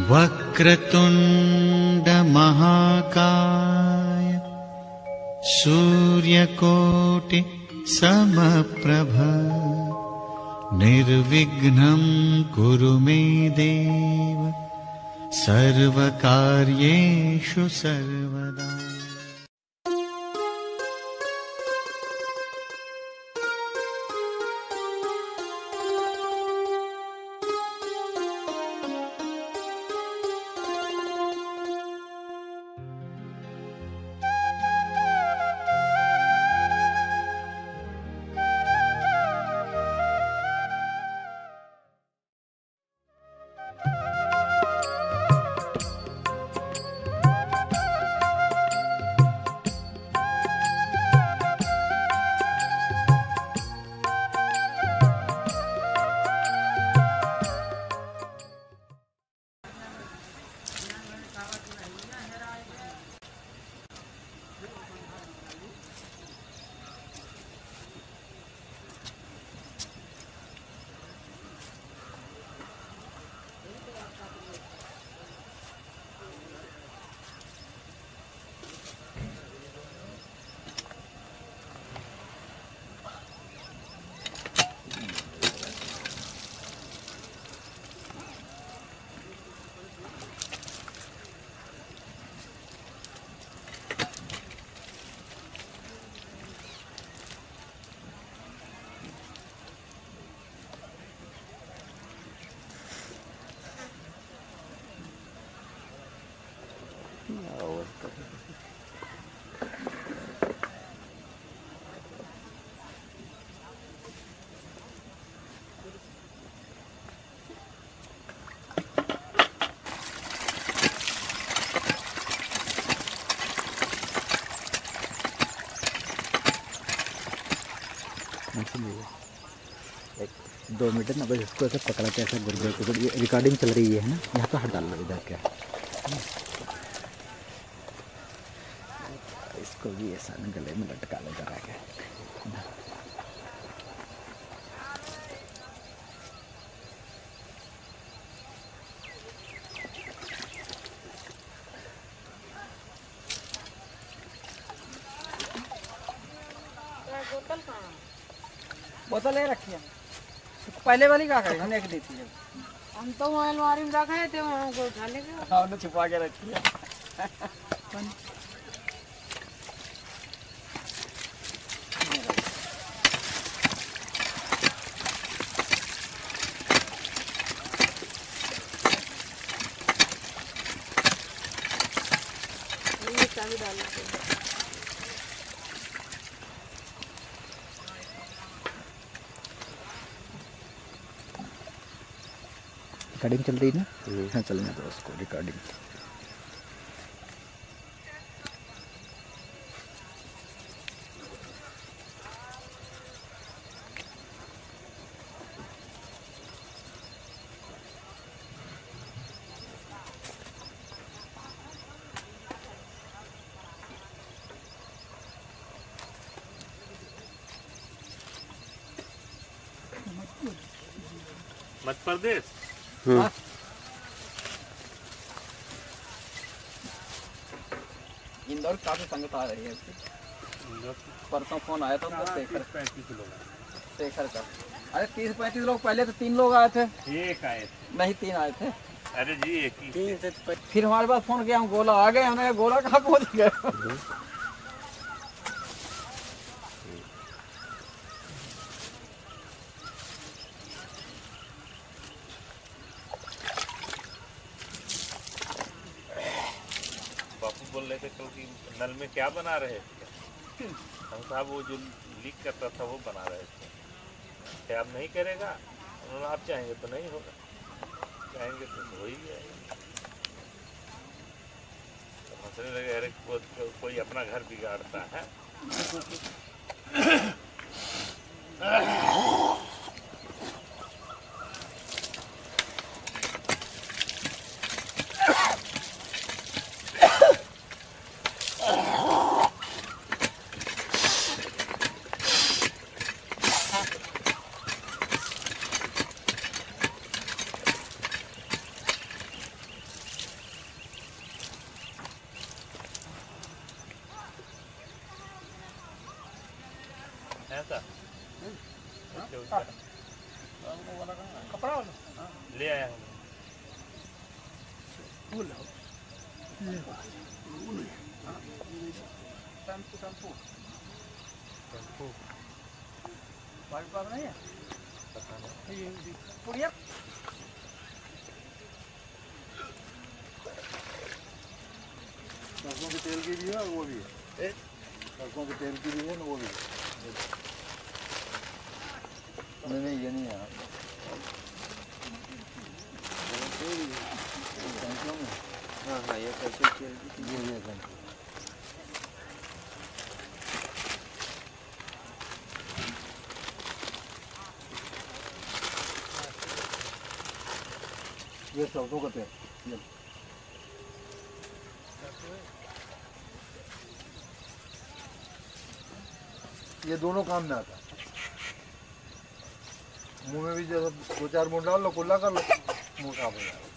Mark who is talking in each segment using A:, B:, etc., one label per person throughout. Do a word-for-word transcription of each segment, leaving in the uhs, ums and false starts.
A: वक्रतुंड महाकाय सूर्यकोटि समप्रभ निर्विघ्नं कुरु मे देव सर्वकार्येषु सर्वदा।
B: एक दो मीटर ना बस इसको ऐसे पकड़ा के ऐसा गुर्दे को रिकॉर्डिंग चल रही है ना, यहाँ पे हट डाल लो इधर क्या, इसको भी ऐसा गले में लटका लो जरा के।
C: बोतल कहाँ?
D: बोतल ले रखी है, पहले वाली क्या करेगा, हमने एक दी थी
C: हम तो वहाँ अलमारी में रखे थे, वहाँ को उठा लेंगे।
D: हाँ उन्हें छुपा के रखी है।
C: ये चाबी डालना चाहिए।
B: रिकॉर्डिंग चल रही है ना? हाँ चलने दो उसको रिकॉर्डिंग।
E: मध्य प्रदेश
D: इंदौर काफी संगत आ रही है उसकी। परसों फोन आया था उसका शेखर
E: पैंतीस लोग
D: शेखर का। अरे तीस पैंतीस लोग, पहले तो तीन लोग आए थे।
E: एक आए थे।
D: नहीं तीन आए थे।
E: अरे जी एक ही थे।
D: फिर हमारे पास फोन किया, हम गोला आ गए, हमने गोला कहाँ पहुँच गए।
E: बापू बोल रहे थे कल की नल में क्या बना रहे थे, हम साहब वो जो लीक करता था वो बना रहे थे। क्या आप नहीं करेगा? उन्होंने आप चाहेंगे तो नहीं होगा, चाहेंगे तो हो ही जाएगा। तो हंसने लगे, अरे को, को, कोई अपना घर बिगाड़ता है।
C: कपड़ा वाला
E: ले आया हूँ।
C: टेम्पू टेम्पू
E: टेम्पो
C: बाइक बाग नहीं है
E: पता नहीं।
C: ये पुड़िया
F: सरसों के तेल की भी है और वो भी है, सरसों के तेल की भी है ना वो भी है। नहीं नहीं ये नहीं है हाँ हाँ ये सरसों तेल की ये ये है। ये सरसों का तेल ये ये दोनों काम में आता है। मुंह में भी जब दो चार बूंद डाल लो कुल्ला कर लो मुंह साफ हो जाएगा।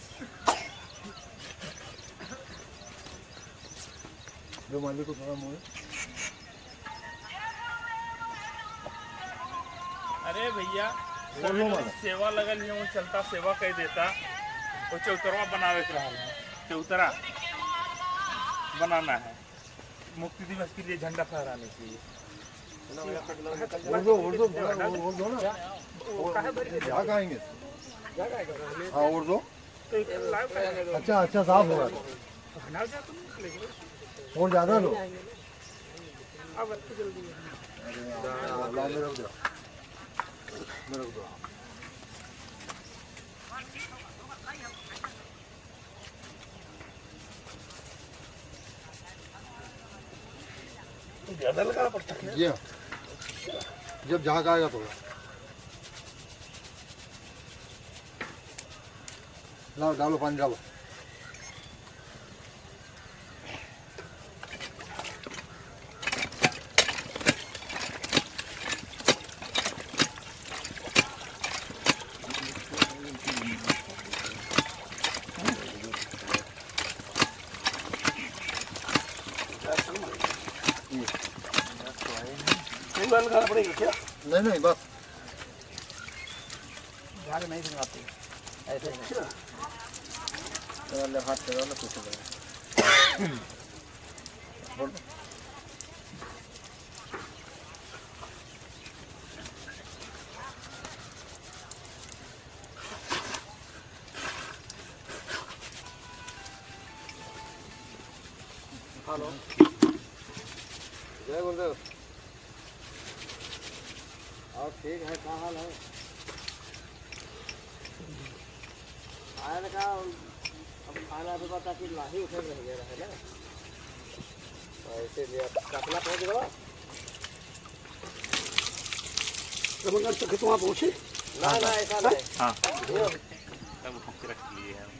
F: जो मालिक को थोड़ा मुंह
E: अरे भैया
F: बोलो मालिक।
E: सेवा लगल है, वो चलता सेवा कह देता। वो चौतरवा बनावे के रहा है, चौतरा बनाना है मुक्ति दिवस के लिए झंडा फहराने के लिए।
F: उर्दू उर्दू उर्दू ना झाग आएंगे हाँ उर्दू अच्छा अच्छा साफ होगा और ज़्यादा लो मेरे को मेरे को
E: ज्यादा लगाना पड़ता है।
F: जी हाँ जब झाग आएगा तो लाओ डालो पानी डालो
E: लगाना पड़ेगा क्या?
F: नहीं नहीं बस
B: झाग नहीं भगाते ऐसे नहीं हाथ से ना कुछ
F: हेलो जय गुरुदेव और ठीक है क्या हाल है आया का अब खाना भी पता कि लाही उठे रह गया है ना इसीलिए कपला पहुँच गया
B: रमंगल तक तो वहाँ पहुँचे
F: ना ना ऐसा नहीं
E: हाँ सब उठ रख लिए हैं।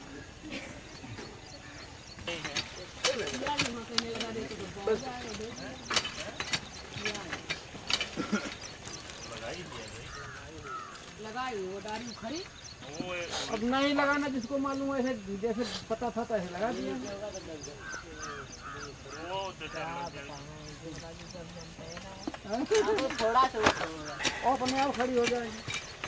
C: लगाई वो डारी खड़ी
E: वो
B: अब नहीं लगाना जिसको मालूम है ऐसे जैसे पता था तो ऐसे लगा दिया
E: वो जैसा
C: थोड़ा सा
B: और अपने आप खड़ी हो जाएगी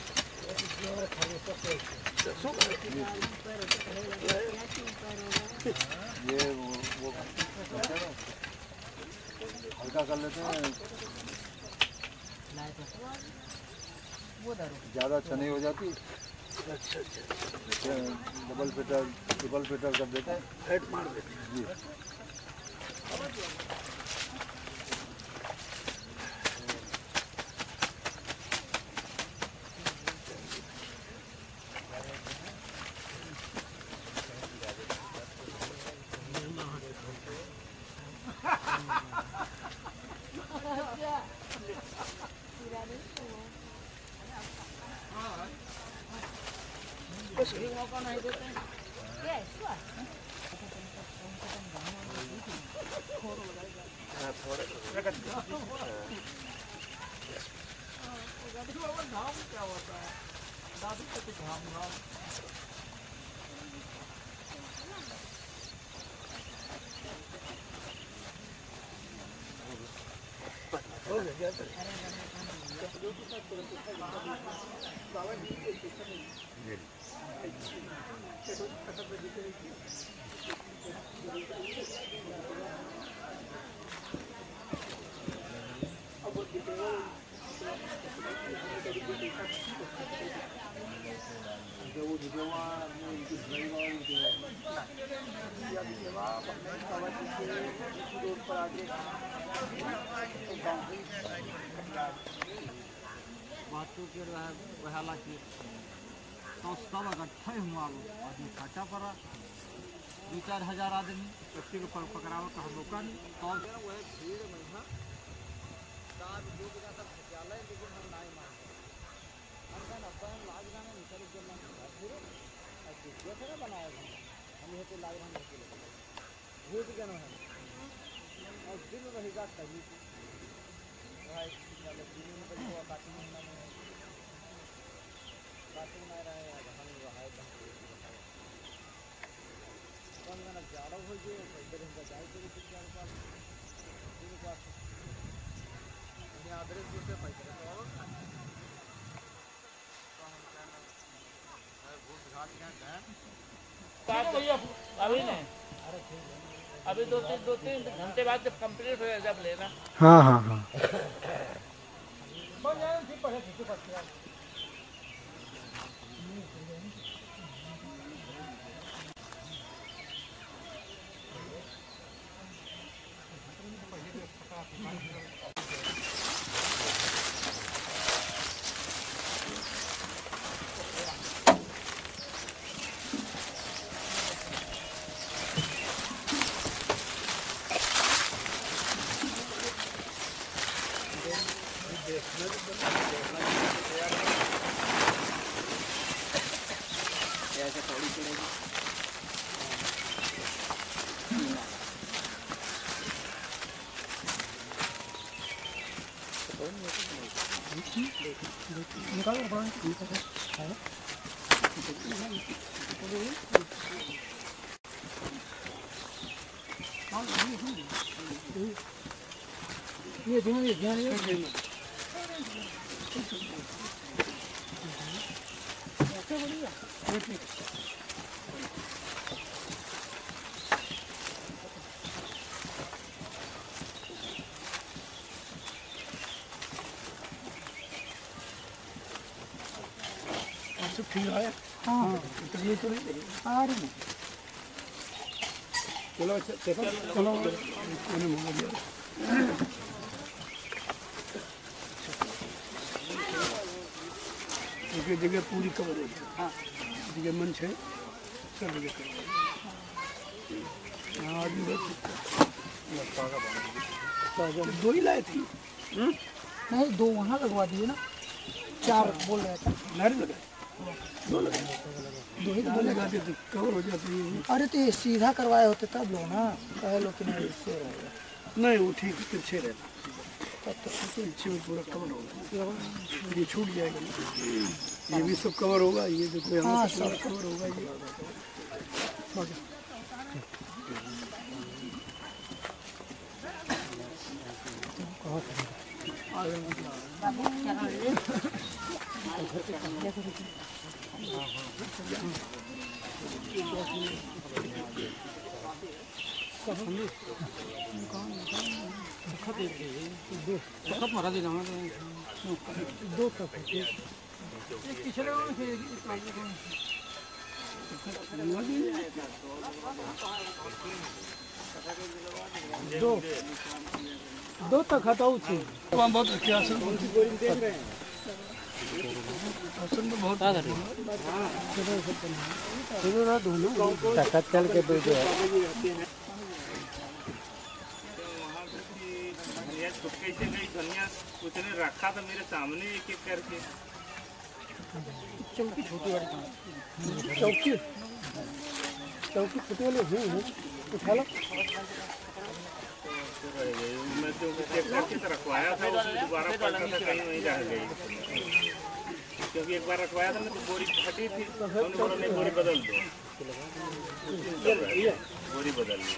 F: ये वो वो हल्का कर लेते हैं ज़्यादा अच्छा नहीं हो जाती डबल फिटर ट्रिपल फिटर कर देते हैं हेड मार देते जी
G: बातों के वहाला की तो सब इकट्ठे हुआ आदमी खाटा पड़ा दो चार हजार आदमी बच्चे को पकड़ावा कहा मौका नहीं तो वह भीड़ में था सात जो बिना सब विद्यालय लेकिन हम नहीं मानते हम का अपन लाज गाने निकल के ना फिर ये थोड़ा बनाया था हम ये तो लाज गाने के लिए भूत के ना है और दिन रहेगा कहीं भाई वाले दिन में तो काटी में ना काटी में रहे हम है कौन गाना ज़्यादा हो गए इधर इनका जाए तो कुछ चार साल दिन का इन्हें आदरेस दूसरे पैसे तो और भूत घाट क्या है
D: बात तो ये अभी नहीं अभी दो तीन दो तीन घंटे बाद जब कंप्लीट हो जब लेना
B: हाँ हाँ हाँ
G: ये ध्यान ये ध्यान ये
F: ठीक है हाँ तकलीफ तो नहीं आ रही चलो चलो चलो मैंने मोबाइल दिया एक जगह पूरी कवर है हाँ जगह मन है सब जगह कवर हाँ आदमी बस दो ही लाए थे
G: नहीं दो वहाँ लगवा दिए ना चार बोल रहे थे
F: नारे लगा दो लगा दो ही दो लगा देते कवर हो जाते हैं
G: अरे तो ये सीधा करवाए होते तब लो ना कहे लो कि नहीं इससे रहेगा
F: नहीं वो ठीक पीछे रहता तब तो पीछे में पूरा कवर होगा ये छूट जाएगा ये भी सब कवर होगा ये जो कोई
G: हाँ
F: सब कवर होगा ये
G: कब मारा देगा दो कप पिछले दो दो तक हटाऊ थी
F: बहुत क्या असल असल में बहुत
B: ताकत चल के दो जो है
E: कैसे गई धनिया उसने रखा था मेरे सामने एक एक करके
G: चौकी छोटी वाली चौकी चौकी छोटी वाली है उठा लो
E: मैं तो चेक करके तो रखवाया था उसने दोबारा पलटा था कहीं वहीं रह गई क्योंकि एक बार रखवाया था ना तो बोरी फटी थी उन्होंने बोला नहीं बोरी बदल दो बोरी बदल दी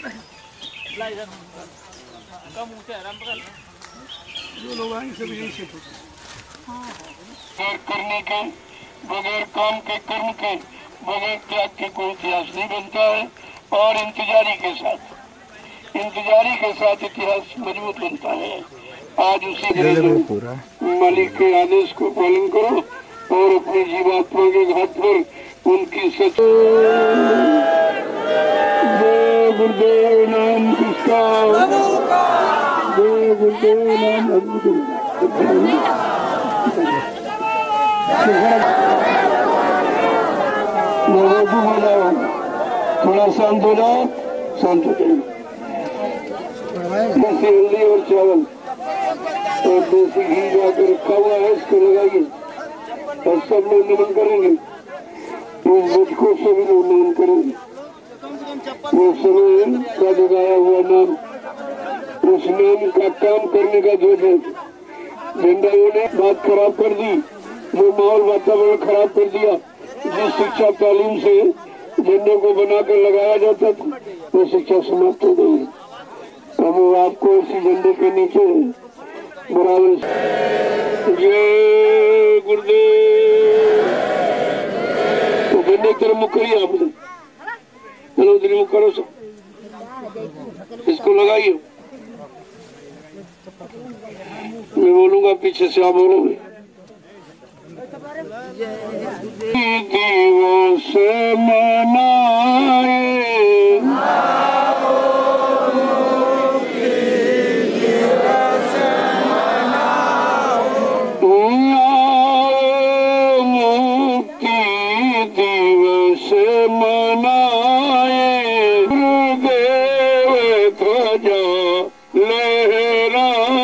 D: कम ऊँचे आराम पकड़
F: जो लोग आएंगे सब यही से
H: चेक करने के बगैर काम के, कर्म के, बगैर त्याग के कोई इतिहास नहीं बनता है। और इंतजारी के साथ इंतजारी के साथ इतिहास मजबूत बनता है। आज उसी
B: पूरा
H: मालिक के आदेश को पालन करो और अपनी जीवात्मा के घाट पर उनकी सच जय गुरुदेव नाम किसका, जय गुरुदेव नाम। थोड़ा शांत हो जाओ, शांत हो जाओ। देसी हल्दी और चावल और देसी घी जाकर रखा हुआ है, इसको लगाइए और सब लोग नमन करेंगे। इस बचकों से भी लोग नमन करेंगे। वो समय का जगाया हुआ नाम, उस नाम का काम करने का ध्वज है। झंडाओं ने बात खराब कर दी, जो माहौल वातावरण खराब कर दिया। जिस शिक्षा तालीम से झंडे को बनाकर लगाया जाता था, वो शिक्षा समाप्त हो गई। अब वो आपको इसी झंडे के नीचे बराबर जय गुरुदेव। तो झंडे की तरफ मुख करिए, आपने चलो उधर मुख करो सब, इसको लगाइए। मैं बोलूंगा पीछे से आप बोलोगे। दिवस मनाए मुक्ति दिवस मनाए, गुरुदेव ध्वजा लहराए।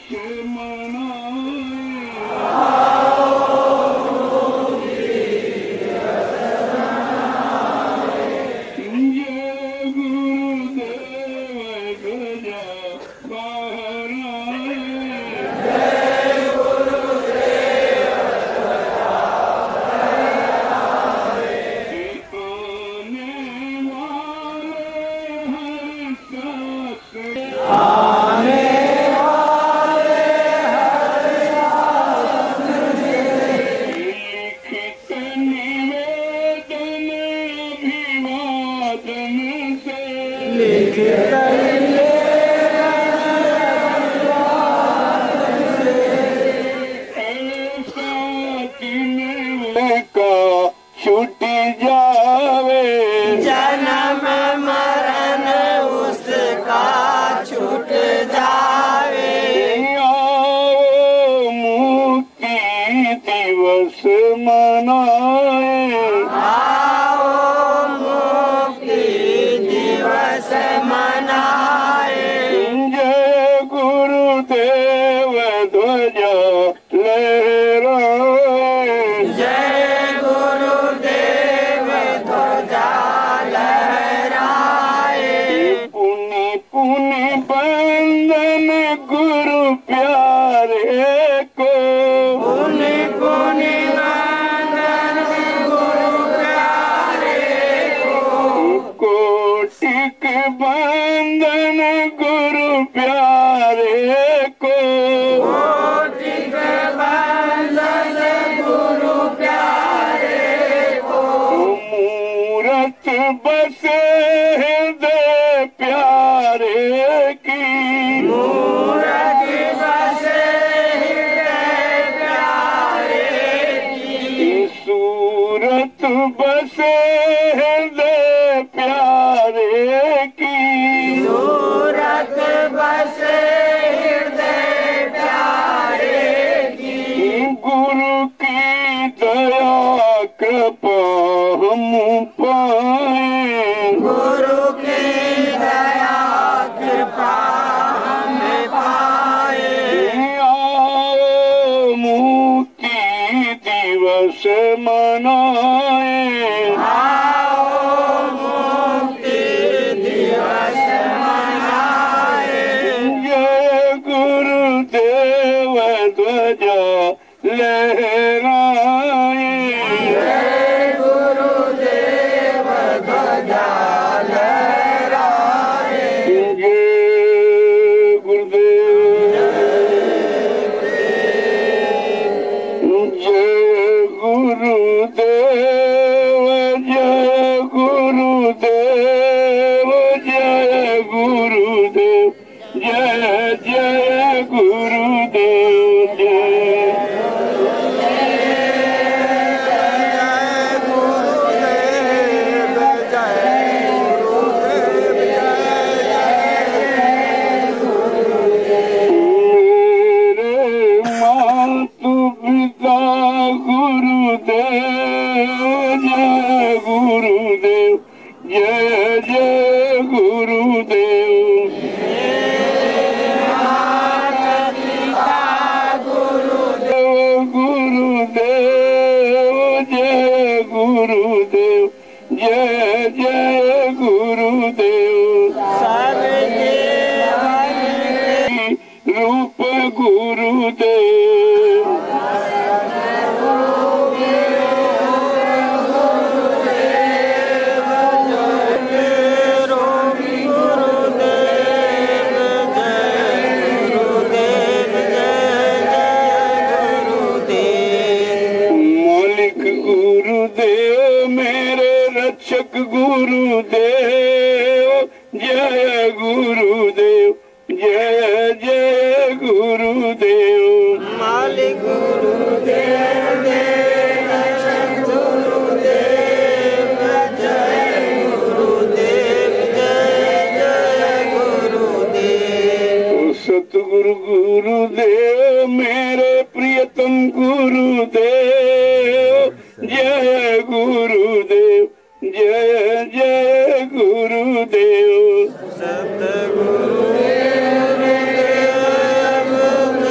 I: गुरुदेव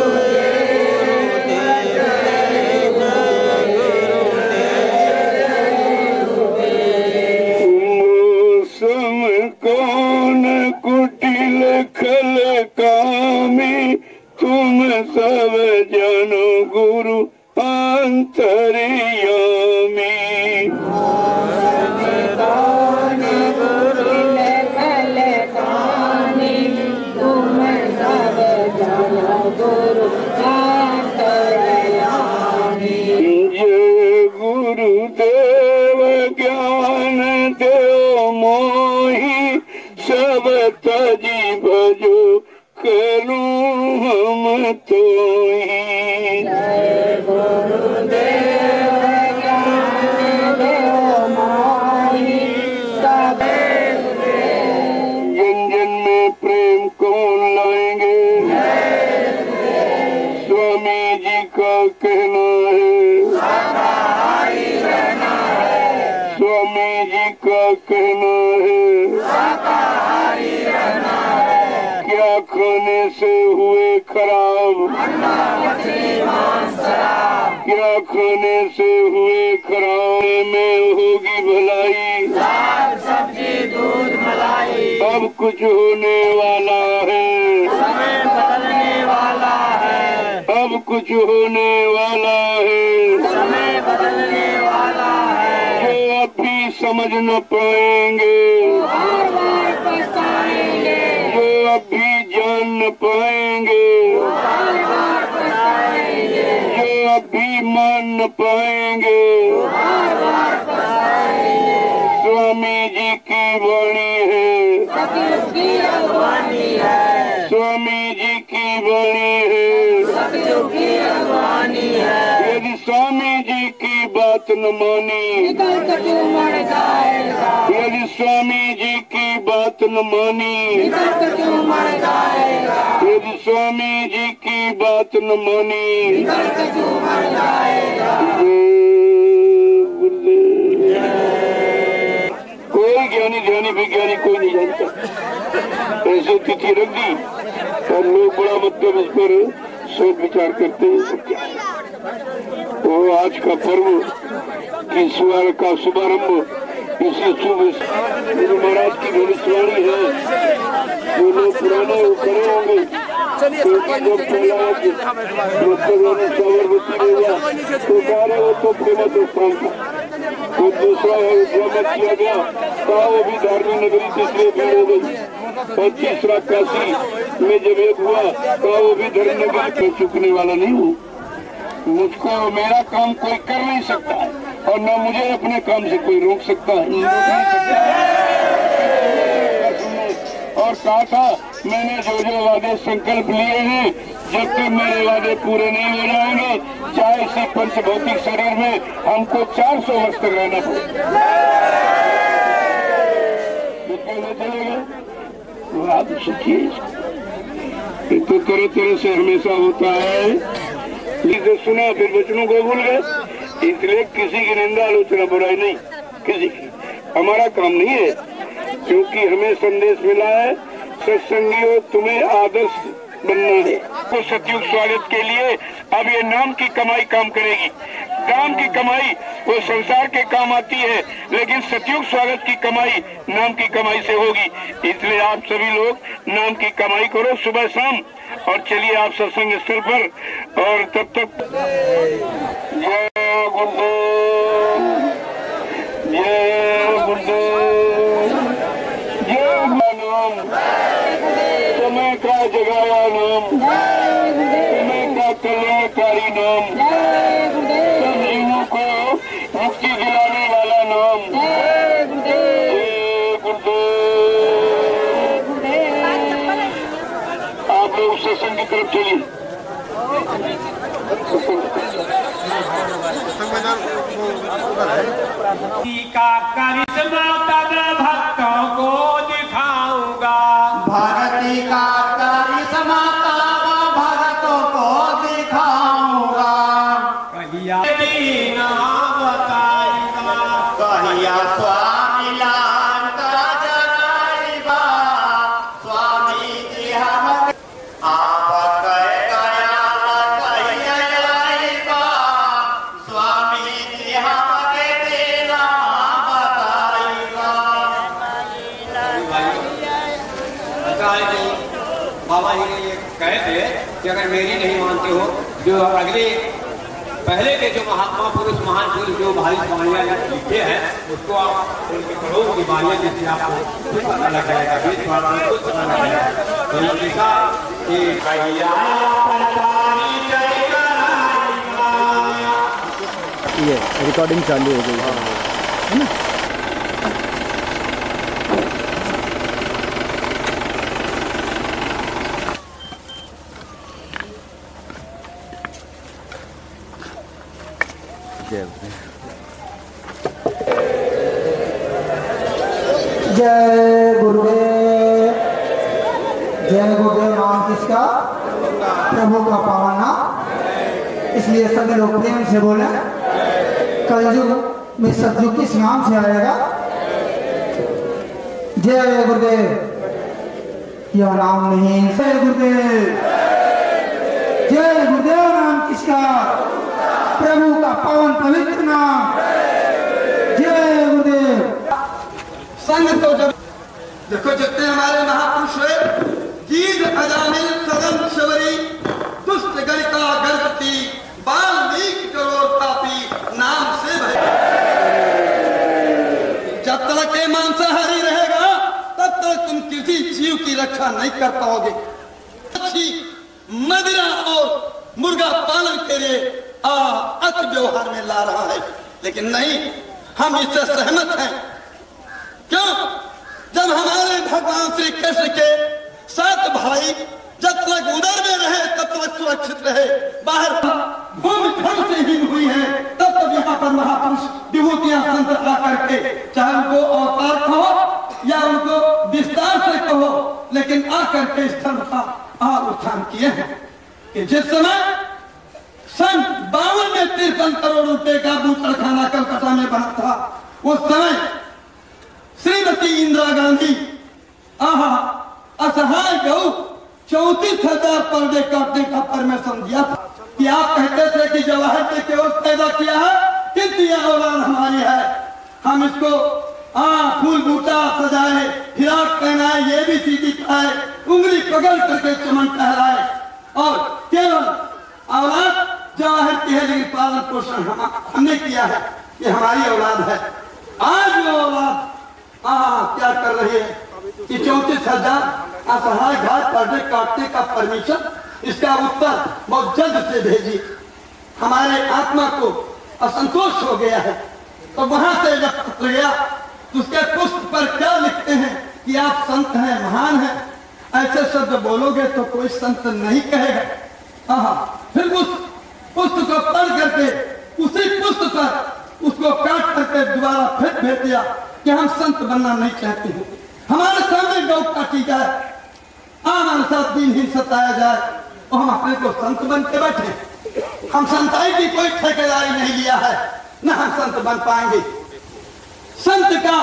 H: करूं हम तो ही। जन जन में प्रेम कौन लाएंगे, स्वामी जी का कहना है, स्वामी जी का कहना है, क्या खाने से हुए खराब, क्या खाने से हुए खराब में होगी भलाई,
G: सब्जी दूध मलाई,
H: अब कुछ होने वाला है,
G: समय बदलने वाला है,
H: अब कुछ होने वाला है,
G: समय बदलने वाला है,
H: जो अब भी समझ न पाएंगे,
G: बार बार पछताएंगे,
H: जो अब भी जान न पाएंगे,
G: बार बार पछताएंगे,
H: जो अब भी मान न पाएंगे,
G: बार बार पछताएंगे।
H: स्वामी जी की वाणी है,
G: सतयुग की अगवानी है,
H: स्वामी जी की वाणी है,
G: सतयुग की अगवानी है,
H: यदि स्वामी जी की बात न मानी,
G: निकल कर तू मर जाएगा,
H: यदि स्वामी जी की बात न मानी,
G: निकल कर तू मर जाएगा,
H: यदि स्वामी जी की बात न मानी,
G: निकल कर तू मर जाएगा।
H: कोई ज्ञानी ध्यानी विज्ञानी कोई नहीं जानता। ऐसे तिथि रख दी और लोग बड़ा मतलब इस पर सोच विचार करते हैं। वो आज का पर्व की सुबह का शुभारंभ इसी शुभ गुरु महाराज की भविष्यवाणी है। जो लोग पुराने वो खड़े होंगे, क्योंकि जब पहला साबरमती में हुआ तो कह रहे वो तो प्रेमा तो स्थान था, तो दूसरा अयोध्या में किया गया कहा वो भी धार्मिक नगरी तीसरे भीड़ हो गई, और तीसरा काशी में जब एक हुआ कहा वो भी धर्म नगरी में चुकने वाला नहीं हूँ। मुझको मेरा काम कोई कर नहीं सकता है और न मुझे अपने काम से कोई रोक सकता है। और कहा था मैंने जो जो वादे संकल्प लिए हैं, जब तक मेरे वादे पूरे नहीं हो जाएंगे, चाहे इसी पंचभौतिक शरीर में हमको चार सौ वर्ष तक रहना पड़ेगा। कैसे चलेगा? तो आप सोचिए, ये तो तरह तरह से हमेशा होता है। जिसे सुना फिर वचनों को भूल गए, इसलिए किसी की निंदा आलोचना बुराई नहीं, किसी की हमारा काम नहीं है, क्योंकि हमें संदेश मिला है सत्संगियों तुम्हें आदर्श बनना है। तो सतयुग स्वागत के लिए अब ये नाम की कमाई काम करेगी। नाम की कमाई वो संसार के काम आती है, लेकिन सतयुग स्वागत की कमाई नाम की कमाई से होगी। इसलिए आप सभी लोग नाम की कमाई करो सुबह शाम, और चलिए आप सत्संग स्थल पर। और तब तक जय गुरुदेव, जय गुरुदेव, जय नाम, समय का जगाया नाम, समय का कल्याणकारी नाम, सब जीवों को मुक्ति दिलाने वाला नाम, जय गुरुदेव। आप लोग सत्संग की तरफ चलिए।
G: का करिश्मा तब भक्तों को दिखाऊंगा, भक्ति का करिश्मा तब भक्तों को दिखाऊंगा, कहिया दीना बताएगा, कहिया स्वामी लाल का जगाएगा, स्वामी जी हम आप कह गया कहिया आएगा, स्वामी जी हमके देना बताएगा। बाबा जी ने ये कहे थे कि अगर मेरी नहीं मानते हो, जो अगले पहले के जो महात्मा पुरुष महान पुरुष जो भाई बाणियाँ लिखे हैं उसको आप उनके पढ़ो, उनकी बाणियाँ जिससे आपको कुछ पता लग जाएगा, बीच कुछ पता लग जाएगा। तो ये लिखा कि
B: ये रिकॉर्डिंग चालू हो गई है ना। जय
I: जय गुरुदेव। जय गुरुदेव नाम किसका? प्रभु का पावन नाम, इसलिए सभी लोग प्रेम से बोले। कलयुग में सतयुग किस नाम से आएगा? जय गुरुदेव। यह नाम नहीं। जय गुरुदेव। जय गुरुदेव नाम किसका? प्रभु का पावन पवित्र नाम। जय गुरुदेव। संघ तो जब देखो जितने हमारे महापुरुष हुए, गीत अजामिल सदन शबरी दुष्ट गणिका गणपति वाल्मीकि करोड़ पापी नाम से भय। जब तक ये मांसाहारी रहेगा तब तक तुम किसी जीव की रक्षा नहीं कर पाओगे। अच्छी मदिरा और मुर्गा पालन के लिए अति व्यवहार में ला रहा है, लेकिन नहीं, हम इससे सहमत हैं। क्यों? जब हमारे भगवान श्री कृष्ण के सात भाई जब तक उधर में रहे तब तक सुरक्षित रहे, बाहर भूमि धर्म से हीन हुई है तब तक यहाँ पर महापुरुष विभूतियां संत आकर के, चाहे उनको अवतार कहो या उनको विस्तार से कहो, लेकिन आकर के इस धर्म का आर उत्थान किए हैं कि जिस समय सन बावन में तिरपन करोड़ रुपए का बूचड़खाना कलकत्ता में बना था, उस समय श्रीमती इंदिरा गांधी आहा असहाय गौ चौतीस हजार पर डे काटने का परमिशन दिया था कि आप कहते थे कि जवाहर ने केवल पैदा किया है, किंतु यह औलाद हमारी है, हम इसको आ फूल बूटा सजाए, फिराक पहनाए, ये भी सीधी पाए, उंगली पकड़ करके चमन टहराए, और केवल औलाद जवाहर की है, लेकिन पालन पोषण हम हमने किया है, ये हमारी औलाद है। आज वो औलाद हाँ क्या कर रही है कि चौंतीस हजार असहाय घाट पर काटने का परमिशन, इसका उत्तर बहुत जल्द से भेजिए। हमारे आत्मा को असंतोष हो गया है। तो वहां से जब पत्र गया तो उसके पुष्प पर क्या लिखते हैं कि आप संत हैं, महान हैं, ऐसे शब्द बोलोगे तो कोई संत नहीं कहेगा। हाँ, फिर उस पुष्प को पढ़ करके उसी पुष्प पर उसको काट करके दोबारा फिर भेज दिया कि हम संत बनना नहीं चाहते हैं। हमारे सामने गौ काटी जाए, हमारे साथ दिन ही सताया जाए और हम अपने को संत बन के बैठे। हम संताई की कोई ठेकेदारी नहीं लिया है, न हम संत बन पाएंगे। संत का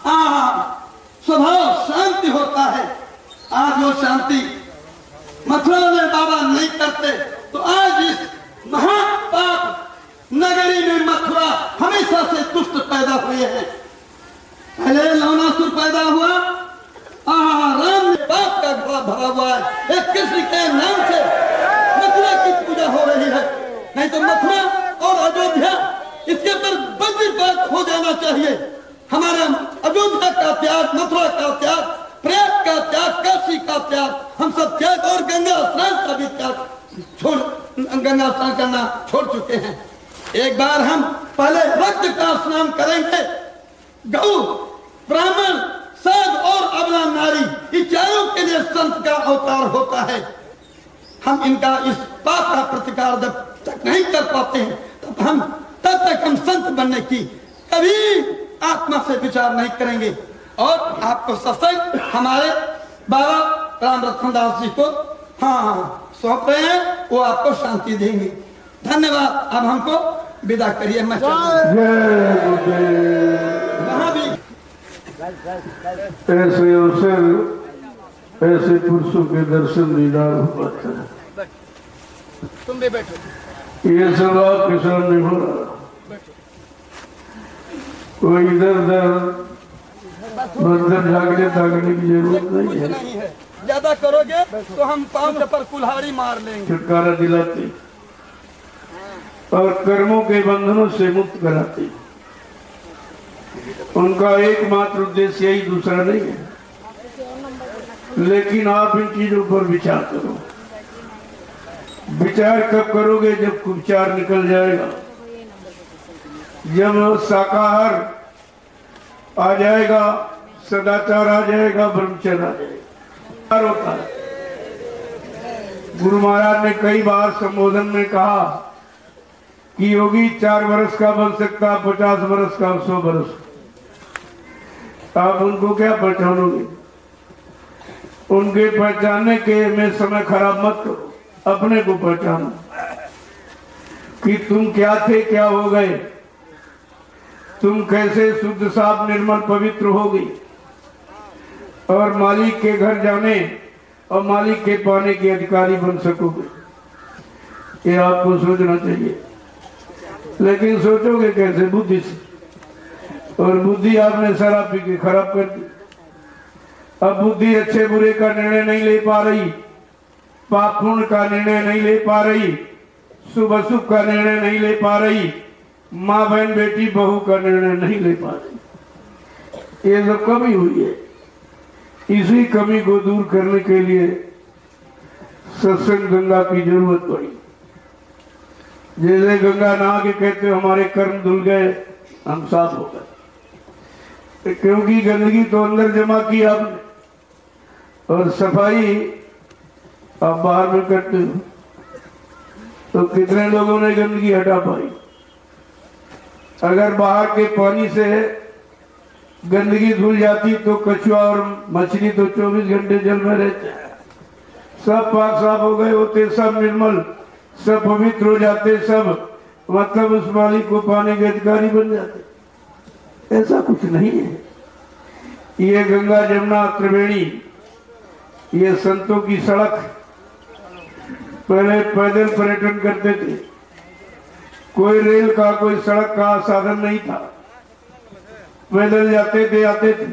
I: स्वभाव शांति होता है। आज वो शांति मथुरा में बाबा नहीं करते तो आज इस महापाप नगरी में मथुरा हमेशा से दुष्ट पैदा हुए हैं। पहले लवणासुर पैदा हुआ, राम में पाप का घड़ा भरा हुआ है। एक कृष्ण के नाम से मथुरा की पूजा हो रही है, नहीं तो मथुरा और अयोध्या इसके पर वज्रपात हो जाना चाहिए। हमारा अयोध्या का त्याग, मथुरा का त्याग, प्रयाग का त्याग, काशी का त्याग, हम सब त्याग और गंगा स्नान का भी त्याग छोड़ गंगा स्नान करना छोड़ चुके हैं। एक बार हम पहले रक्त का स्नान करेंगे। गौ, ब्राह्मण, साध और अबला नारी, इन चारों के लिए संत का अवतार होता है। हम इनका इस पाप का प्रतिकार जब तक नहीं कर पाते हैं तब हम तब तक हम संत बनने की कभी आत्मा से विचार नहीं करेंगे। और आपको सत्संग हमारे बाबा राम रतन दास जी को हाँ सौंप रहे हैं, वो आपको शांति देंगे। धन्यवाद। अब हमको विदा करिए। मैं वहाँ भी
H: ऐसे अवसर ऐसे पुरुषों के दर्शन दीदार हो पाता है।
F: तुम भी बैठो।
H: ये सब आपके सामने हो रहा, कोई इधर उधर बंधन झागने तागने की जरूरत नहीं है।
I: नहीं है, ज्यादा करोगे तो हम पांव पर कुल्हाड़ी मार लेंगे।
H: छुटकारा दिलाते और कर्मों के बंधनों से मुक्त कराते। उनका एकमात्र उद्देश्य यही, दूसरा नहीं है। लेकिन आप इन चीजों पर विचार करो। विचार कब करोगे? जब कुविचार निकल जाएगा, जब शाकाहार आ जाएगा, सदाचार आ जाएगा, ब्रह्मचर्य आ जाएगा। होता है। गुरु महाराज ने कई बार संबोधन में कहा,
J: कि योगी चार बरस का बन सकता, पचास बरस का, सौ बरस। आप उनको क्या पहचानोगे? उनके पहचानने के में समय खराब मत करो, अपने को पहचानो कि तुम क्या थे, क्या हो गए, तुम कैसे शुद्ध साफ निर्मल पवित्र हो गई और मालिक के घर जाने और मालिक के पाने के अधिकारी बन सकोगे। ये आपको सोचना चाहिए। लेकिन सोचोगे कैसे? बुद्धि से। और बुद्धि आपने शराब पी के खराब कर दी। अब बुद्धि अच्छे बुरे का निर्णय नहीं ले पा रही, पाप पुण्य का निर्णय नहीं ले पा रही, शुभ अशुभ का निर्णय नहीं ले पा रही, माँ बहन बेटी बहू का निर्णय नहीं ले पा रही। ये सब कमी हुई है। इसी कमी को दूर करने के लिए सत्संग गंगा की जरूरत पड़ी। जैसे गंगा नहा के कहते हमारे कर्म धुल गए, हम साफ हो गए, क्योंकि गंदगी तो अंदर जमा की आपने और सफाई आप बाहर में करते हो। तो कितने लोगों ने गंदगी हटा पाई? अगर बाहर के पानी से गंदगी धुल जाती तो कछुआ और मछली तो चौबीस घंटे जल में रहते, सब पाक साफ हो गए होते, सब निर्मल, सब पवित्र हो जाते, सब मतलब उस मालिक को पाने के अधिकारी बन जाते। ऐसा कुछ नहीं है। ये गंगा जमुना त्रिवेणी, ये संतों की सड़क। पहले पैदल पर्यटन करते थे, कोई रेल का कोई सड़क का साधन नहीं था, पैदल जाते थे आते थे।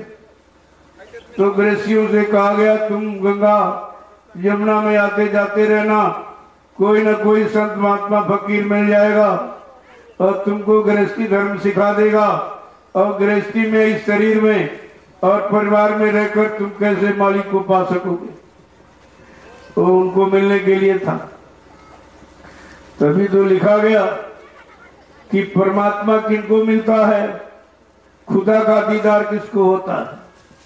J: तो गृहस्थियों से कहा गया तुम गंगा यमुना में आते जाते रहना, कोई न कोई संत महात्मा फकीर मिल जाएगा और तुमको गृहस्थी धर्म सिखा देगा और गृहस्थी में इस शरीर में और परिवार में रहकर तुम कैसे मालिक को पा सकोगे। तो उनको मिलने के लिए था। तभी तो लिखा गया कि परमात्मा किनको मिलता है, खुदा का दीदार किसको होता है।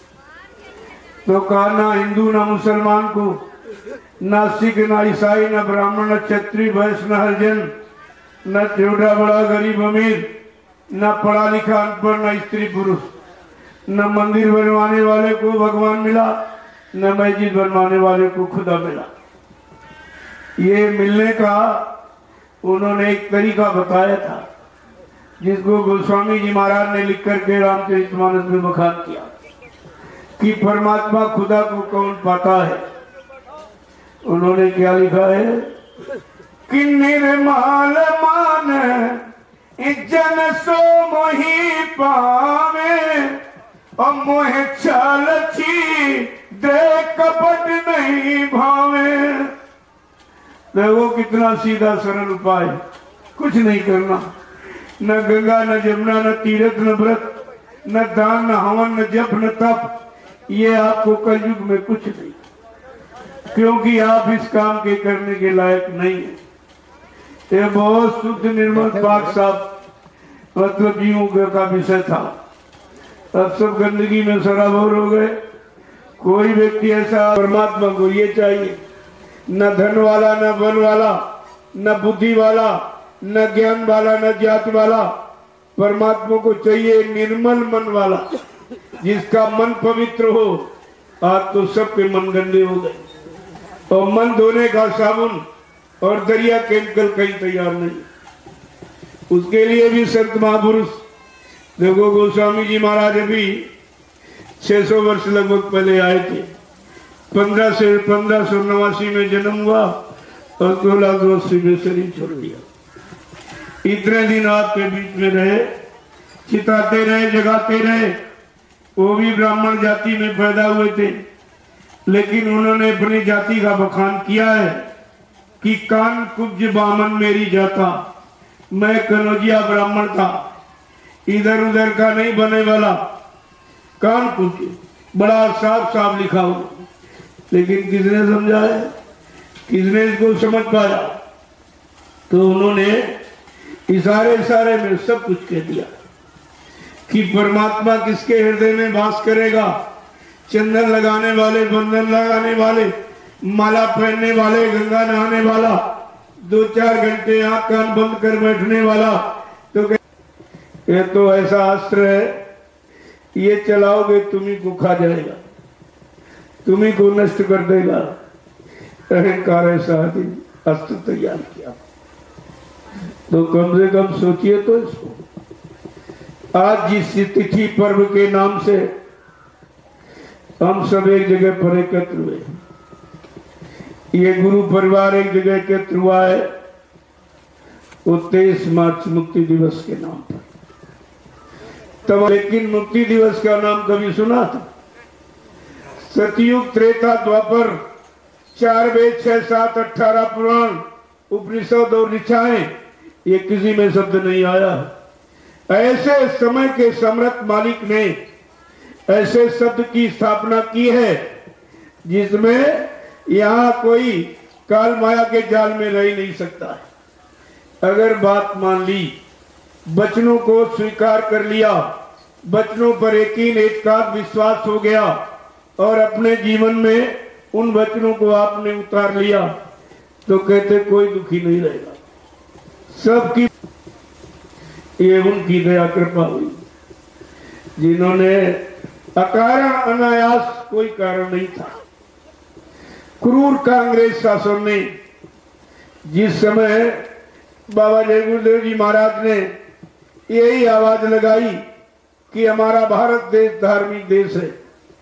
J: तो कहा ना हिंदू ना मुसलमान को, ना सिख ना ईसाई ना ब्राह्मण न क्षत्रिय वैश्य न हरिजन, न छोटा बड़ा गरीब अमीर, न पढ़ा लिखा अनपढ़, न स्त्री पुरुष, न मंदिर बनवाने वाले को भगवान मिला, न मस्जिद बनवाने वाले को खुदा मिला। ये मिलने का उन्होंने एक तरीका बताया था जिसको गोस्वामी जी महाराज ने लिख करके रामचरितमानस में बखान किया कि परमात्मा खुदा को कौन पाता है। उन्होंने क्या लिखा है कि निर्मल मान जन सो मोहि पावे और मोह छल छी दे कपट नहीं भावे। देखो कितना सीधा सरल उपाय, कुछ नहीं करना, न गंगा न जमुना न तीर्थ न व्रत न दान न हवन न जप न तप। ये आपको कलयुग में कुछ नहीं, क्योंकि आप इस काम के करने के लायक नहीं है। ये बहुत शुद्ध निर्मल पाक साफ मतलब जीवों का विषय था। अब सब गंदगी में सराबोर हो गए। कोई व्यक्ति ऐसा, परमात्मा को ये चाहिए, न धन वाला न बल वाला न बुद्धि वाला न ज्ञान वाला न जात वाला, परमात्मा को चाहिए निर्मल मन वाला, जिसका मन पवित्र हो। आज तो सबके मन गंदे हो गए और मन धोने का साबुन और दरिया केमिकल कहीं तैयार नहीं। उसके लिए भी संत महापुरुष, देखो गोस्वामी जी महाराज अभी छह सौ वर्ष लगभग पहले आए थे। पंद्रह से पंद्रह सौ नवासी में जन्म हुआ और सोलह सौ अस्सी में शरीर छोड़ दिया। इतने दिन आपके बीच में रहे, चिताते रहे, जगाते रहे। वो भी ब्राह्मण जाति में पैदा हुए थे, लेकिन उन्होंने अपनी जाति का बखान किया है कि कान कुब्ज बामन मेरी जाता, मैं कनौजिया ब्राह्मण था, इधर उधर का नहीं बने वाला। कान कुब्ज बड़ा साफ साफ लिखा हुआ, लेकिन किसने समझाया, किसने इसको समझ पाया? तो उन्होंने इशारे इशारे में सब कुछ कह दिया कि परमात्मा किसके हृदय में वास करेगा। चंदन लगाने वाले, बंधन लगाने वाले, माला पहनने वाले, गंगा नहाने वाला, दो चार घंटे आंख कान बंद कर बैठने वाला, तो ये तो ऐसा अस्त्र है, ये चलाओगे तुम्ही को खा जाएगा, तुम्ही को नष्ट कर देगा। अहंकार ऐसा अस्त्र तैयार किया, तो कम से कम सोचिए तो इसको। आज जिस तिथि पर्व के नाम से हम सब एक जगह पर एकत्र हुए, ये गुरु परिवार एक जगह एकत्र हुआ है, वो तेईस मार्च मुक्ति दिवस के नाम पर। तब लेकिन मुक्ति दिवस का नाम कभी सुना था? सतयुग, त्रेता, द्वापर, चार वेद, छह सात अठारह पुराण, उपनिषद और ऋचाएं, ये किसी में शब्द नहीं आया। ऐसे समय के सम्राट मालिक ने ऐसे शब्द की स्थापना की है जिसमें यहाँ कोई काल माया के जाल में रह नहीं सकता है। अगर बात मान ली, वचनों को स्वीकार कर लिया, वचनों पर यकीन, एकांत विश्वास हो गया और अपने जीवन में उन वचनों को आपने उतार लिया, तो कहते कोई दुखी नहीं रहेगा। सबकी ये उनकी दया कृपा हुई जिन्होंने अकारण अनायास, कोई कारण नहीं था, क्रूर कांग्रेस शासन ने जिस समय बाबा जय गुरुदेव जी महाराज ने यही आवाज लगाई कि हमारा भारत देश धार्मिक देश है,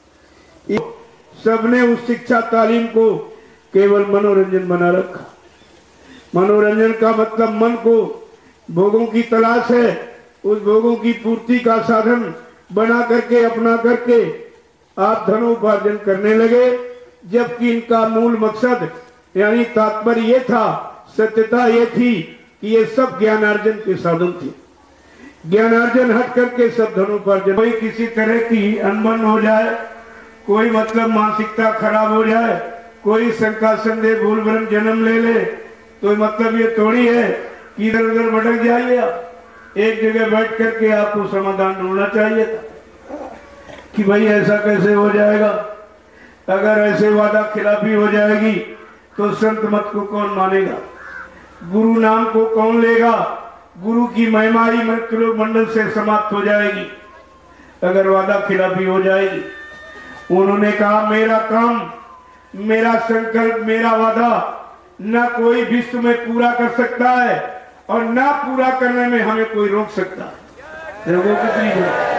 J: सबने उस शिक्षा तालीम को केवल मनोरंजन बना रखा। मनोरंजन का मतलब मन को भोगों की तलाश है, उस भोगों की पूर्ति का साधन बना करके, अपना करके आप धनोपार्जन करने लगे, जबकि इनका मूल मकसद यानी तात्पर्य ये था, सत्यता ये थी कि ये सब ज्ञानार्जन के साधन थे। ज्ञानार्जन हट करके सब धनोपार्जन। कोई किसी तरह की अनबन हो जाए, कोई मतलब मानसिकता खराब हो जाए, कोई शंका संदेह भूल भ्रम जन्म ले ले, तो मतलब ये थोड़ी है कि इधर उधर भटक जाइए। एक जगह बैठ करके आपको समाधान ढूंढना चाहिए था कि भाई ऐसा कैसे हो जाएगा। अगर ऐसे वादा खिलाफी हो जाएगी तो संत मत को कौन मानेगा, गुरु नाम को कौन लेगा, गुरु की महिमा ही मृत्यु मंडल से समाप्त हो जाएगी अगर वादा खिलाफी हो जाएगी। उन्होंने कहा मेरा काम, मेरा संकल्प, मेरा वादा न कोई विश्व में पूरा कर सकता है और न पूरा करने में हमें कोई रोक सकता है। देखो कितनी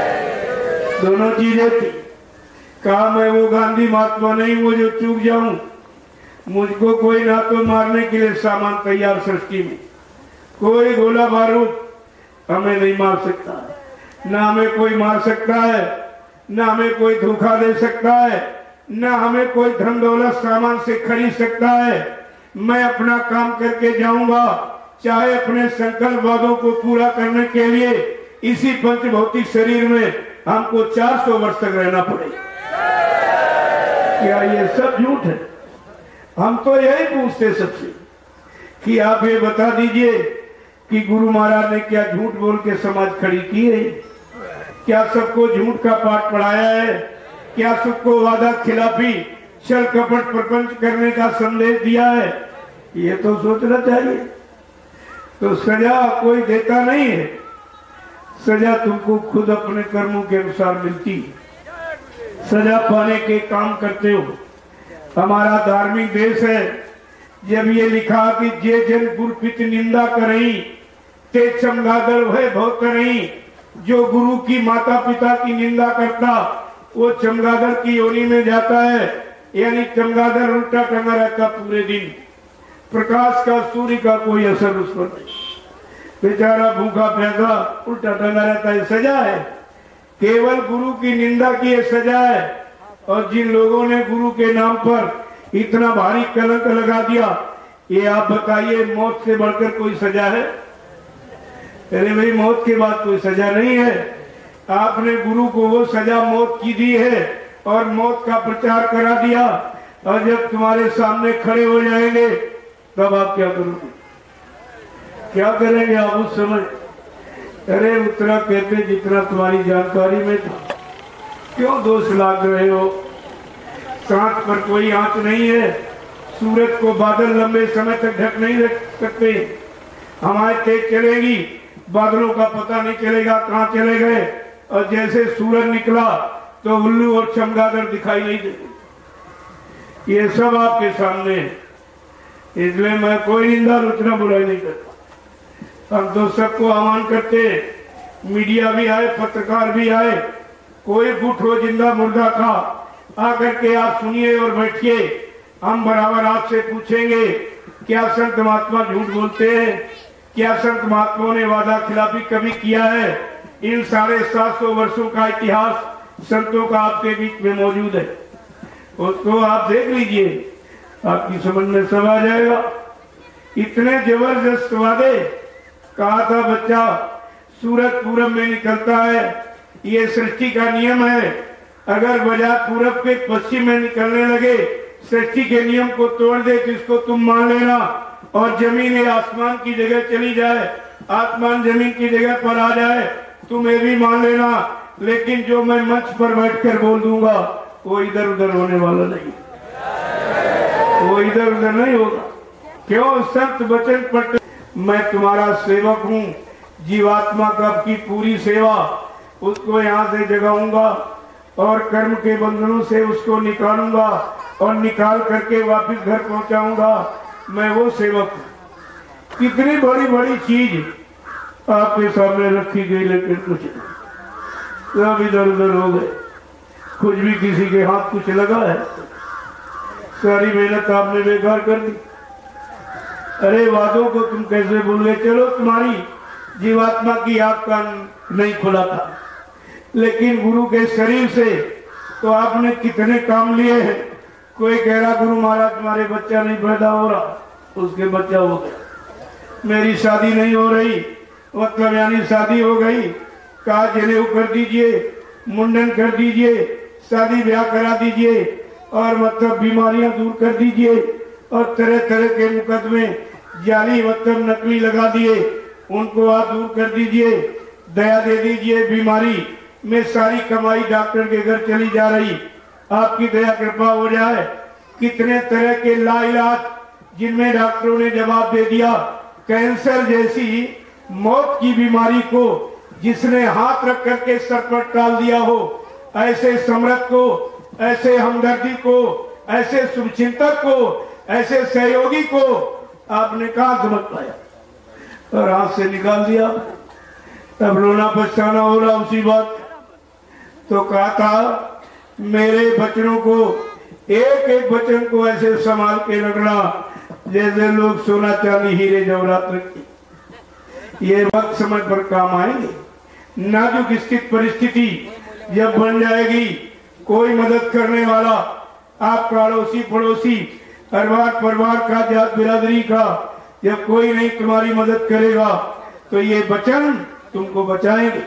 J: दोनों चीजें थी। कहा मैं वो गांधी महात्मा नहीं वो जो चूक जाऊं, मुझको कोई ना तो मारने के लिए सामान तैयार सृष्टि में, कोई गोला बारूद हमें नहीं मार सकता है, ना हमें कोई मार सकता है, ना हमें कोई धोखा दे सकता है, ना हमें कोई धन दौलत सामान से खरीद सकता है। मैं अपना काम करके जाऊंगा, चाहे अपने संकल्प वादों को पूरा करने के लिए इसी पंचभौतिक शरीर में हमको चार सौ वर्ष तक रहना पड़ेगा। क्या ये सब झूठ है? हम तो यही पूछते सबसे कि आप ये बता दीजिए कि गुरु महाराज ने क्या झूठ बोल के समाज खड़ी की है? क्या सबको झूठ का पाठ पढ़ाया है? क्या सबको वादा खिलाफी, छल कपट प्रपंच करने का संदेश दिया है? ये तो सोचना चाहिए। तो सजा कोई देता नहीं है, सजा तुमको खुद अपने कर्मों के अनुसार मिलती है। सजा पाने के काम करते हो। हमारा धार्मिक देश है, जब ये लिखा कि जे जन गुरु पित निंदा करई ते चमगादड़ वह बहुत करई, जो गुरु की माता पिता की निंदा करता वो चमगादड़ की योनि में जाता है, यानी चमगादड़ उल्टा टंगा रहता पूरे दिन, प्रकाश का सूर्य का कोई असर उस पर नहीं, बेचारा भूखा प्यासा उल्टा टंगा रहता है। सजा है, केवल गुरु की निंदा की ये सजा है। और जिन लोगों ने गुरु के नाम पर इतना भारी कलंक लगा दिया, ये आप बताइए मौत से बढ़कर कोई सजा है? अरे भाई मौत के बाद कोई सजा नहीं है। आपने गुरु को वो सजा मौत की दी है और मौत का प्रचार करा दिया, और जब तुम्हारे सामने खड़े हो जाएंगे तब आप क्या करोगे? क्या करेंगे आप उस समय? अरे उतना कहते जितना तुम्हारी जानकारी में था, क्यों दोष लाग रहे हो? सांस पर कोई आंच नहीं है, सूरज को बादल लंबे समय तक ढक नहीं रख सकते। हवाएं तेज चलेगी, बादलों का पता नहीं चलेगा कहाँ चले गए, और जैसे सूरज निकला तो उल्लू और चमगादड़ दिखाई नहीं देते। ये सब आपके सामने है, इसलिए मैं कोई निंदा आलोचना बुराई नहीं करता। हम तो सबको आह्वान करते, मीडिया भी आए, पत्रकार भी आए, कोई गुट हो जिंदा मुर्दा का, आकर के आप सुनिए और बैठिए। हम बराबर आपसे पूछेंगे क्या संत महात्मा झूठ बोलते हैं? क्या संत महात्माओं ने वादा खिलाफी कभी किया है? इन साढ़े सात सौ वर्षों का इतिहास संतों का आपके बीच में मौजूद है, उसको आप देख लीजिए, आपकी समझ में सब आ जाएगा। इतने जबरदस्त वादे। कहा था बच्चा सूरज पूरब में निकलता है, ये सृष्टि का नियम है। अगर बाजार पूरब के पश्चिम में निकलने लगे, सृष्टि के नियम को तोड़ दे तो इसको तुम मान लेना, और जमीन आसमान की जगह चली जाए, आसमान जमीन की जगह पर आ जाए, तुम ये भी मान लेना। लेकिन जो मैं मंच पर बैठकर बोल दूंगा वो इधर उधर होने वाला नहीं, वो इधर उधर नहीं होगा। क्यों? संत वचन पढ़ते। मैं तुम्हारा सेवक हूँ, जीवात्मा का की पूरी सेवा, उसको यहाँ से जगाऊंगा और कर्म के बंधनों से उसको निकालूंगा और निकाल करके वापस घर पहुंचाऊंगा। मैं वो सेवक हूँ। कितनी बड़ी बड़ी चीज आपके सामने रखी गई, लेकिन कुछ सब इधर उधर हो गए। कुछ भी किसी के हाथ कुछ लगा है, सारी मेहनत आपने बेकार कर दी। अरे वादों को तुम कैसे भूल गए? चलो तुम्हारी जीवात्मा की आंख कान नहीं खुला था, लेकिन गुरु के शरीर से तो आपने कितने काम लिए हैं। कोई कह रहा गुरु महाराज तुम्हारे बच्चा नहीं पैदा हो रहा, उसके बच्चा हो गया। मेरी शादी नहीं हो रही, मतलब यानी शादी हो गई, कहा जनेऊ कर दीजिए, मुंडन कर दीजिए, शादी ब्याह करा दीजिए, और मतलब बीमारियां दूर कर दीजिए, और तरह तरह के मुकदमे जाली मतलब नकली लगा दिए, उनको आप दूर कर दीजिए, दया दे दीजिए। बीमारी में सारी कमाई डॉक्टर के घर चली जा रही, आपकी दया कृपा हो जाए। कितने तरह के लाइलाज जिनमें डॉक्टरों ने जवाब दे दिया। कैंसर जैसी मौत की बीमारी को जिसने हाथ रख करके सर पर टाल दिया हो, ऐसे समर्थ को, ऐसे हमदर्दी को, ऐसे शुभचिंतक को, ऐसे सहयोगी को आपने कहा समझ पाया और हाथ से निकाल दिया। तब रोना पछताना हो रहा उसी बात। तो कहा था मेरे बचनों को, एक एक बचन को ऐसे संभाल के रखना जैसे लोग सोना चांदी हीरे जवाहरात रखते। ये वक्त समय पर काम आएंगे। नाजुक स्थित परिस्थिति जब बन जाएगी, कोई मदद करने वाला, आपका अड़ोसी पड़ोसी, परिवार परिवार का, जात बिरादरी का, जब कोई नहीं तुम्हारी मदद करेगा, तो ये वचन तुमको बचाएंगे।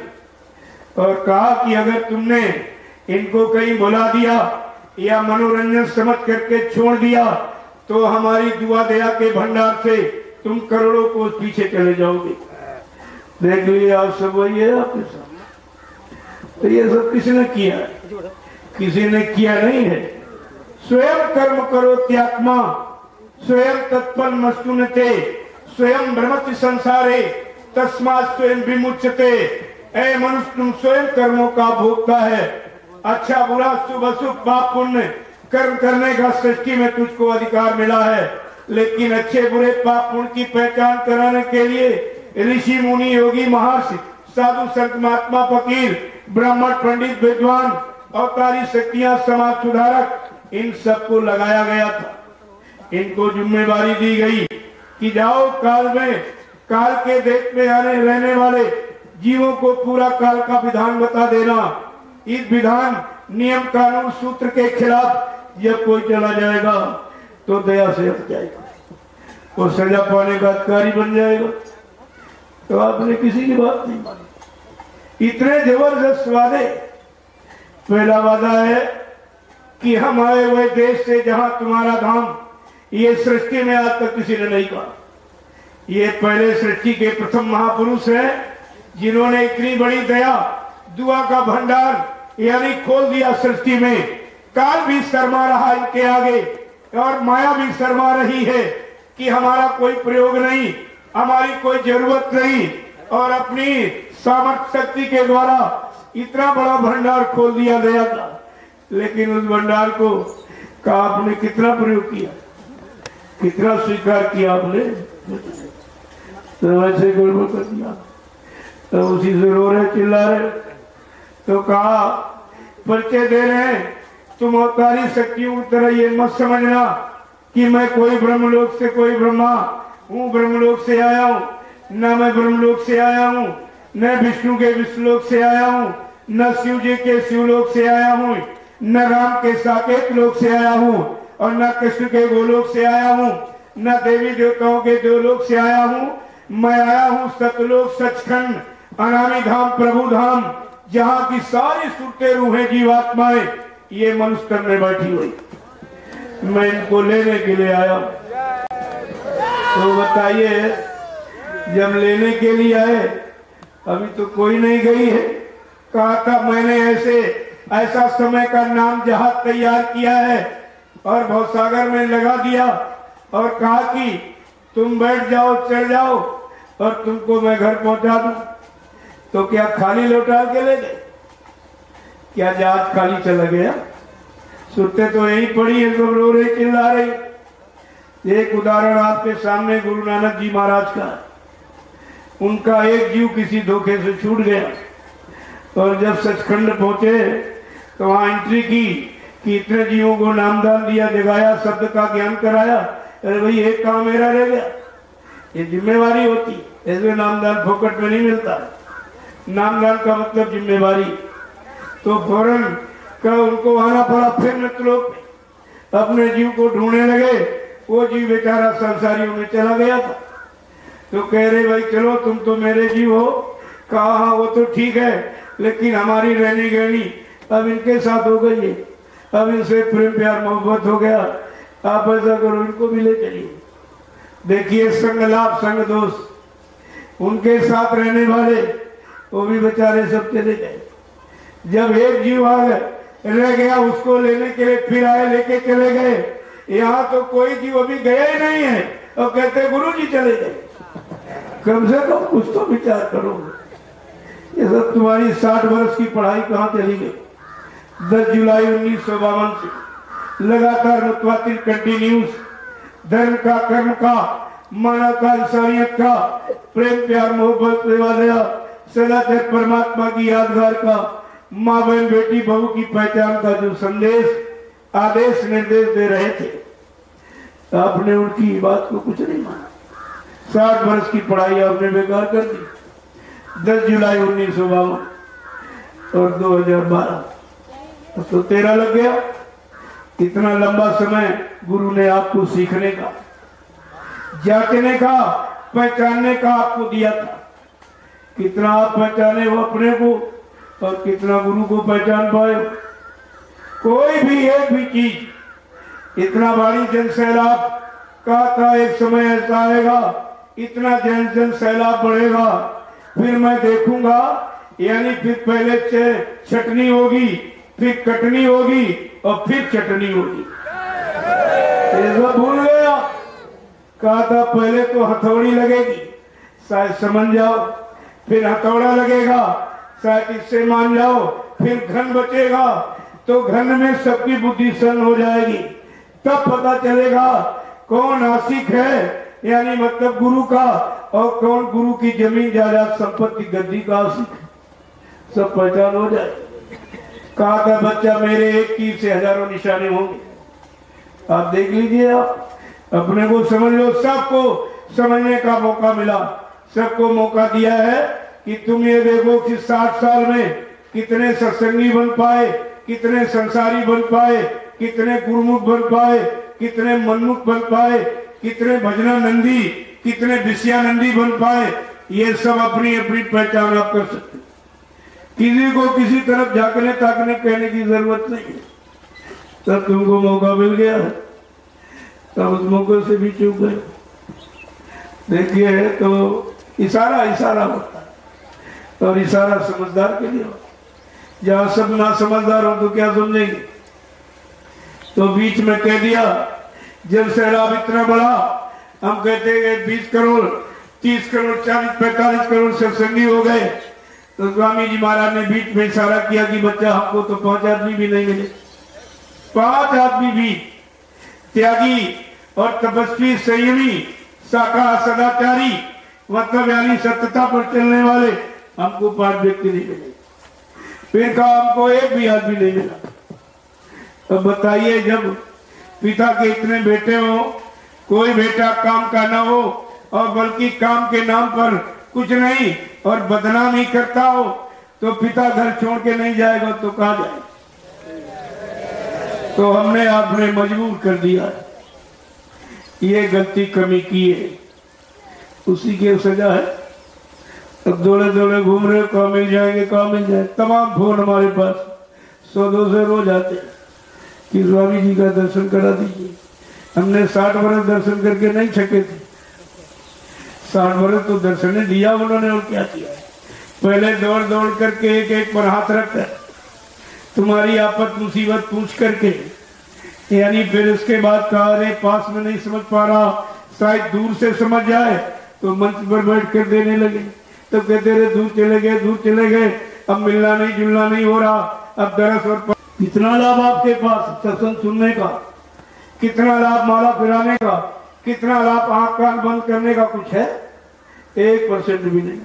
J: और कहा कि अगर तुमने इनको कहीं बुला दिया या मनोरंजन समझ करके छोड़ दिया, तो हमारी दुआ दया के भंडार से तुम करोड़ों को पीछे चले जाओगे। देख लीजिए आप सब, वही है आपके सामने। तो ये सब किसने किया है? किसी ने किया नहीं है। स्वयं कर्म करो त्यात्मा, स्वयं तत्पल मस्तुनते, स्वयं ब्रह्मति संसारे तस्मात् स्वयं विमुच्यते। ऐ मनुष्य तुम स्वयं कर्मों का भोगता है। अच्छा बुरा शुभ अशुभ पाप पुण्य कर्म करने का सृष्टि में तुझको अधिकार मिला है, लेकिन अच्छे बुरे पाप पुण्य की पहचान कराने के लिए ऋषि मुनि योगी महर्षि साधु संत महात्मा फकीर ब्राह्मण पंडित विद्वान अवतारी शक्तियां समाज सुधारक, इन सबको लगाया गया था। इनको जिम्मेवारी दी गई कि जाओ काल में, काल के देश में आने रहने वाले जीवों को पूरा काल का विधान बता देना। इस विधान नियम कानून सूत्र के खिलाफ जब कोई चला जाएगा तो दया से हट जाएगा, वो सजा पाने का अधिकारी बन जाएगा। तो आपने किसी की बात नहीं मानी। इतने जबरदस्त वादे। पहला वादा है कि हम आए हुए देश से जहां तुम्हारा धाम, ये सृष्टि में आज तक किसी ने नहीं कहा। ये पहले सृष्टि के प्रथम महापुरुष हैं जिन्होंने इतनी बड़ी दया, दुआ का भंडार यानी खोल दिया सृष्टि में। काल भी शर्मा रहा इनके आगे, और माया भी शर्मा रही है कि हमारा कोई प्रयोग नहीं, हमारी कोई जरूरत नहीं, और अपनी सामर्थ्य शक्ति के द्वारा इतना बड़ा भंडार खोल दिया गया था, लेकिन उस भंडार को का आपने कितना प्रयोग किया, कितना स्वीकार किया आपने, तो ऐसे गड़बड़ कर दिया। तो उसी से रो रहे चिल्ला रहे। तो कहा परिचय दे रहे हैं, तुम अवतारी शक्तियों की तरह ये मत समझना कि मैं कोई ब्रह्मलोक से कोई ब्रह्मा हूँ, ब्रह्मलोक से आया हूँ, न मैं ब्रह्मलोक से आया हूँ, न विष्णु के विष्णुलोक से आया हूँ, न शिव जी के शिवलोक से आया हूँ, न राम के साकेत लोक से आया हूँ, और न कृष्ण के गोलोक से आया हूँ, न देवी देवताओं के देवलोक से आया हूँ। मैं आया हूँ सतलोक सचखंड अनामी धाम प्रभु धाम, जहाँ की सारी सुरते रूहें जीवात्माएं ये मनुष्य तन में बैठी हुई, मैं इनको लेने के लिए आया हूँ। तो बताइए, जब लेने के लिए आए, अभी तो कोई नहीं गई है। कहा था मैंने ऐसे ऐसा समय का नाम जहाज तैयार किया है और भवसागर में लगा दिया, और कहा कि तुम बैठ जाओ, चल जाओ, और तुमको मैं घर पहुंचा दूं। तो क्या खाली लौटा के ले गए? क्या जहाज खाली चला गया? सुरते तो यही पड़ी है, सब रो रहे चिल्ला रहे। एक उदाहरण आपके सामने गुरु नानक जी महाराज का। उनका एक जीव किसी धोखे से छूट गया, और जब सचखंड पहुंचे तो वहां एंट्री की कि इतने जीवों को नामदान दिया, जगाया, शब्द का ज्ञान कराया। अरे भाई एक काम मेरा रह गया, ये जिम्मेवारी होती, ऐसे नामदान फोकट में नहीं मिलता। नामदान का मतलब जिम्मेवारी। तो फौरन का उनको आना पड़ा फिर मृतलोक में, अपने जीव को ढूंढने लगे। वो जीव बेचारा संसारियों में चला गया था। तो कह रहे भाई चलो तुम तो मेरे जीव हो। कहा हाँ वो तो ठीक है, लेकिन हमारी रहनी गहनी अब इनके साथ हो गई है, अब इनसे प्रेम प्यार मोहब्बत हो गया, आप ऐसा करो इनको भी ले चलिए। देखिए संग लाभ संग दोष, उनके साथ रहने वाले वो भी बेचारे सब चले गए। जब एक जीव आ गए रह गया, उसको लेने के लिए फिर आए, लेके चले गए। यहाँ तो कोई जीव अभी गया ही नहीं है, और कहते गुरु जी चले गए। कम से कम कुछ तो विचार करो। ये सब तुम्हारी साठ वर्ष की पढ़ाई कहाँ चली गई? दस जुलाई उन्नीस सौ बावन से लगातार मुतवातिर कंटिन्यूस धर्म का, कर्म का, मानवता, इंसानियत का, प्रेम प्यार मोहब्बत सेवा दया, सदाचार, परमात्मा की यादगार का, माँ बहन बेटी बहू की पहचान का जो संदेश, आदेश, निर्देश दे रहे थे, आपने उनकी बात को कुछ नहीं माना। साठ वर्ष की पढ़ाई आपने बेकार कर दी। दस जुलाई उन्नीस सौ बावन और दो हजार बारह तो तेरह लग गया। इतना लंबा समय गुरु ने आपको सीखने का, जांचने का, पहचानने का आपको दिया था। कितना आप पहचाने हो अपने को, और कितना गुरु को पहचान पाए। कोई भी एक भी चीज, इतना भारी जन सैलाब कहा था एक समय ऐसा आएगा, इतना जन जन सैलाब बढ़ेगा, फिर मैं देखूंगा, यानी फिर पहले छटनी होगी, फिर कटनी होगी, और फिर चटनी होगी। ऐसा भूल गया। कहा था पहले तो हथौड़ी लगेगी, शायद समझ जाओ, फिर हथौड़ा लगेगा, शायद इससे मान जाओ, फिर घन बचेगा, तो घन में सबकी बुद्धि सन हो जाएगी। तब पता चलेगा कौन आशिक है, यानी मतलब गुरु का, और कौन गुरु की जमीन जायदाद संपत्ति गद्दी का आशिक, सब पहचान हो जाए। कहा था बच्चा मेरे एक तीर से हजारों निशाने होंगे। आप देख लीजिए, आप अपने को समझ लो। सबको समझने का मौका मिला, सबको मौका दिया है कि तुम ये देखो कि साठ साल में कितने सत्संगी बन पाए, कितने संसारी बन पाए, कितने गुरुमुख बन पाए, कितने मनमुख बन पाए, कितने भजनानंदी, कितने विषयानंदी बन पाए। ये सब अपनी अपनी पहचान आप कर सकते। किसी को किसी तरफ झांकने ताकने कहने की जरूरत नहीं है। तब तुमको मौका मिल गया है, तब उस मौके से भी चूक गए। देखिए तो इशारा इशारा होता है, और इशारा समझदार के लिए होता है। जहाँ सब ना समझदार हो तो क्या समझेंगे? तो बीच में कह दिया जब सैलाब इतना बड़ा, हम कहते हैं बीस करोड़, तीस करोड़, चालीस पैंतालीस करोड़ सत्संगी हो गए, तो स्वामी जी महाराज ने बीच में इशारा किया कि बच्चा हमको तो पांच आदमी भी नहीं मिले। पांच आदमी भी त्यागी और तपस्वी, संयमी, शाखा सदाचारी, मतलब यानी सत्यता पर चलने वाले, हमको पांच व्यक्ति नहीं मिले। फिर कहा हमको एक भी आदमी नहीं मिला। तो बताइए, जब पिता के इतने बेटे हो, कोई बेटा काम का ना हो और बल्कि काम के नाम पर कुछ नहीं और बदनामी करता हो, तो पिता घर छोड़ के नहीं जाएगा तो कहाँ जाए? तो हमने आपने मजबूर कर दिया, ये गलती कमी की है, उसी की सजा है। अब दौड़े दौड़े घूम रहे, कहाँ मिल जाएंगे, कहाँ मिल जाए। तमाम फोन हमारे पास सौ दो सौ रोज आते हैं कि स्वामी जी का दर्शन करा दीजिए। हमने साठ वर्ष दर्शन करके नहीं छके थे, साठ वर्ष तो दर्शन दिया उन्होंने, और क्या किया। पहले दौड़ दौड़ करके एक एक पर हाथ रखकर तुम्हारी आपत मुसीबत पूछ करके, यानी फिर उसके बाद कहा अरे पास में नहीं समझ पा रहा, शायद दूर से समझ जाए, तो मंच पर बैठ कर देने लगे। तो कहते रहे दूर चले गए, दूर चले गए, अब मिलना नहीं जुलना नहीं हो रहा, अब दरस और कितना लाभ आपके पास सत्संग सुनने का, कितना लाभ माला फिराने का, कितना लाभ आंख कान बंद करने का कुछ है? एक परसेंट भी नहीं।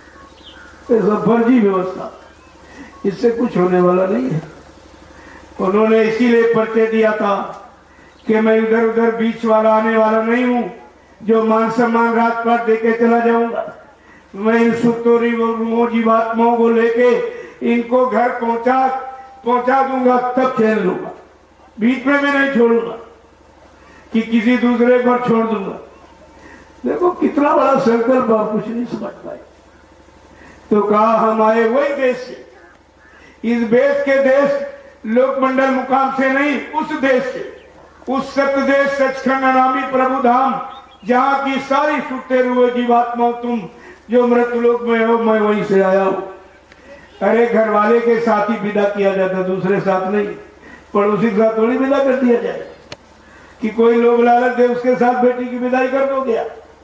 J: ये सब फर्जी व्यवस्था, इससे कुछ होने वाला नहीं है। उन्होंने इसीलिए पर्चे दिया था कि मैं इधर उधर बीच वाला आने वाला नहीं हूं, जो मान सम्मान राजपाट देके चला जाऊंगा। मैं इन सुतोरी जीवात्माओं को लेके इनको घर पहुंचा पहुंचा दूंगा, तब चैन लूंगा, बीच में मैं नहीं छोड़ूंगा कि किसी दूसरे पर छोड़ दूंगा। देखो कितना बड़ा संकल्प, आप कुछ नहीं समझ पाए। तो कहा हम आए वही देश से, इस देश के देश लोकमंडल मुकाम से नहीं, उस देश से, उस सत्य देश सचखंड नामी प्रभु धाम, जहाँ की सारी सुते हुए जीवात्माओं तुम जो मृत्यु लोक में हो, मैं वहीं से आया हूँ। अरे घर वाले के साथ ही विदा किया जाता, दूसरे साथ नहीं। पड़ोसी के साथ थोड़ी विदा कर दिया जाए कि कोई लोग लालच दे उसके साथ बेटी की विदाई कर दो गया।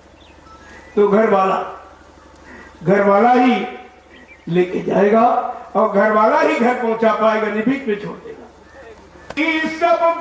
J: तो घर वाला घर वाला ही लेके जाएगा और घर वाला ही घर पहुंचा पाएगा, नहीं बीच में छोड़ देगा। सब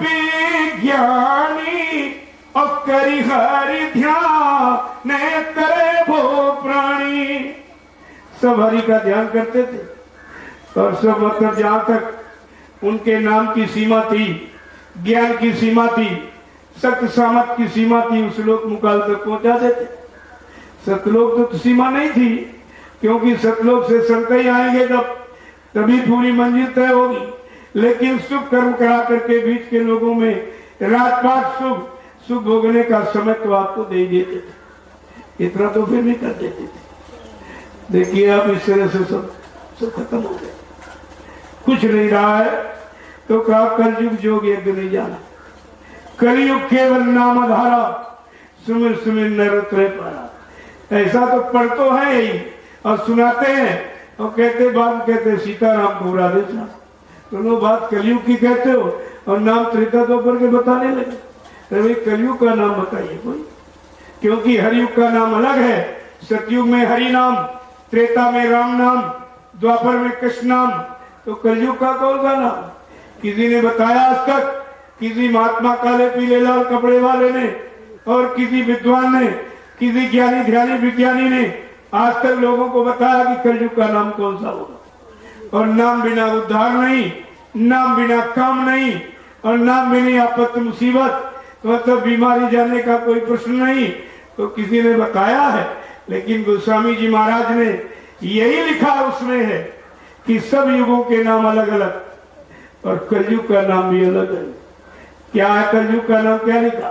J: विज्ञानी और करी हरि ध्यान न करे भो प्राणी, सब हरि का ध्यान करते थे और सब मतलब जहां तक उनके नाम की सीमा थी, ज्ञान की सीमा थी, सत्य सामत की सीमा थी, उस लोक मुकाल तक पहुंचा देते। सतलोक तो, तो सीमा नहीं थी, क्योंकि सतलोक से संत ही आएंगे तब तभी पूरी मंजिल तय होगी। लेकिन सुख कर्म करा करके बीच के लोगों में राजपाट सुख सुख भोगने का समय तो आपको दे देते थे, इतना तो फिर भी कर देते थे। देखिए अब इस तरह से सब सब खत्म हो गया, कुछ नहीं रहा है। तो कहा कलयुग जोग यज्ञ नहीं जाना, कलयुग केवल नाम धारा, सुमिर सुमिर नर उतरे पारा। ऐसा तो पढ़ तो है ही और सुनाते हैं और कहते बात कहते सीताराम को राधे श्याम, दोनों बात कलयुग की कहते हो और नाम त्रेता तो पर के बताने लगे। अरे कलयुग का नाम बताइए कोई, क्योंकि हरियुग का नाम अलग है। सतयुग में हरि नाम, त्रेता में राम नाम, द्वापर में कृष्ण नाम, तो कलयुग का कौन सा नाम? किसी ने बताया आज तक? किसी महात्मा काले पीले लाल कपड़े वाले ने और किसी विद्वान ने, किसी ज्ञानी ध्यानी विज्ञानी ने आज तक लोगों को बताया कि कलयुग का नाम कौन सा होगा? और नाम बिना उद्धार नहीं, नाम बिना काम नहीं, और नाम बिना आपत्ति मुसीबत मतलब बीमारी जाने का कोई प्रश्न नहीं। तो किसी ने बताया है, लेकिन गोस्वामी जी महाराज ने यही लिखा उसमें है कि सब युगों के नाम अलग अलग और कलयुग का नाम भी अलग है। क्या है कलयुग का नाम? क्या लिखा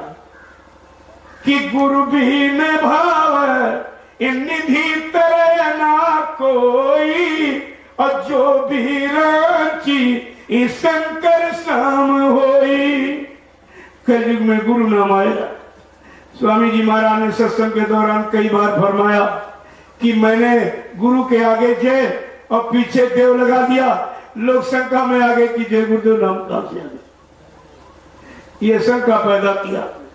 J: कि गुरु भी न भाव इन निधि तरह ना कोई, और जो भी रांची इस शंकर शाम होई। कलयुग में गुरु नाम आएगा। स्वामी जी महाराज ने सत्संग के दौरान कई बार फरमाया कि मैंने गुरु के आगे जय और पीछे देव लगा दिया, लोग शंका में आ गए कि जय गुरुदेव नाम कहां से आ गए। ये शंका पैदा किया।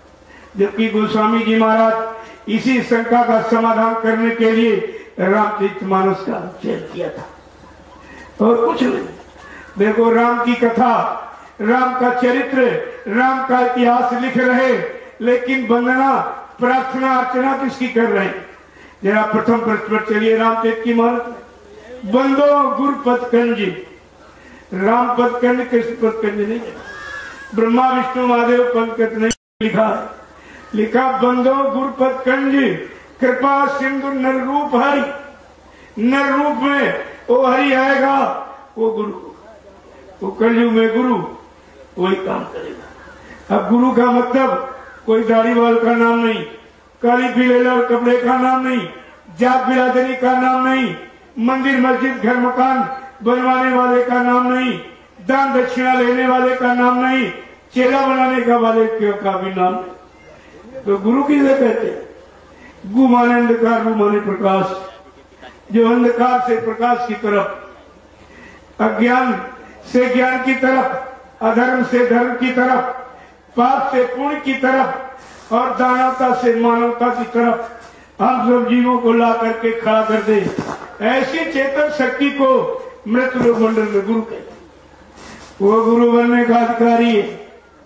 J: जबकि गोस्वामी जी महाराज इसी शंका का समाधान करने के लिए रामचरितमानस का चयन किया था और कुछ नहीं। देखो राम की कथा, राम का चरित्र, राम का इतिहास लिख रहे, लेकिन वंदना प्रार्थना अर्चना किसकी कर रहे हैं? जरा प्रथम पृष्ठ पर चलिए रामचरित की मानस। बंदो गुरुपद कंज, राम पद कंज कृष्ण पद कंज नहीं है, ब्रह्मा विष्णु महादेव पंकज नहीं लिखा है, लिखा बंदो गुरुपद कंज कृपा सिंधु नर रूप हरि। नर रूप में वो हरि आएगा, वो गुरु, वो कलयुग में गुरु वही काम करेगा। अब गुरु का मतलब कोई दाढ़ी वाल का नाम नहीं, काली पीले लाल कपड़े का नाम नहीं, जात बिरादरी का नाम नहीं, मंदिर मस्जिद घर मकान बनवाने वाले का नाम नहीं, दान दक्षिणा लेने वाले का नाम नहीं, चेला बनाने का वाले का भी नाम नहीं। तो गुरु किसे कहते हैं? गु माने अंधकार, रू माने प्रकाश, जो अंधकार से प्रकाश की तरफ, अज्ञान से ज्ञान की तरफ, अधर्म से धर्म की तरफ, पाप से पुण्य की तरफ और दानवता से मानवता की तरफ हम सब जीवों को ला करके खड़ा कर दे, ऐसी चेतन शक्ति को मृत लोक मंडल में गुरु कहते। वो गुरु बनने का अधिकारी है।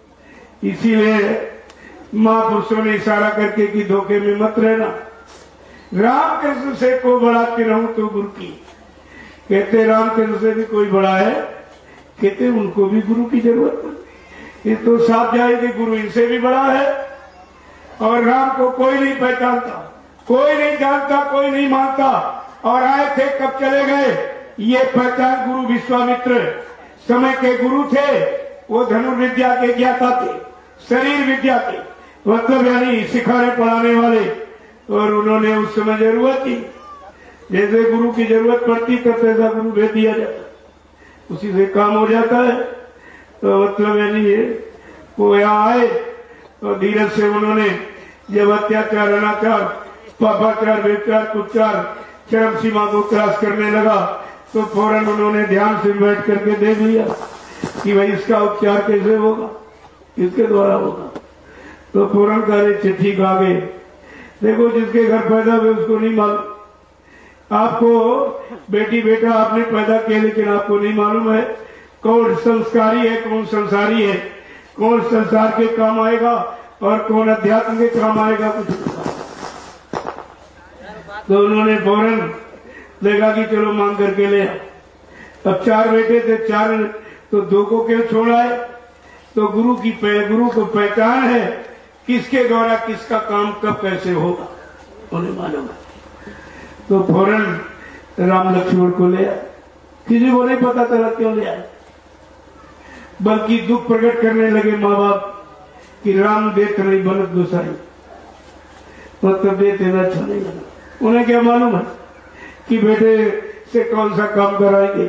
J: इसीलिए महापुरुषों ने इशारा करके कि धोखे में मत रहना, रामकृष्ण से को बड़ा के रहूं तो गुरु की। कहते रामकृष्ण से भी कोई बड़ा है, कहते उनको भी गुरु की जरूरत पड़ती। ये तो साफ जाएगी गुरु इनसे भी बड़ा है। और राम को कोई नहीं पहचानता, कोई नहीं जानता, कोई नहीं मानता। और आए थे कब चले गए, ये पहचान गुरु विश्वामित्र समय के गुरु थे। वो धनुर्विद्या के ज्ञाता थे, शरीर विद्या के, मतलब यानी सिखाने पढ़ाने वाले। और उन्होंने उस समय जरूरत थी, जैसे गुरु की जरूरत पड़ती तब ऐसा गुरु भेज दिया जाता, उसी से काम हो जाता है। तो मतलब यानी ये वो यहाँ आए और धीरज से उन्होंने जब अत्याचार, अनाचार, पापाचार, व्यचार, कुचार चरम सीमा को क्रॉस करने लगा तो फौरन उन्होंने ध्यान से बैठ करके देख लिया कि भाई इसका उपचार कैसे होगा, किसके द्वारा होगा। तो फौरन करे चिट्ठी आ गए। देखो जिसके घर पैदा हुए उसको नहीं मालूम, आपको बेटी बेटा आपने पैदा किया लेकिन आपको नहीं मालूम है कौन संस्कारी है, कौन संसारी है, कौन संसार के काम आएगा और कौन अध्यात्म के काम आएगा, कुछ नहीं। तो उन्होंने फौरन देखा कि चलो मांग करके ले। अब चार बेटे थे, चार तो दो को क्यों छोड़ा है? तो गुरु की गुरु को पहचान है किसके द्वारा किसका काम कब कैसे होगा, उन्हें मालूम है। तो फौरन राम लक्ष्मण को ले आए। किसी को नहीं पता चला क्यों ले आए, बल्कि दुख प्रकट करने लगे माँ बाप कि राम देत नहीं बनत गोसाई, मतलब देते न अच्छा नहीं बना। उन्हें क्या मालूम है कि बेटे से कौन सा काम कराएंगे।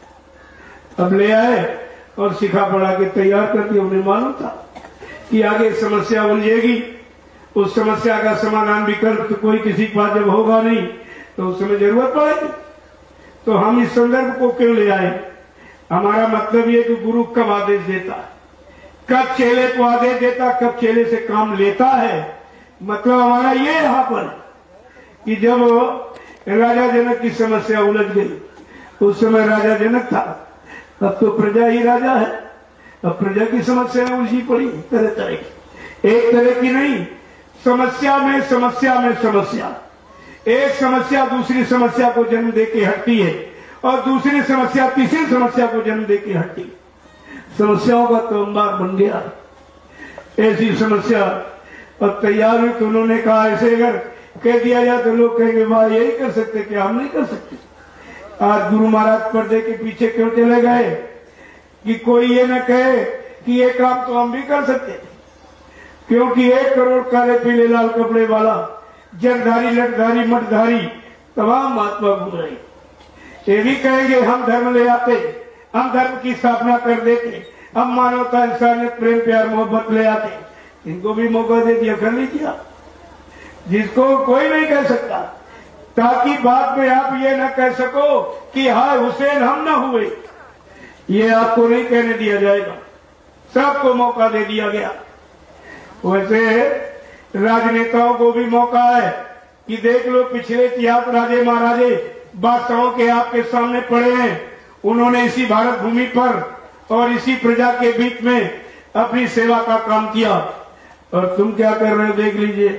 J: अब ले आए और सिखा पढ़ा के तैयार कर दिया। उन्हें मालूम था कि आगे समस्या उलझेगी, उस समस्या का समाधान विकल्प तो कोई किसी के पास जब होगा नहीं तो उस समय जरूरत पड़ेगी। तो हम इस संदर्भ को क्यों ले आए? हमारा मतलब ये कि गुरु कब आदेश देता है, कब चेले को आदेश देता, कब चेले से काम लेता है। मतलब हमारा ये यहाँ पर कि जब राजा जनक की समस्या उलझ गई, उस समय राजा जनक था, अब तो प्रजा ही राजा है। अब प्रजा की समस्या उलझी पड़ी तरह तरह की, एक तरह की नहीं, समस्या में समस्या में समस्या। एक समस्या दूसरी समस्या को जन्म देके हटती है और दूसरी समस्या तीसरी समस्या को जन्म देके हटती है। समस्याओं का तो अंबार बन गया ऐसी समस्या। और तैयार हुई तो उन्होंने कहा ऐसे अगर कह दिया जाए तो लोग कहेंगे वाह यही कर सकते, क्या हम नहीं कर सकते। आज गुरु महाराज पर्दे के पीछे क्यों चले गए कि कोई ये न कहे कि ये काम तो हम भी कर सकते, क्योंकि एक करोड़ काले पीले लाल कपड़े वाला जगधारी लटधारी मठधारी तमाम महात्मा घूम रहे, ये भी कहेंगे हम धर्म ले आते, हम धर्म की स्थापना कर देते, हम मानवता इंसानियत प्रेम प्यार मोहब्बत ले आते। इनको भी मौका दे दिया, कर लीजिए, जिसको कोई नहीं कह सकता, ताकि बाद में आप ये न कह सको कि हाय हुसैन हम न हुए। ये आपको नहीं कहने दिया जाएगा, सबको मौका दे दिया गया। वैसे राजनेताओं को भी मौका है कि देख लो, पिछले इतिहास राजे महाराजे बादशाहों के आपके सामने पड़े हैं, उन्होंने इसी भारत भूमि पर और इसी प्रजा के बीच में अपनी सेवा का काम किया, और तुम क्या कर रहे हो देख लीजिए।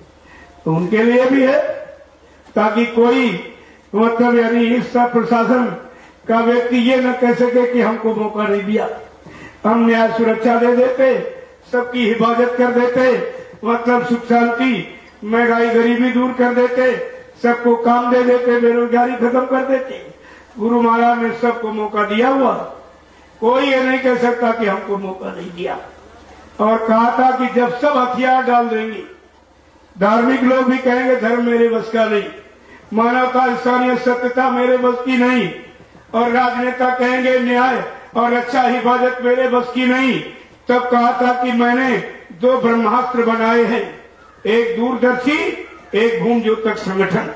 J: तो उनके लिए भी है ताकि कोई मतलब यानी इस प्रशासन का व्यक्ति ये न कह सके कि हमको मौका नहीं दिया। हम न्याय सुरक्षा दे देते, सबकी हिफाजत कर देते, मतलब सुख शांति, महंगाई गरीबी दूर कर देते, सबको काम दे देते, बेरोजगारी खत्म कर देते। गुरु महाराज ने सबको मौका दिया हुआ, कोई ये नहीं कह सकता कि हमको मौका नहीं दिया। और कहा था कि जब सब हथियार डाल देंगे, धार्मिक लोग भी कहेंगे धर्म मेरे बस का नहीं, मानवता इंसानियत सत्यता मेरे बस की नहीं, और राजनेता कहेंगे न्याय और अच्छा हिफाजत मेरे बस की नहीं, तब कहा था कि मैंने दो ब्रह्मास्त्र बनाए हैं, एक दूरदर्शी, एक भूमि ज्योतक संगठन,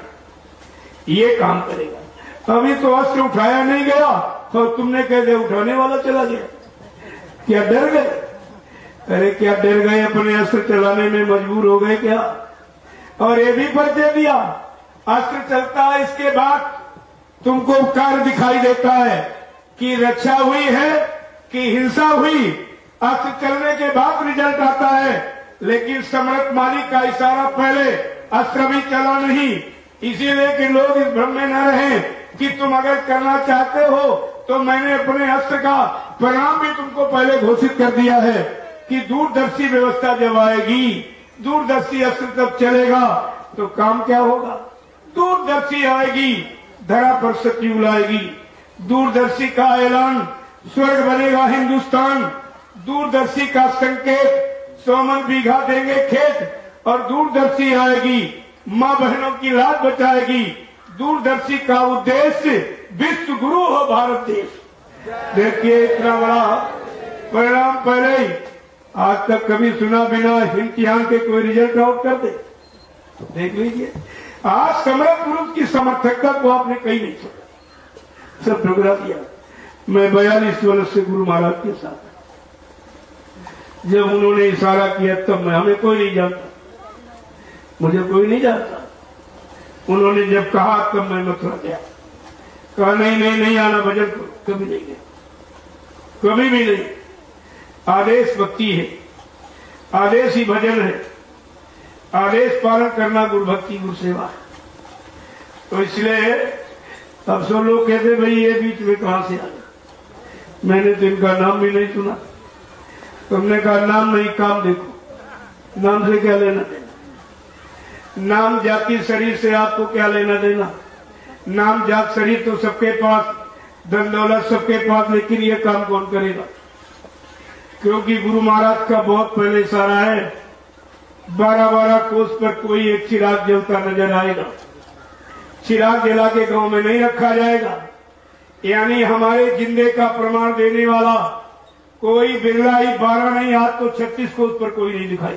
J: ये काम करेगा। अभी तो अस्त्र उठाया नहीं गया और तुमने कह दिया उठाने वाला चला गया। क्या डर गए? अरे क्या डर गए? अपने अस्त्र चलाने में मजबूर हो गए क्या? और ये भी परिचय दिया, अस्त्र चलता है, इसके बाद तुमको कार्य दिखाई देता है कि रक्षा हुई है कि हिंसा हुई। अस्त्र चलने के बाद रिजल्ट आता है, लेकिन सम्राट मालिक का इशारा पहले अस्त्र भी चला नहीं। इसीलिए कि लोग इस भ्रम में न रहें कि तुम अगर करना चाहते हो तो मैंने अपने अस्त्र का परिणाम भी तुमको पहले घोषित कर दिया है कि दूरदर्शी व्यवस्था जब आएगी, दूरदर्शी अस्त्र तब चलेगा तो काम क्या होगा? दूरदर्शी आएगी, धरा पर सतयुग आएगी। दूरदर्शी का ऐलान, स्वर्ग बनेगा हिंदुस्तान। दूरदर्शी का संकेत, सौमन बीघा देंगे खेत। और दूरदर्शी आएगी, माँ बहनों की लाज बचाएगी। दूरदर्शी का उद्देश्य विश्व गुरु हो भारत देश। देखिए इतना बड़ा परिणाम पहले ही आज तक कभी सुना बिना इम्तिहान के कोई रिजल्ट आउट कर दे। देख लीजिए, आज सम्राट पुरुष की समर्थकता को आपने कहीं नहीं छोड़ा, सब ठुकरा दिया। मैं बयालीस वर्ष से गुरु महाराज के साथ, जब उन्होंने इशारा किया तब मैं, हमें कोई नहीं जानता, मुझे कोई नहीं जानता। उन्होंने जब कहा तब मैं मथुरा गया, कहा नहीं नहीं नहीं आना भजन को, कभी नहीं गया, कभी भी नहीं। आदेश भक्ति है, आदेश ही भजन है, आदेश पालन करना गुरु भक्ति गुरु सेवा है। तो इसलिए अब सब लोग कहते भाई ये बीच में कहां से आ गए, मैंने तो इनका नाम भी नहीं सुना। तुमने कहा नाम नहीं काम देखो, नाम से क्या लेना देना, नाम जाति शरीर से आपको क्या लेना देना। नाम जात शरीर तो सबके पास, धन दौलत सबके पास, लेकिन ये काम कौन करेगा? क्योंकि गुरु महाराज का बहुत पहले इशारा है, बारह बारह कोस पर कोई एक चिराग जलता नजर आएगा। चिराग जला के गांव में नहीं रखा जाएगा, यानी हमारे जिंदे का प्रमाण देने वाला कोई बिरला ही बारह नहीं, आज तो छत्तीस कोस पर कोई नहीं दिखाई,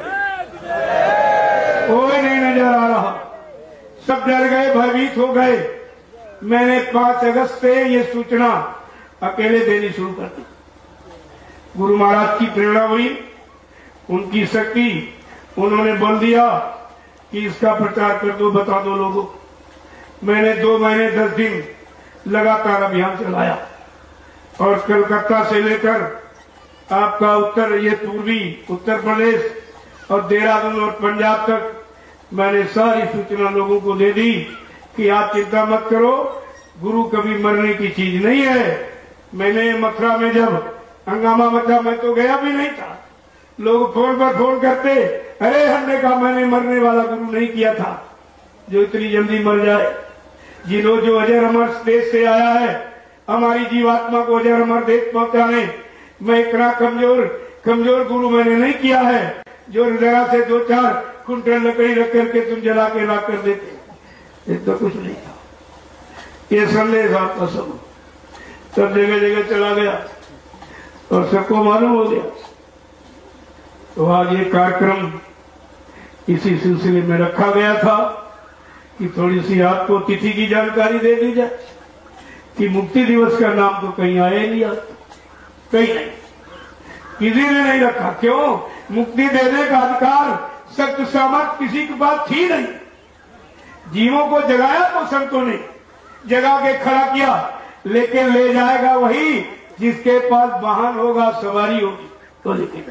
J: कोई नहीं नजर आ रहा। सब डर गए, भयभीत हो गए। मैंने पांच अगस्त से ये सूचना अकेले देनी शुरू कर दी। गुरु महाराज की प्रेरणा हुई, उनकी शक्ति, उन्होंने बल दिया कि इसका प्रचार कर दो, बता दो लोगों। मैंने दो महीने दस दिन लगातार अभियान चलाया और कलकत्ता से लेकर आपका उत्तर, ये पूर्वी उत्तर प्रदेश और देहरादून और पंजाब तक मैंने सारी सूचना लोगों को दे दी कि आप चिंता मत करो, गुरु कभी मरने की चीज नहीं है। मैंने मथुरा में जब हंगामा मचा, मैं तो गया भी नहीं था, लोग फोन पर फोन करते, अरे हमने कहा मैंने मरने वाला गुरु नहीं किया था जो इतनी जल्दी मर जाए। जिन्हों जो अजर अमर देश से आया है, हमारी जीवात्मा को अजर अमर देश पहुंचाने, मैं इतना कमजोर कमजोर गुरु मैंने नहीं किया है जो जरा से दो चार कुंटल लकड़ी रख करके तुम जला के ला कर देते, ये तो कुछ नहीं था। ये संदेश आपका सब सब जगह जगह चला गया और सबको मालूम हो गया। तो आज ये कार्यक्रम इसी सिलसिले में रखा गया था कि थोड़ी सी आपको तिथि की जानकारी दे दी जाए कि मुक्ति दिवस का नाम तो कहीं आया नहीं, आज कहीं नहीं, किसी ने नहीं रखा। क्यों? मुक्ति देने का अधिकार सख्त सामर्थ किसी के पास थी नहीं। जीवों को जगाया तो संतों ने जगा के खड़ा किया, लेकिन ले जाएगा वही जिसके पास वाहन होगा, सवारी होगी तो लेके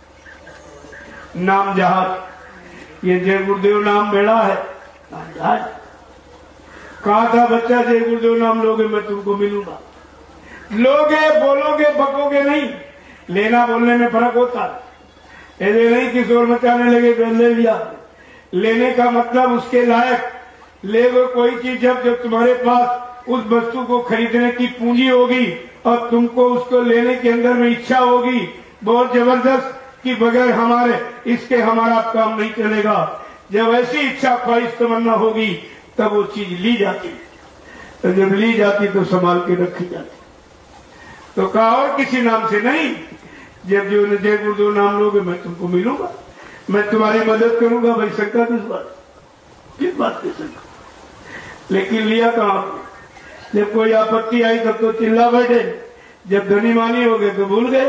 J: जाएगा। नाम जहाज, ये जय गुरुदेव नाम बेड़ा है, नाम जहाज। कहा था बच्चा जय गुरुदेव नाम लोगे मैं तुमको मिलूंगा। लोगे, बोलोगे, बकोगे नहीं। लेना बोलने में फर्क होता है। ऐसे नहीं कि शोर मचाने लगे तो ले लिया। लेने का मतलब उसके लायक ले वो कोई चीज जब जब तुम्हारे पास उस वस्तु को खरीदने की पूंजी होगी और तुमको उसको लेने के अंदर में इच्छा होगी बहुत जबरदस्त कि बगैर हमारे इसके हमारा काम नहीं चलेगा। जब ऐसी इच्छा ख्वाहिश तमन्ना होगी तब वो चीज ली जाती, तो जब ली जाती तो संभाल के रखी जाती। तो कहा और किसी नाम से नहीं, जब जो जय गुरुदेव नाम लोगे मैं तुमको मिलूंगा, मैं तुम्हारी मदद करूंगा। भाई शंका किस बात, किस बात की शंका? लेकिन लिया कहां? जब कोई आपत्ति आई तब तो चिल्ला बैठे, जब धनी मानी हो गए तो भूल गया,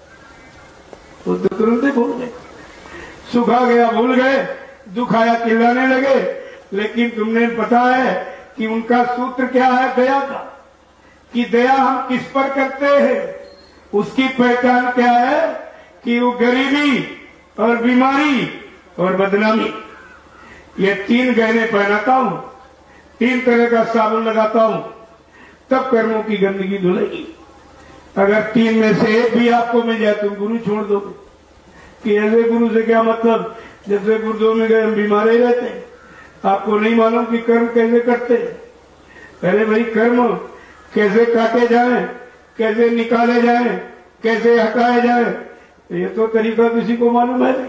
J: तो तुरंत ही भूल गए। सुख आ गया भूल गए, दुख आया चिल्लाने लगे। लेकिन तुमने पता है कि उनका सूत्र क्या है दया का, कि दया हम किस पर करते हैं? उसकी पहचान क्या है कि वो गरीबी और बीमारी और बदनामी, ये तीन गहने पहनाता हूं, तीन तरह का साबुन लगाता हूं, तब कर्मों की गंदगी धुलेगी। अगर तीन में से एक भी आपको मिल जाए तुम गुरु छोड़ दोगे। कि ऐसे गुरु से क्या मतलब, जैसे गुरुदेव में गए हम बीमार ही रहते हैं। आपको नहीं मालूम कि कर्म कैसे करते हैं। अरे भाई कर्म कैसे काटे जाएं, कैसे निकाले जाएं, कैसे हटाए जाएं, ये तो तरीका किसी को मालूम है नहीं।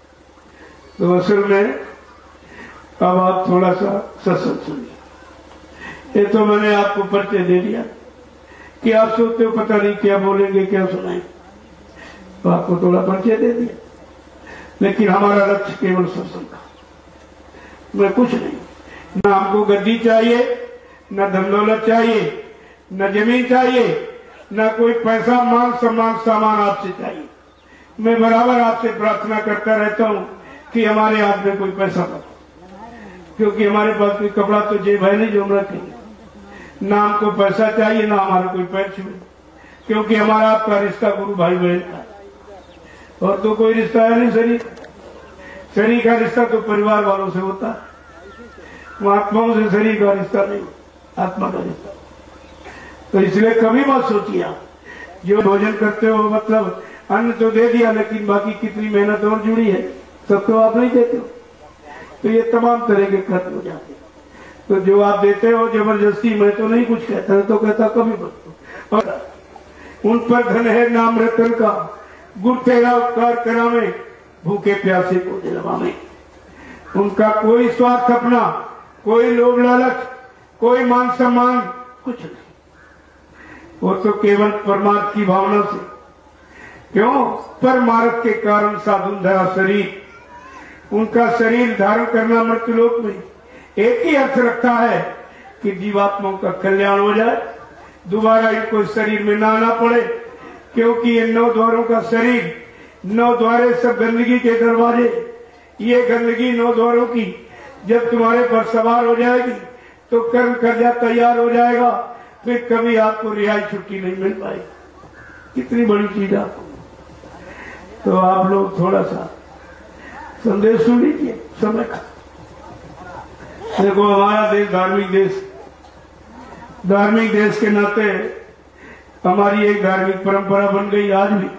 J: तो असल में अब आप थोड़ा सा सत्संग सुनिए। ये तो मैंने आपको परिचय दे दिया कि आप सोचते हो पता नहीं क्या बोलेंगे क्या सुनाएंगे, तो आपको थोड़ा परिचय दे दिया। लेकिन हमारा लक्ष्य केवल सत्संग का, मैं कुछ नहीं। न हमको गद्दी चाहिए, न धन दौलत चाहिए, न जमीन चाहिए, न कोई पैसा मान सम्मान सामान आपसे चाहिए। मैं बराबर आपसे प्रार्थना करता रहता हूं कि हमारे हाथ में कोई पैसा न, क्योंकि हमारे पास कोई कपड़ा तो जेब है नहीं जो हम रखेंगे। ना हमको पैसा चाहिए, ना हमारा कोई पैर छुए, क्योंकि हमारा आपका रिश्ता गुरु भाई बहन का, और तो कोई रिश्ता है नहीं। शरीर शरीर का रिश्ता तो परिवार वालों से होता है, महात्माओं से शरीर का रिश्ता नहीं, आत्मा का रिश्ता। तो इसलिए कभी मत सोचिए आप जो भोजन करते हो, मतलब अन्न तो दे दिया लेकिन बाकी कितनी मेहनत और जुड़ी है सब तो आप नहीं देते हो, तो ये तमाम तरह के खत्म हो जाते। तो जो आप देते हो जबरदस्ती, मैं तो नहीं कुछ कहता, तो कहता कभी मत। और उन पर धन है नाम रतन का, गुर तेरा उपकार करावे, भूखे प्यासे को दिलवावे। उनका कोई स्वार्थ अपना, कोई लोभ लालच, कोई मान सम्मान कुछ नहीं, वो तो केवल परमार्थ की भावना से। क्यों? परमार्थ के कारण साधु धरा शरीर। उनका शरीर धारण करना मृत्युलोक में एक ही अर्थ रखता है कि जीवात्माओं का कल्याण हो जाए, दोबारा इनको शरीर में ना आना पड़े। क्योंकि ये नौ द्वारों का शरीर, नौ द्वारे सब गंदगी के दरवाजे, ये गंदगी नौ द्वारों की जब तुम्हारे पर सवार हो जाएगी तो कर्म कर्जा तैयार हो जाएगा, फिर कभी आपको रिहाई छुट्टी नहीं मिल पाएगी। कितनी बड़ी चीज आपको। तो आप लोग थोड़ा सा संदेश सुन लीजिए समय का। देखो हमारा देश धार्मिक देश, धार्मिक देश के नाते हमारी एक धार्मिक परंपरा बन गई आज भी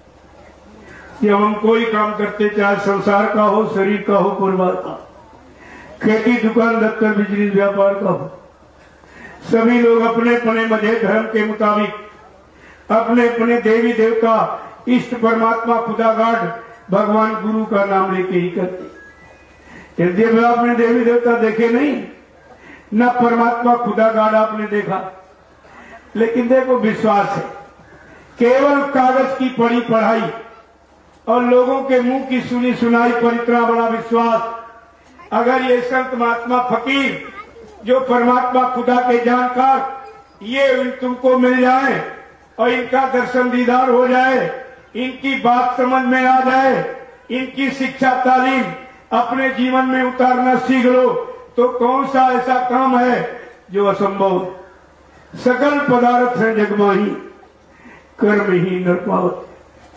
J: कि हम कोई काम करते, चाहे संसार का हो, शरीर का हो, परिवार का, खेती, दुकान, दफ्तर, बिजनेस, व्यापार का हो, सभी लोग अपने अपने मजहब धर्म के मुताबिक अपने अपने देवी देवता, इष्ट परमात्मा, खुदा गाड, भगवान गुरु का नाम लेके ही करते। यदि आपने देवी देवता देखे नहीं, न परमात्मा खुदा गाड आपने देखा, लेकिन देखो विश्वास है, केवल कागज की पढ़ी पढ़ाई और लोगों के मुंह की सुनी सुनाई पर इतना बड़ा विश्वास। अगर ये संत महात्मा फकीर जो परमात्मा खुदा के जानकार, ये तुमको मिल जाए और इनका दर्शन दीदार हो जाए, इनकी बात समझ में आ जाए, इनकी शिक्षा तालीम अपने जीवन में उतारना सीख लो तो कौन सा ऐसा काम है जो असंभव। सकल पदार्थ है जगमाही, कर्म ही नर पावत।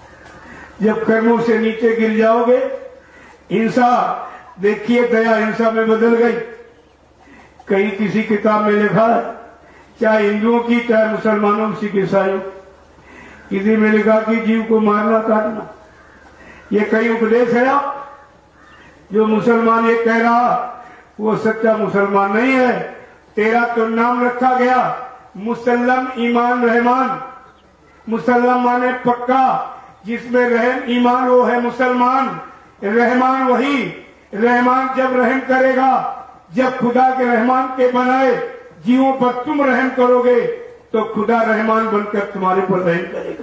J: जब कर्मों से नीचे गिर जाओगे, हिंसा देखिए दया हिंसा में बदल गई। कहीं किसी किताब में लिखा है, चाहे हिंदुओं की चाहे मुसलमानों सिख ईसाइयों, किसी में लिखा कि जीव को मारना काटना। ये कई उपदेश है आप जो मुसलमान ये कह रहा वो सच्चा मुसलमान नहीं है। तेरा तो नाम रखा गया मुसल्लम ईमान रहमान। मुसल्लम माने पक्का, जिसमें रहम ईमान वो है मुसलमान। रहमान वही, रहमान जब रहम करेगा, जब खुदा के रहमान के बनाए जीवों पर तुम रहम करोगे तो खुदा रहमान बनकर तुम्हारे पर रहम करेगा।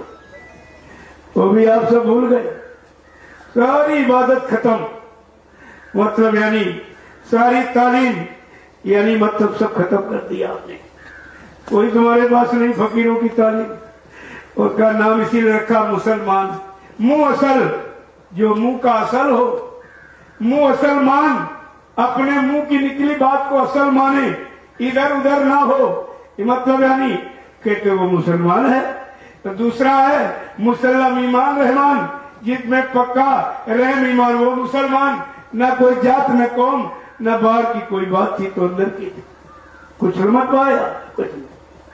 J: वो भी आप सब भूल गए। सारी इबादत खत्म, मतलब यानी सारी तालीम यानी मतलब सब खत्म कर दिया आपने। कोई तुम्हारे पास नहीं फकीरों की तालीम। उसका नाम इसीलिए रखा मुसलमान। मुंह असल, जो मुंह का असल हो, मुंह असल मान, अपने मुंह की निकली बात को असल माने, इधर उधर ना हो। मतलब यानी कहते वो मुसलमान है। तो दूसरा है मुसल्लम ईमान रहमान, जिसमें पक्का रहम ईमान वो मुसलमान। न कोई जात न कौम न बाहर की कोई बात थी तो अंदर की कुछ मत पाया कुछ नहीं।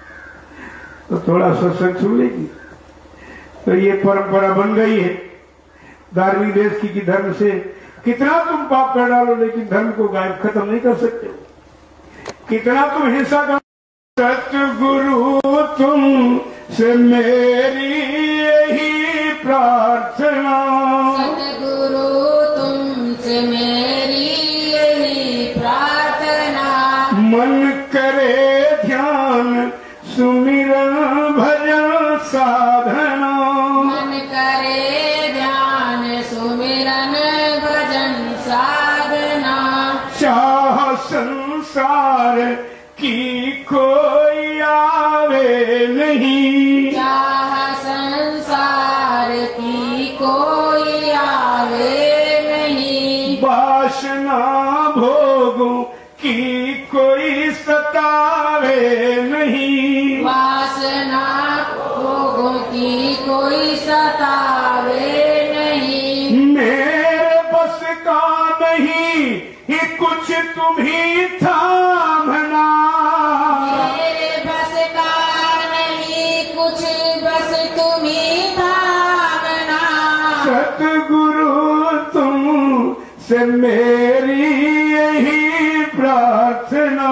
J: तो थोड़ा सत्संग सुन लेगी तो ये परंपरा बन गई है धार्मिक देश की कि धर्म से कितना तुम पाप कर डालो लेकिन धर्म को गायब खत्म नहीं कर सकते हो। कितना तुम हिंसा कर। सतगुरु तुम से मेरी यही प्रार्थना,
C: सतगुरु तुमसे मेरी यही प्रार्थना।
J: मन करे ध्यान सुमिरन भजन साधना,
C: मन करे ध्यान सुमिरन भजन साधना।
J: चाह संसार की कोई आवे नहीं,
C: चाह संसार की कोई आवे नहीं।
J: वासना भोगों की कोई सतावे नहीं,
C: वासना भोगों की कोई सतावे नहीं।
J: मेरे बस का नहीं ही कुछ तुम्ही थामना,
C: मेरे बस का नहीं कुछ बस तुम्ही थामना।
J: सतगुरु तुम से मेरी यही प्रार्थना,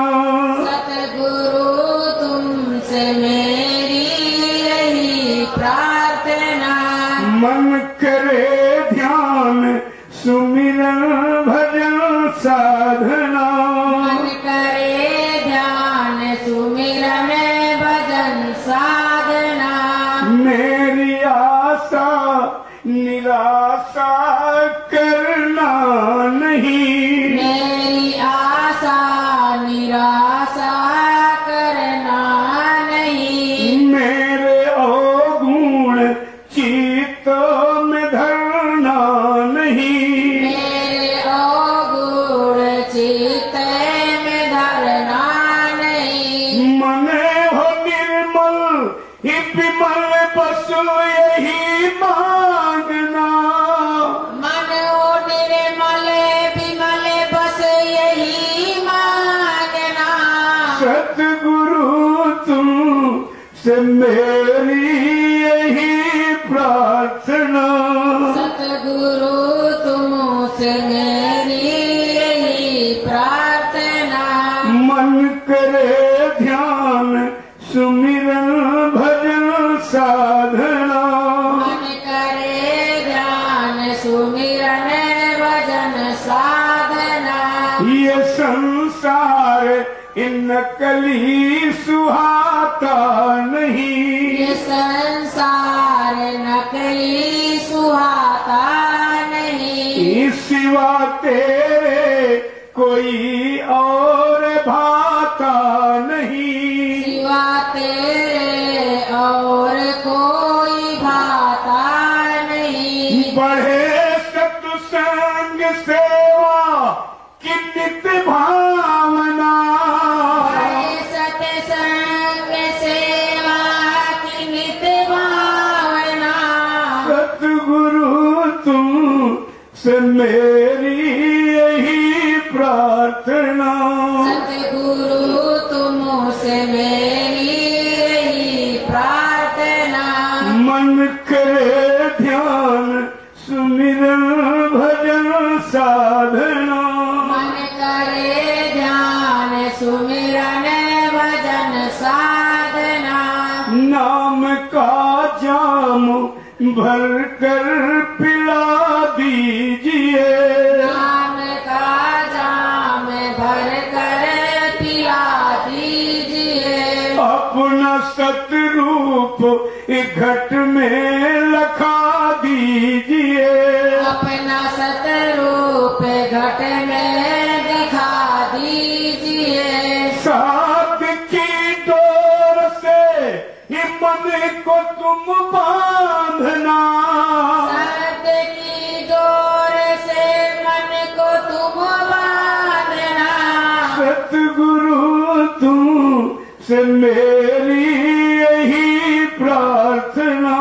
C: सतगुरु तुमसे मेरी यही प्रार्थना।
J: मन करे ध्यान सुमिरन भजन साधना,
C: मन करे ध्यान सुमिरन भजन साधना।
J: मेरी आशा निराशा करना नहीं,
C: मेरी आशा निराशा करना नहीं।
J: मेरे अवगुण चित्त में धरना नहीं,
C: मेरे अवगुण चित्त में धरना नहीं।
J: मन हो निर्मल ही विमल बस यही मांगना,
C: मन हो निर्मल विमल बस यही मांगना।
J: सतगुरु तुम से मेरी यही प्रार्थना,
C: सतगुरु तुमसे मेरी यही प्रार्थना।
J: मन करे ध्यान सुमिरन भजन साधना,
C: मन करे ध्यान सुमिरन भजन साधना।
J: ये संसार इन कली सुहाता नहीं,
C: ये संसार नकली सुहाता नहीं।
J: सिवा तेरे कोई और भाता नहीं,
C: सिवा तेरे और कोई भाता नहीं।
J: बढ़े सत्संग सेवा मेरी यही प्रार्थना।
C: सतगुरु तुमसे मेरी यही प्रार्थना।
J: मन करे ध्यान सुमिरन भजन साधना।
C: मन करे ध्यान सुमिरन भजन साधना।
J: नाम का जाम भर कर पिला दीजिए।
C: नाम का जाम भर कर पिला दीजिए।
J: अपना सतरूप घट में लखा दीजिए।
C: अपना सतरूप घट में दिखा दीजिए।
J: साथ की डोर से मन को तुम बांधना।
C: साथ की डोर से मन को तुम बांधना।
J: सतगुरु तुम से मेरी यही प्रार्थना।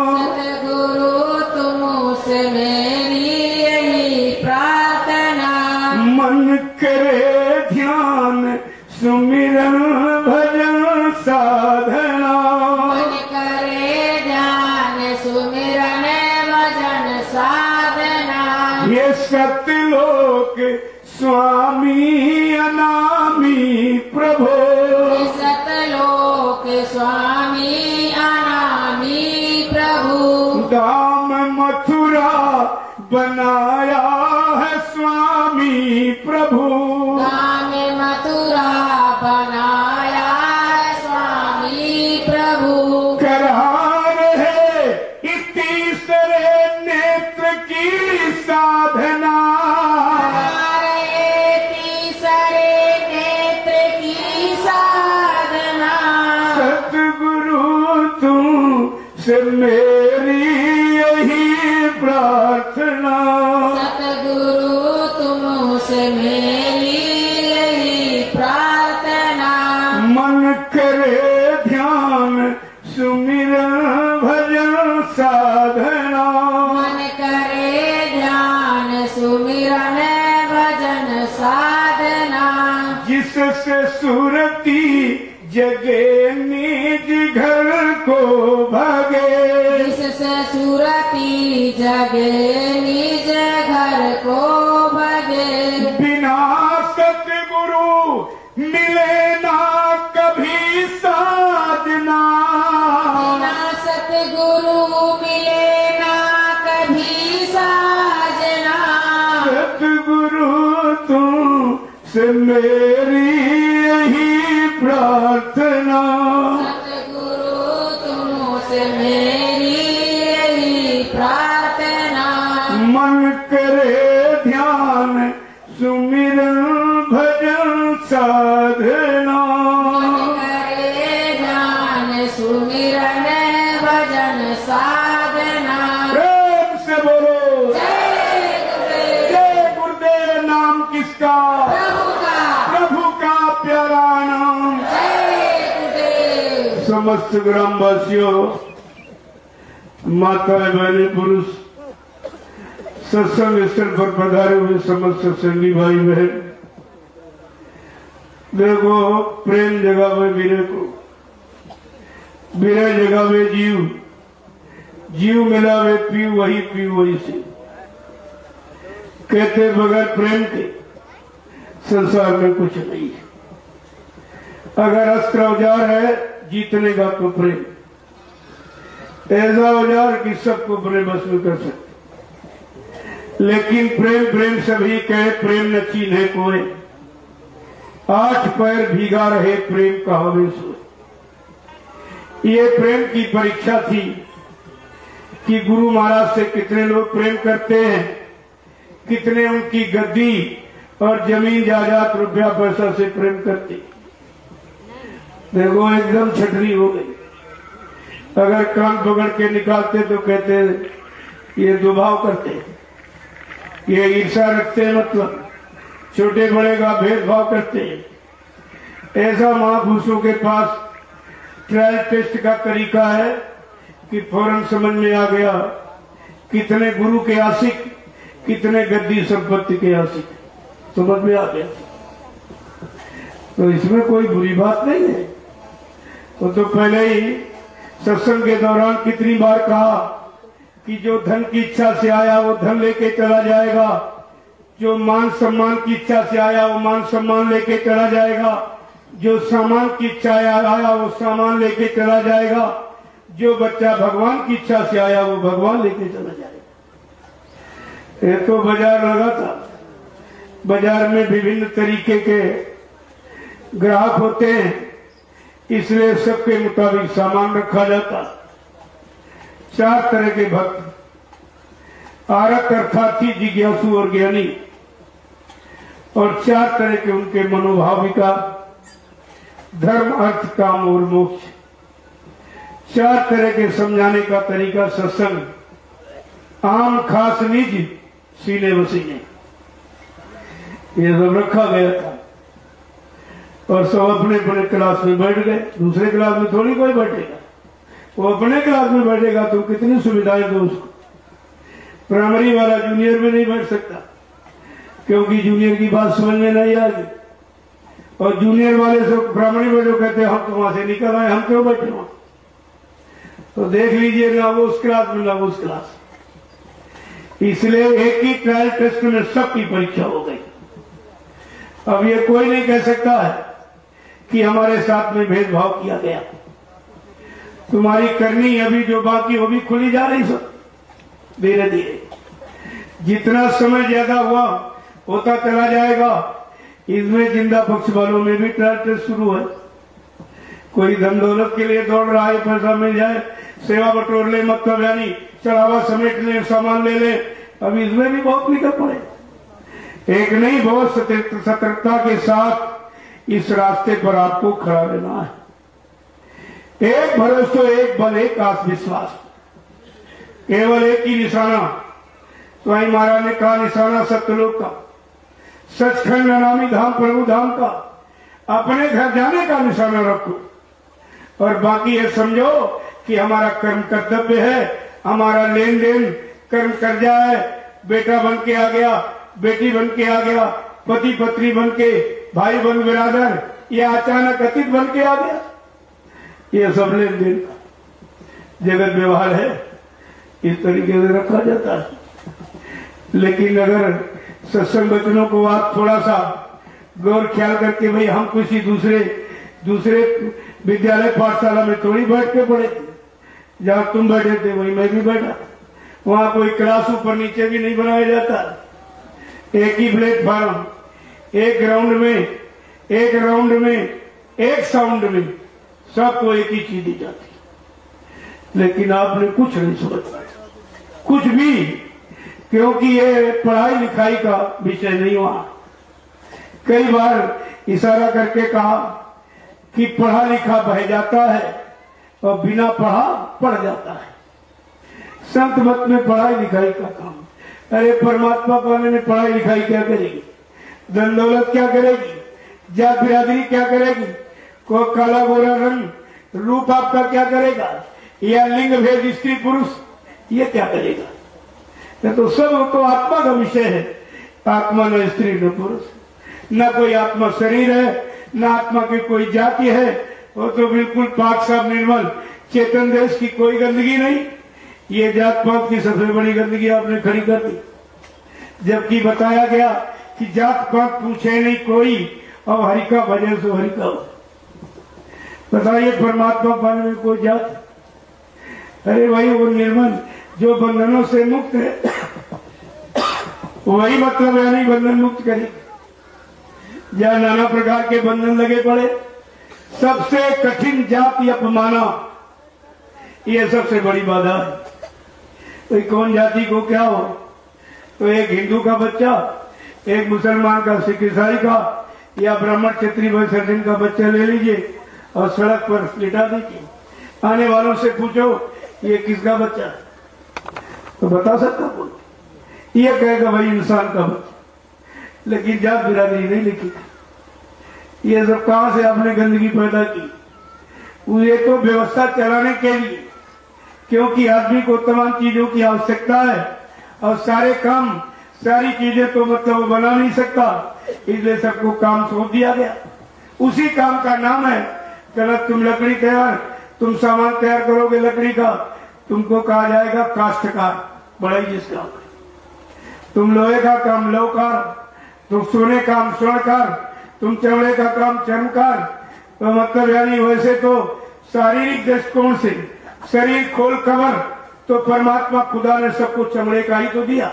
C: सतगुरु तुमसे मेरी यही प्रार्थना।
J: मन करे ध्यान सुमिरन भजन साधना।
C: मन करे ध्यान सुमिरन भजन साधना।
J: ये सतलोक स्वामी अनामी प्रभो।
C: सतलोक स्वामी अनामी प्रभु।
J: दाम मथुरा बनाया है स्वामी प्रभु।
C: दाम मथुरा बनाया है स्वामी प्रभु।
J: करार है तीसरे नेत्र की साधना।
C: तीसरे नेत्र की साधना।
J: सतगुरु तुम से मेरी यही प्रार्थना।
C: सतगुरु तुमसे मेरी यही प्रार्थना।
J: मन करे ध्यान सुमिरन भजन साधना।
C: मन करे ध्यान सुमिरन भजन साधना।
J: जिससे सुरती जगे निज घर को भागे।
C: जिससे सुरती जगे निज घर को भगे।
J: बिना सतगुरु मिले ना कभी साधना।
C: बिना सतगुरु मिले ना कभी साजना।
J: सतगुरु तुम से मेरी यही प्रार्थना।
C: सतगुरु तुमसे मेरी यही प्रार्थना।
J: मन करे ध्यान सुमिरन भजन साधना।
C: मन करे ध्यान सुमिरन भजन साधना।
J: प्रेम से बोलो
C: जय गुरुदेव।
J: जय गुरुदेव। नाम किसका?
C: प्रभु का।
J: प्रभु का प्यारा नाम।
C: जय गुरुदेव।
J: समस्त ग्रामवासियों, माता बहने, पुरुष, सत्संग स्थल पर पधारे हुए समस्त सत्संगी भाई बहन, देखो प्रेम जगावे वीरे को, वीरे जगावे जीव, जीव मिलावे पीव वही पीव वही से। कहते बगैर प्रेम के संसार में कुछ नहीं है। अगर अस्त्र औजार है जीतने का तो प्रेम, ऐसा औजार कि सबको अपने बस में कर सकते। लेकिन प्रेम प्रेम सभी कहे, प्रेम न चीन्हे कोई। आठ पैर भीगा रहे प्रेम कहावे सोए। ये प्रेम की परीक्षा थी कि गुरु महाराज से कितने लोग प्रेम करते हैं, कितने उनकी गद्दी और जमीन जायदाद रुपया पैसा से प्रेम करते। देखो एकदम छटरी हो गई। अगर कान पकड़ के निकालते तो कहते ये दुभाव करते, ये ईर्षा रखते, मतलब छोटे बड़े का भेदभाव करते। ऐसा महापुरुषों के पास ट्रायल टेस्ट का तरीका है कि फौरन समझ में आ गया कितने गुरु के आशिक, कितने गद्दी संपत्ति के आशिक, समझ में आ गया। तो इसमें कोई बुरी बात नहीं है। वो तो पहले ही सत्संग के दौरान कितनी बार कहा कि जो धन की इच्छा से आया वो धन लेके चला जाएगा, जो मान सम्मान की इच्छा से आया वो मान सम्मान लेके चला जाएगा, जो सामान की इच्छा आया वो सामान लेके चला जाएगा, जो बच्चा भगवान की इच्छा से आया वो भगवान लेके चला जाएगा। ये तो बाजार लगा था, बाजार में विभिन्न तरीके के ग्राहक होते हैं, इसलिए सबके मुताबिक सामान रखा जाता। चार तरह के भक्त, आरत अर्थार्थी, जिज्ञासु और ज्ञानी, और चार तरह के उनके मनोभाविका, धर्म अर्थ काम और मोक्ष। चार तरह के समझाने का तरीका सत्संग, आम खास निज सीने वसीने, ये सब रखा गया था। और सब अपने अपने क्लास में बैठ गए, दूसरे क्लास में थोड़ी कोई बैठेगा, वो अपने क्लास में बैठेगा तो कितनी सुविधाएं दो उसको। प्राइमरी वाला जूनियर में नहीं बैठ सकता क्योंकि जूनियर की बात समझ में नहीं आएगी, और जूनियर वाले सब प्राइमरी में जो कहते हैं हम तो वहां से निकल आए, हम क्यों बैठे वहां। तो देख लीजिए, ना वो उस क्लास में ना वो उस क्लास, इसलिए एक ही ट्रायल टेस्ट में सबकी परीक्षा हो गई। अब ये कोई नहीं कह सकता है कि हमारे साथ में भेदभाव किया गया। तुम्हारी करनी अभी जो बाकी वो भी खुली जा रही, सब धीरे धीरे जितना समय ज्यादा हुआ होता चला जाएगा। इसमें जिंदा पक्ष वालों में भी ट्रायल टेस्ट शुरू है। कोई धन दौलत के लिए दौड़ रहा है, पैसा मिल जाए, सेवा बटोर ले, मतलब यानी चढ़ावा समेट ले, सामान ले ले, अब इसमें भी बहुत निकल पड़े। एक नहीं, बहुत सतर्कता के साथ इस रास्ते पर आपको खड़ा रहना है। एक भरोसा, एक बल, एक आत्म विश्वास, केवल एक ही निशाना। स्वामी महाराज ने कहा निशाना सत्यलोक का, सचखंड नामी धाम प्रभु धाम का। अपने घर जाने का निशाना रखो और बाकी ये समझो कि हमारा कर्म कर्तव्य है, हमारा लेन देन कर्म कर जाए। बेटा बन के आ गया, बेटी बन के आ गया, पति पत्नी बन के, भाई बन बिरादर, या अचानक अतीत बन के आ गया, ये सब लेन देन का जगत व्यवहार है, इस तरीके से रखा जाता है। लेकिन अगर सत्संग वचनों को आप थोड़ा सा गौर ख्याल करके, भाई हम किसी दूसरे दूसरे विद्यालय पाठशाला में थोड़ी बैठ के पढ़े थे, जहां तुम बैठे थे वही मैं भी बैठा, वहां कोई क्लास ऊपर नीचे भी नहीं बनाया जाता। एक ही प्लेटफॉर्म, एक राउंड में, एक राउंड में, एक साउंड में सबको एक ही चीज दी जाती। लेकिन आपने कुछ नहीं सोचा, कुछ भी, क्योंकि ये पढ़ाई लिखाई का विषय नहीं हुआ। कई बार इशारा करके कहा कि पढ़ा लिखा बह जाता है और बिना पढ़ा पढ़ जाता है। संत मत में पढ़ाई लिखाई का काम, अरे परमात्मा पाने में पढ़ाई लिखाई क्या करेगी, धन दौलत क्या करेगी, जात बिरादरी क्या करेगी, को काला गोरा रंग रूप आपका क्या करेगा, या लिंग भेद स्त्री पुरुष ये क्या करेगा। तो सब तो आत्मा का विषय है। आत्मा न स्त्री न पुरुष, न कोई आत्मा शरीर है, न आत्मा की कोई जाति है। वो तो बिल्कुल पाक साफ निर्मल चेतन देश की कोई गंदगी नहीं। ये जात पात की सबसे बड़ी गंदगी आपने खड़ी कर दी, जबकि बताया गया कि जात पात पूछे नहीं कोई, और हरि का भजन सो हरि का। बताइए परमात्मा पाने में कोई जात, अरे वही वो निर्मल जो बंधनों से मुक्त है, वही मतलब यानी बंधन मुक्त करे। जहाँ नाना प्रकार के बंधन लगे पड़े, सबसे कठिन जाति अपमाना, ये सबसे बड़ी बाधा है। तो कौन जाति को क्या हो, तो एक हिंदू का बच्चा, एक मुसलमान का, सिख ईसाई का, या ब्राह्मण क्षत्रिय वैश्य का बच्चा ले लीजिए और सड़क पर लिटा दीजिए। आने वालों से पूछो ये किसका बच्चा है, तो बता सकता कोई, ये कहेगा भाई इंसान का बच्चा। लेकिन जात बिरादरी नहीं लिखी। ये सब कहां से आपने गंदगी पैदा की। ये तो व्यवस्था चलाने के लिए, क्योंकि आदमी को तमाम चीजों की आवश्यकता है और सारे काम सारी चीजें तो मतलब वो बना नहीं सकता, इसलिए सबको काम सौंप दिया गया। उसी काम का नाम है चलो तुम लकड़ी तैयार, तुम सामान तैयार करोगे लकड़ी का, तुमको कहा जाएगा काष्ठकार, बड़ा ही जिसका। तुम लोहे का काम लौहकार, तुम सोने का काम स्वर्णकार, तुम चमड़े का काम चर्मकार। तो मतलब यानी वैसे तो शारीरिक दृष्टिकोण से शरीर खोल कवर तो परमात्मा खुदा ने सबको चमड़े का ही तो दिया।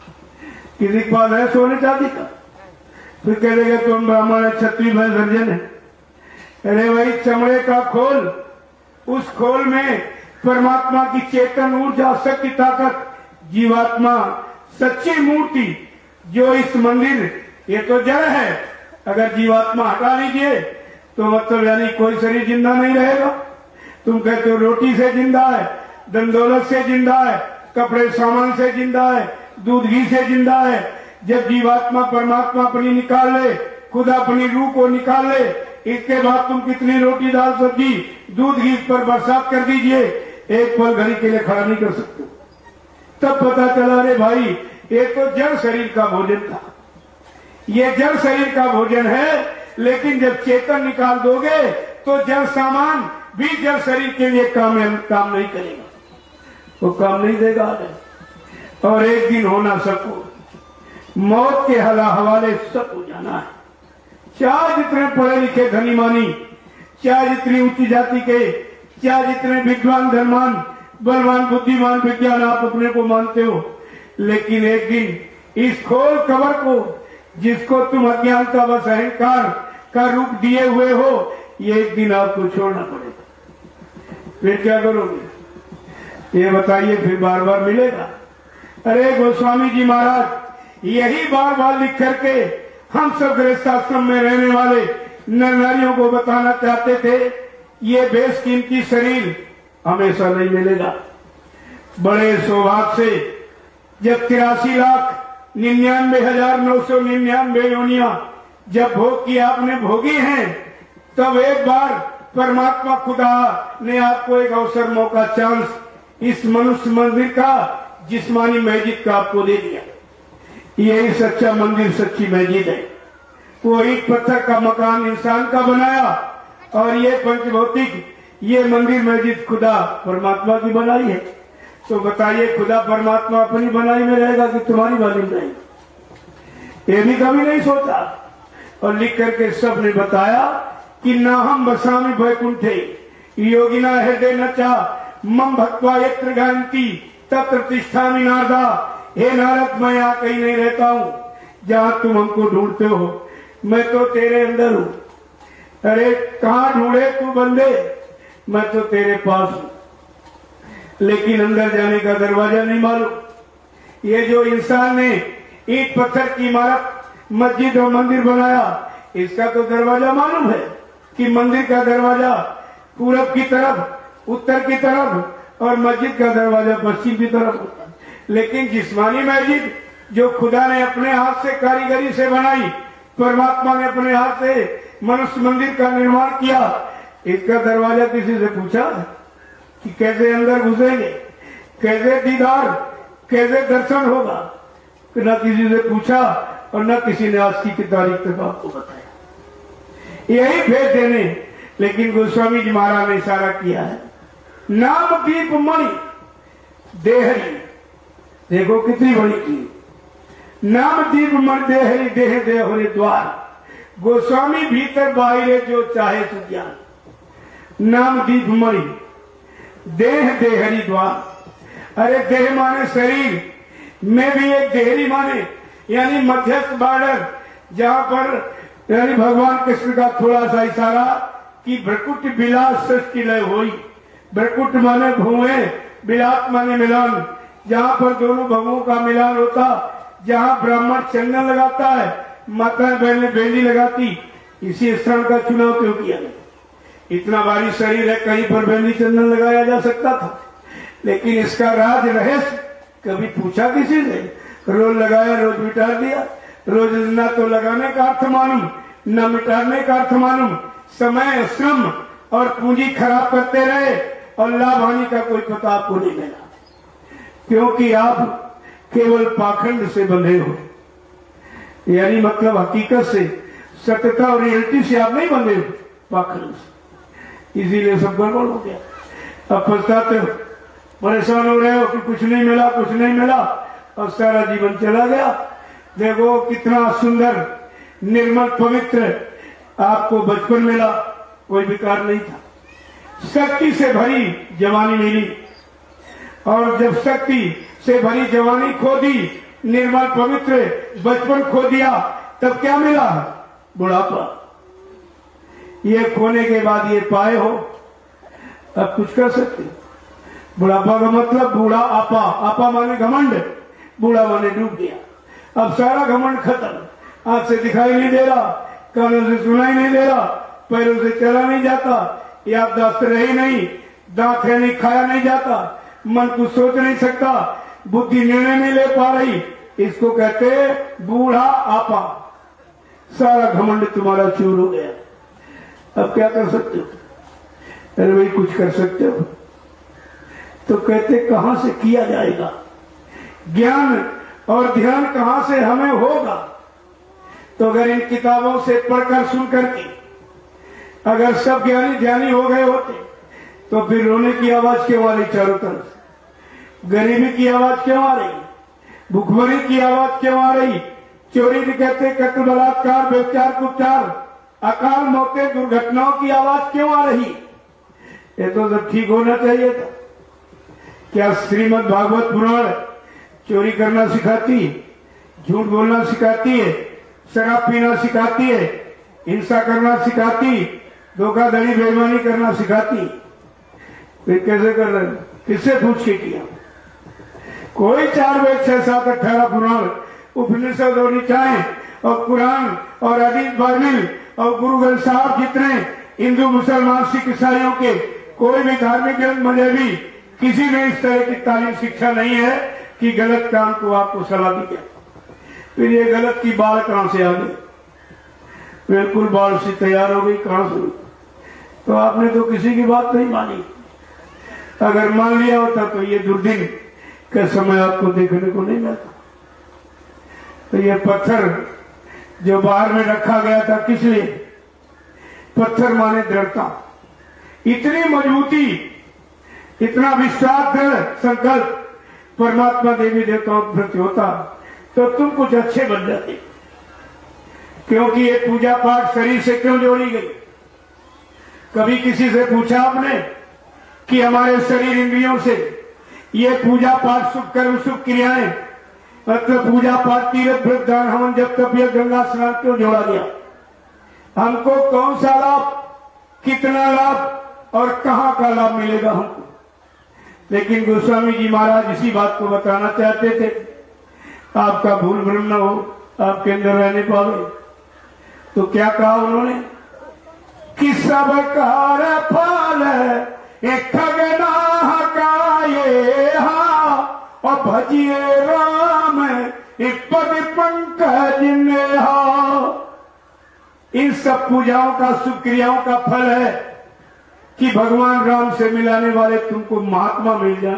J: किसी के पास है सोने चांदी का? फिर कह देगा तुम ब्राह्मण है, क्षत्रिय है, वर्जन है। अरे भाई चमड़े का खोल, उस खोल में परमात्मा की चेतन ऊर्जा, शक्ति, ताकत, जीवात्मा, सच्ची मूर्ति जो इस मंदिर, ये तो जड़ है, अगर जीवात्मा हटा लीजिए तो मतलब यानी कोई शरीर जिंदा नहीं रहेगा। तुम कहते हो रोटी से जिंदा है, धन दौलत से जिंदा है, कपड़े सामान से जिंदा है, दूध घी से जिंदा है। जब जीवात्मा परमात्मा अपनी निकाल ले, खुदा अपनी रूह को निकाल ले, इसके बाद तुम कितनी रोटी दाल सब्जी दूध घी पर बरसात कर दीजिए, एक पल घड़ी के लिए खड़ा नहीं कर सकते। तब पता चला अरे भाई ये तो जड़ शरीर का भोजन था, ये जड़ शरीर का भोजन है, लेकिन जब चेतन निकाल दोगे तो जड़ सामान भी जड़ शरीर के लिए काम काम नहीं करेगा, वो काम नहीं देगा। और एक दिन होना सबको, मौत के हला हवाले सब हो जाना है। चाहे जितने पढ़े लिखे धनी मानी, चाहे जितनी ऊंची जाति के, चाहे जितने विद्वान धनवान बलवान बुद्धिमान विज्ञान आप अपने को मानते हो, लेकिन एक दिन इस खोल कवर को, जिसको तुम अज्ञानता व अहंकार का रूप दिए हुए हो, ये एक दिन आपको छोड़ना पड़ेगा। फिर क्या करोगे ये बताइए, फिर बार बार मिलेगा? अरे गोस्वामी जी महाराज यही बार बार लिख करके हम सब गृहस्थाश्रम में रहने वाले नर नारियों को बताना चाहते थे, ये बेशकीमती शरीर हमेशा नहीं मिलेगा। बड़े सौभाग्य से जब तिरासी लाख निन्यानवे हजार नौ सौ निन्यानवे योनिया जब भोग की आपने भोगी हैं, तब एक बार परमात्मा खुदा ने आपको एक अवसर, मौका, चांस इस मनुष्य मंदिर का, जिस्मानी मस्जिद का आपको दे दिया। यही सच्चा मंदिर, सच्ची मस्जिद है। वो ईंट पत्थर का मकान इंसान का बनाया, और ये पंचभौतिक ये मंदिर मस्जिद खुदा परमात्मा की बनाई है। तो बताइए खुदा परमात्मा अपनी बनाई में रहेगा कि तुम्हारी बनाई में रहेगा? ये भी कभी नहीं सोचा। और लिख करके सब ने बताया कि ना हम बसामी वैकुंठे योगिना हृदय नचा मम भक्त्वा यत्र गायन्ति तत्र तिष्ठामि नारदा। हे नारद, मैं यहाँ कहीं नहीं रहता हूँ जहाँ तुम हमको ढूंढते हो, मैं तो तेरे अंदर हूँ। अरे कहाँ ढूंढे तू बंदे, मैं तो तेरे पास हूँ, लेकिन अंदर जाने का दरवाजा नहीं मालूम। ये जो इंसान ने ईंट पत्थर की इमारत, मस्जिद और मंदिर बनाया, इसका तो दरवाजा मालूम है कि मंदिर का दरवाजा पूरब की तरफ, उत्तर की तरफ, और मस्जिद का दरवाजा पश्चिम की तरफ होता है। लेकिन जिस्मानी मस्जिद जो खुदा ने अपने हाथ से कारीगरी से बनाई, परमात्मा ने अपने हाथ से मनुष्य मंदिर का निर्माण किया, इसका दरवाजा किसी से पूछा कि कैसे अंदर घुसेंगे, कैसे दीदार, कैसे दर्शन होगा? न किसी से पूछा और न किसी ने आज की तारीख तक आपको बताया। यही भेद देने, लेकिन गोस्वामी जी महाराज ने इशारा किया है। नाम दीप मणि देहरी, देखो कितनी बड़ी की नाम दीप मणि देहरी, देह देहरी द्वार। गोस्वामी भीतर बाहरे जो चाहे सो ज्ञान। नाम दीप मणि देह देहरी द्वार। अरे देह माने शरीर में भी एक देहरी माने यानी मध्यस्थ बॉर्डर, जहाँ पर यानी भगवान कृष्ण का थोड़ा सा इशारा कि भ्रकुट बिलास सृष्टि लय होई। भ्रकुट माने भुएं, बिलास माने मिलान, जहाँ पर दोनों भवों का मिलान होता, जहाँ ब्राह्मण चंदन लगाता है, माताएं बहनें बेली लगाती। इसी स्थान का चुनाव क्यों किया गया? इतना भारी शरीर है, कहीं पर बेली चंदन लगाया जा सकता था, लेकिन इसका राज रहस्य कभी पूछा किसी से? रोज लगाया, रोज मिटा दिया। रोज न तो लगाने का अर्थ मालूम, न मिटाने का अर्थ मालूम। समय, श्रम और पूंजी खराब करते रहे और लाभ हानि का कोई पता आपको नहीं मिला, क्योंकि आप केवल पाखंड से बंधे हो, यानी मतलब हकीकत से, सत्यता और रियलिटी से आप नहीं बंधे हो, पाखंड से, इसीलिए सब गड़बड़ हो गया। अब पछताते हो, परेशान हो रहे हो कि कुछ नहीं मिला, कुछ नहीं मिला, और सारा जीवन चला गया। देखो कितना सुंदर निर्मल पवित्र आपको बचपन मिला, कोई विकार नहीं था, शक्ति से भरी जवानी मिली, और जब शक्ति से भरी जवानी खो दी, निर्मल पवित्र बचपन खो दिया, तब क्या मिला? बुढ़ापा। ये खोने के बाद ये पाए हो, अब कुछ कर सकते। बुढ़ापा का मतलब बूढ़ा आपा, आपा माने घमंड, बूढ़ा माने डूब गया। अब सारा घमंड खत्म, आंख से दिखाई नहीं दे रहा, कानों से सुनाई नहीं दे रहा, पैरों से चला नहीं जाता, याददाश्त रही नहीं, दांत है नहीं, खाया नहीं जाता, मन कुछ सोच नहीं सकता, बुद्धि निर्णय नहीं ले पा रही, इसको कहते बूढ़ा आपा। सारा घमंड तुम्हारा चूर हो गया। अब क्या कर सकते हो? अरे भाई कुछ कर सकते हो तो कहते कहां से किया जाएगा? ज्ञान और ध्यान कहां से हमें होगा? तो अगर इन किताबों से पढ़कर सुनकर के अगर सब ज्ञानी ध्यानी हो गए होते तो फिर रोने की आवाज क्यों आ रही चारों तरफ? गरीबी की आवाज क्यों आ रही? भूखमरी की आवाज क्यों आ रही? चोरी भी कहते, कत्ल, बलात्कार, व्यभिचार, कुचार, अकाल मौतें, दुर्घटनाओं की आवाज क्यों आ रही? ये तो सब ठीक होना चाहिए था। क्या श्रीमद् भागवत पुराण चोरी करना सिखाती है, झूठ बोलना सिखाती है, शराब पीना सिखाती है, हिंसा करना सिखाती, धोखाधड़ी बेईमानी करना सिखाती? फिर कैसे कर रहे? किससे पूछ के किया? कोई चार वेद, छह सात अठारह पुराण, उपनिषद और निकाय और कुरान और हदीस बाइबिल और गुरु ग्रंथ साहब जितने हिंदू मुसलमान सिख ईसाइयों के कोई भी धार्मिक ग्रंथ मजहबी किसी में इस तरह की तालीम शिक्षा नहीं है कि गलत काम को आपको सलाह दी जाए। फिर ये गलत की बाढ़ कहां से आ गई? बिल्कुल बाढ़ से तैयार हो गई, कहां से? तो आपने तो किसी की बात नहीं मानी। अगर मान लिया होता तो ये दुर्दिन का समय आपको देखने को नहीं मिलता। तो ये पत्थर जो बाहर में रखा गया था किस लिए? पत्थर माने दृढ़ता, इतनी मजबूती, इतना विश्वास दृढ़ संकल्प परमात्मा देवी देवताओं के प्रति होता तो तुम कुछ अच्छे बन जाते। क्योंकि ये पूजा पाठ शरीर से क्यों जोड़ी गई? कभी किसी से पूछा आपने कि हमारे शरीर इंद्रियों से ये पूजा पाठ शुभ कर्म शुभ क्रियाएं मतलब पूजा पाठ तीर्थ व्रत दान हवन जब तब यह गंगा स्नान क्यों जोड़ा गया? हमको कौन सा लाभ, कितना लाभ और कहां का लाभ मिलेगा हमको? लेकिन गोस्वामी जी महाराज इसी बात को बताना चाहते थे, आपका भूल भ्रम न हो, आपके अंदर रहने पावे। तो क्या कहा उन्होंने कि सब कार फल एक खगना का ये हा और भजिए राम एक पद पंकज नेहा। इन सब पूजाओं का शुभ क्रियाओं का फल है कि भगवान राम से मिलाने वाले तुमको महात्मा मिल जाए।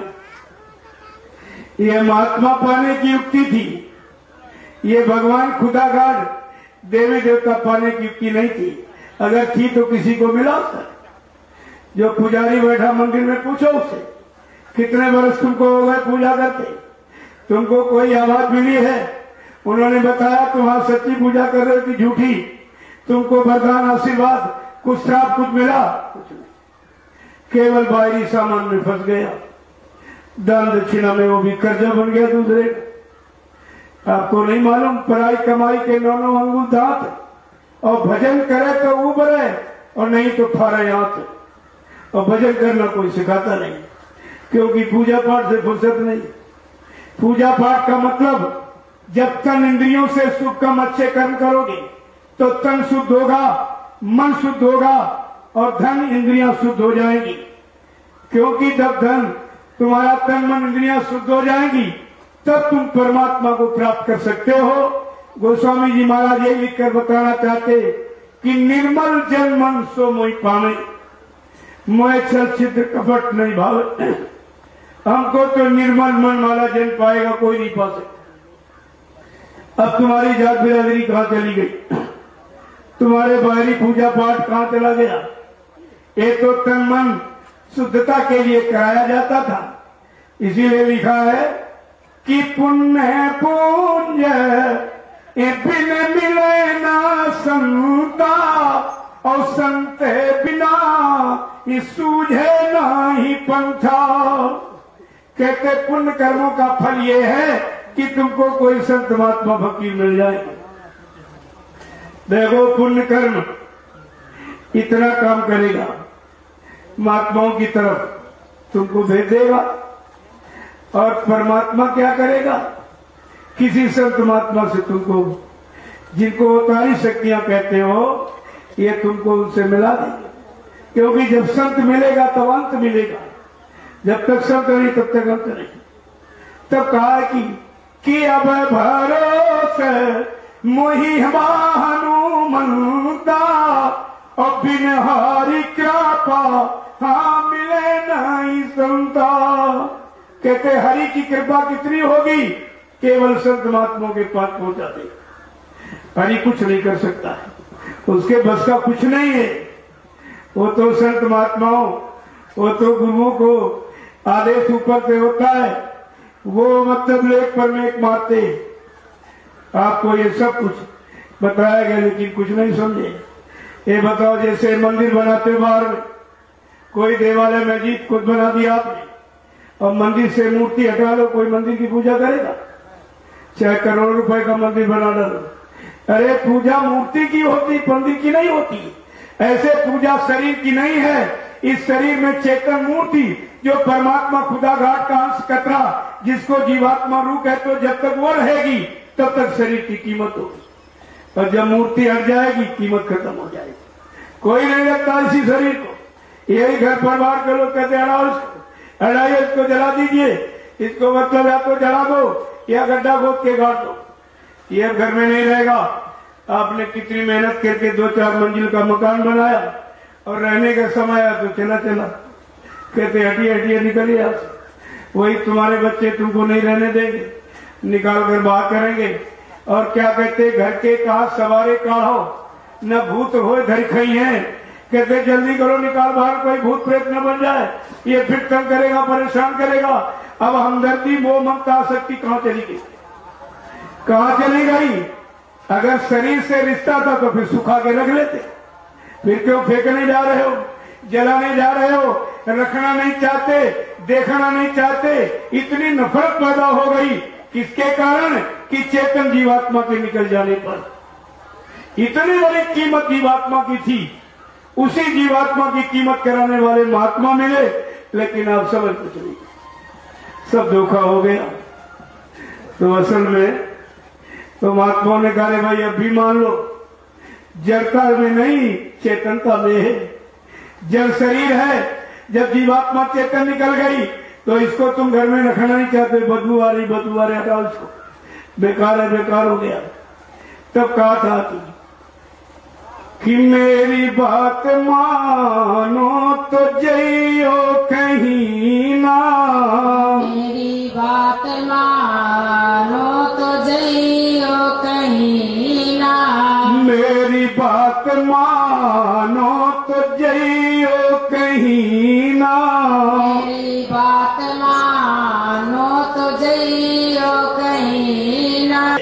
J: यह महात्मा पाने की युक्ति थी, ये भगवान खुदागार देवी देवता पाने की युक्ति नहीं थी। अगर थी तो किसी को मिला होता। जो पुजारी बैठा मंदिर में पूछो उससे कितने वर्ष तुमको हो गए पूजा करते, तुमको कोई आवाज मिली है? उन्होंने बताया तुम्हारा सच्ची पूजा कर रहे हो कि झूठी? तुमको वरदान आशीर्वाद कुछ श्राप कुछ मिला? कुछ नहीं, केवल बाहरी सामान में फंस गया। दान दक्षिणा में वो भी कर्जा बन गया दूसरे। आपको नहीं मालूम पराई कमाई के नौ नौ अंगुल दांत, और भजन करे तो उबरे और नहीं तो फारे हाथ। और भजन करना कोई सिखाता नहीं, क्योंकि पूजा पाठ से फुर्सत नहीं। पूजा पाठ का मतलब जब तन इंद्रियों से शुभ कर्म अच्छे कर्म करोगे तो तन शुद्ध होगा, मन शुद्ध होगा और धन इंद्रियां शुद्ध हो जाएंगी। क्योंकि जब धन तुम्हारा तन मन इंद्रियां शुद्ध हो जाएंगी तब तुम परमात्मा को प्राप्त कर सकते हो। गोस्वामी जी महाराज यही लिखकर बताना चाहते कि निर्मल जन मन सो मोहि पावे, मोह छल छिद्र कपट नहीं भावे। हमको तो निर्मल मन वाला जन पाएगा, कोई नहीं पा सकता। अब तुम्हारी जात बिरादरी कहाँ चली गई, तुम्हारे बाहरी पूजा पाठ कहाँ चला गया। ये तो तन मन शुद्धता के लिए कराया जाता था, इसीलिए लिखा है कि पुण्य पुण्य बिन मिले ना संता, और संत बिना सूझे ना ही पंथा। कहते पुण्य कर्मों का फल ये है कि तुमको कोई संत महात्मा फकीर मिल जाए। देखो पुण्य कर्म इतना काम करेगा, महात्माओं की तरफ तुमको भेज देगा, और परमात्मा क्या करेगा, किसी संत महात्मा से तुमको, जिनको अवतारी शक्तियां कहते हो, ये तुमको उनसे मिला देंगे। क्योंकि जब संत मिलेगा तब अंत मिलेगा, जब तक संत नहीं तब तक अंत नहीं। तब कहा कि, कि अब भरोसे मोहि हनुमंता, और बिन हारी कृपा हाँ मिले नहीं संता। कहते हरि की कृपा कितनी होगी, केवल संत महात्माओं के पास पहुंचा दे। हरि कुछ नहीं कर सकता है, उसके बस का कुछ नहीं है। वो तो संत महात्माओं, वो तो गुरुओं को आदेश ऊपर से होता है, वो मतलब लेख पर में एक मारते। आपको ये सब कुछ बताया गया लेकिन कुछ नहीं समझे। ये बताओ, जैसे मंदिर बनाते बाहर में, कोई देवालय मस्जिद खुद बना दिया आपने, और मंदिर से मूर्ति हटा लो, कोई मंदिर की पूजा करेगा? चाहे करोड़ रुपए का मंदिर बना डालो, अरे पूजा मूर्ति की होती, मंदिर की नहीं होती। ऐसे पूजा शरीर की नहीं है। इस शरीर में चेतन मूर्ति, जो परमात्मा खुदा घाट का अंश कतरा, जिसको जीवात्मा रूप है, तो जब तक वो रहेगी तब तक शरीर की कीमत होगी, और जब मूर्ति हट जाएगी कीमत खत्म हो जाएगी। कोई नहीं रखता इसी शरीर को। यही घर परिवार के लोग कहते हैं, इसको हटाइए, इसको जला दीजिए, इसको मतलब या तो जला दो या गड्ढा खोद के गाड़ दो, ये घर में नहीं रहेगा। आपने कितनी मेहनत करके दो चार मंजिल का मकान बनाया, और रहने का समय आया तो चला चला, कहते हटिए हटिए निकलिए यहाँ से। वही तुम्हारे बच्चे तुमको नहीं रहने देंगे, निकाल कर बाहर करेंगे। और क्या कहते, घर के कहा सवारे काढ़ो, न भूत हो धर खई है। कहते जल्दी करो, निकाल बाहर, कोई भूत प्रेत न बन जाए, ये फिर तंग करेगा, परेशान करेगा। अब हमदर्दी मोह ममता आसक्ति कहाँ चली गई, कहाँ चली गई? अगर शरीर से रिश्ता था तो फिर सुखा के रख लेते, फिर क्यों फेंकने जा रहे हो, जलाने जा रहे हो, रखना नहीं चाहते, देखना नहीं चाहते। इतनी नफरत पैदा हो गई, किसके कारण? कि चेतन जीवात्मा के निकल जाने पर। इतनी बड़ी कीमत जीवात्मा की थी, उसी जीवात्मा की कीमत कराने वाले महात्मा मिले, लेकिन आप समझ कुछ नहीं, सब धोखा हो गया। तो असल में तो महात्माओं ने कहा, भाई अब भी मान लो, जड़ता में नहीं चेतनता में है। जड़ शरीर है, जब जीवात्मा चेतन निकल गई तो इसको तुम घर में रखना नहीं चाहते, बदबू आ रही, बदबू आ रही, हटाओ इसको, बेकार है, बेकार हो गया। तब कहा था कि, कि मेरी बात मानो तो जइयो कहीं ना,
C: मेरी बात मानो तो जइयो कहीं ना,
J: मेरी बात मानो तो जइयो कहीं ना,
C: मेरी बात मानो तो जइयो कहीं ना।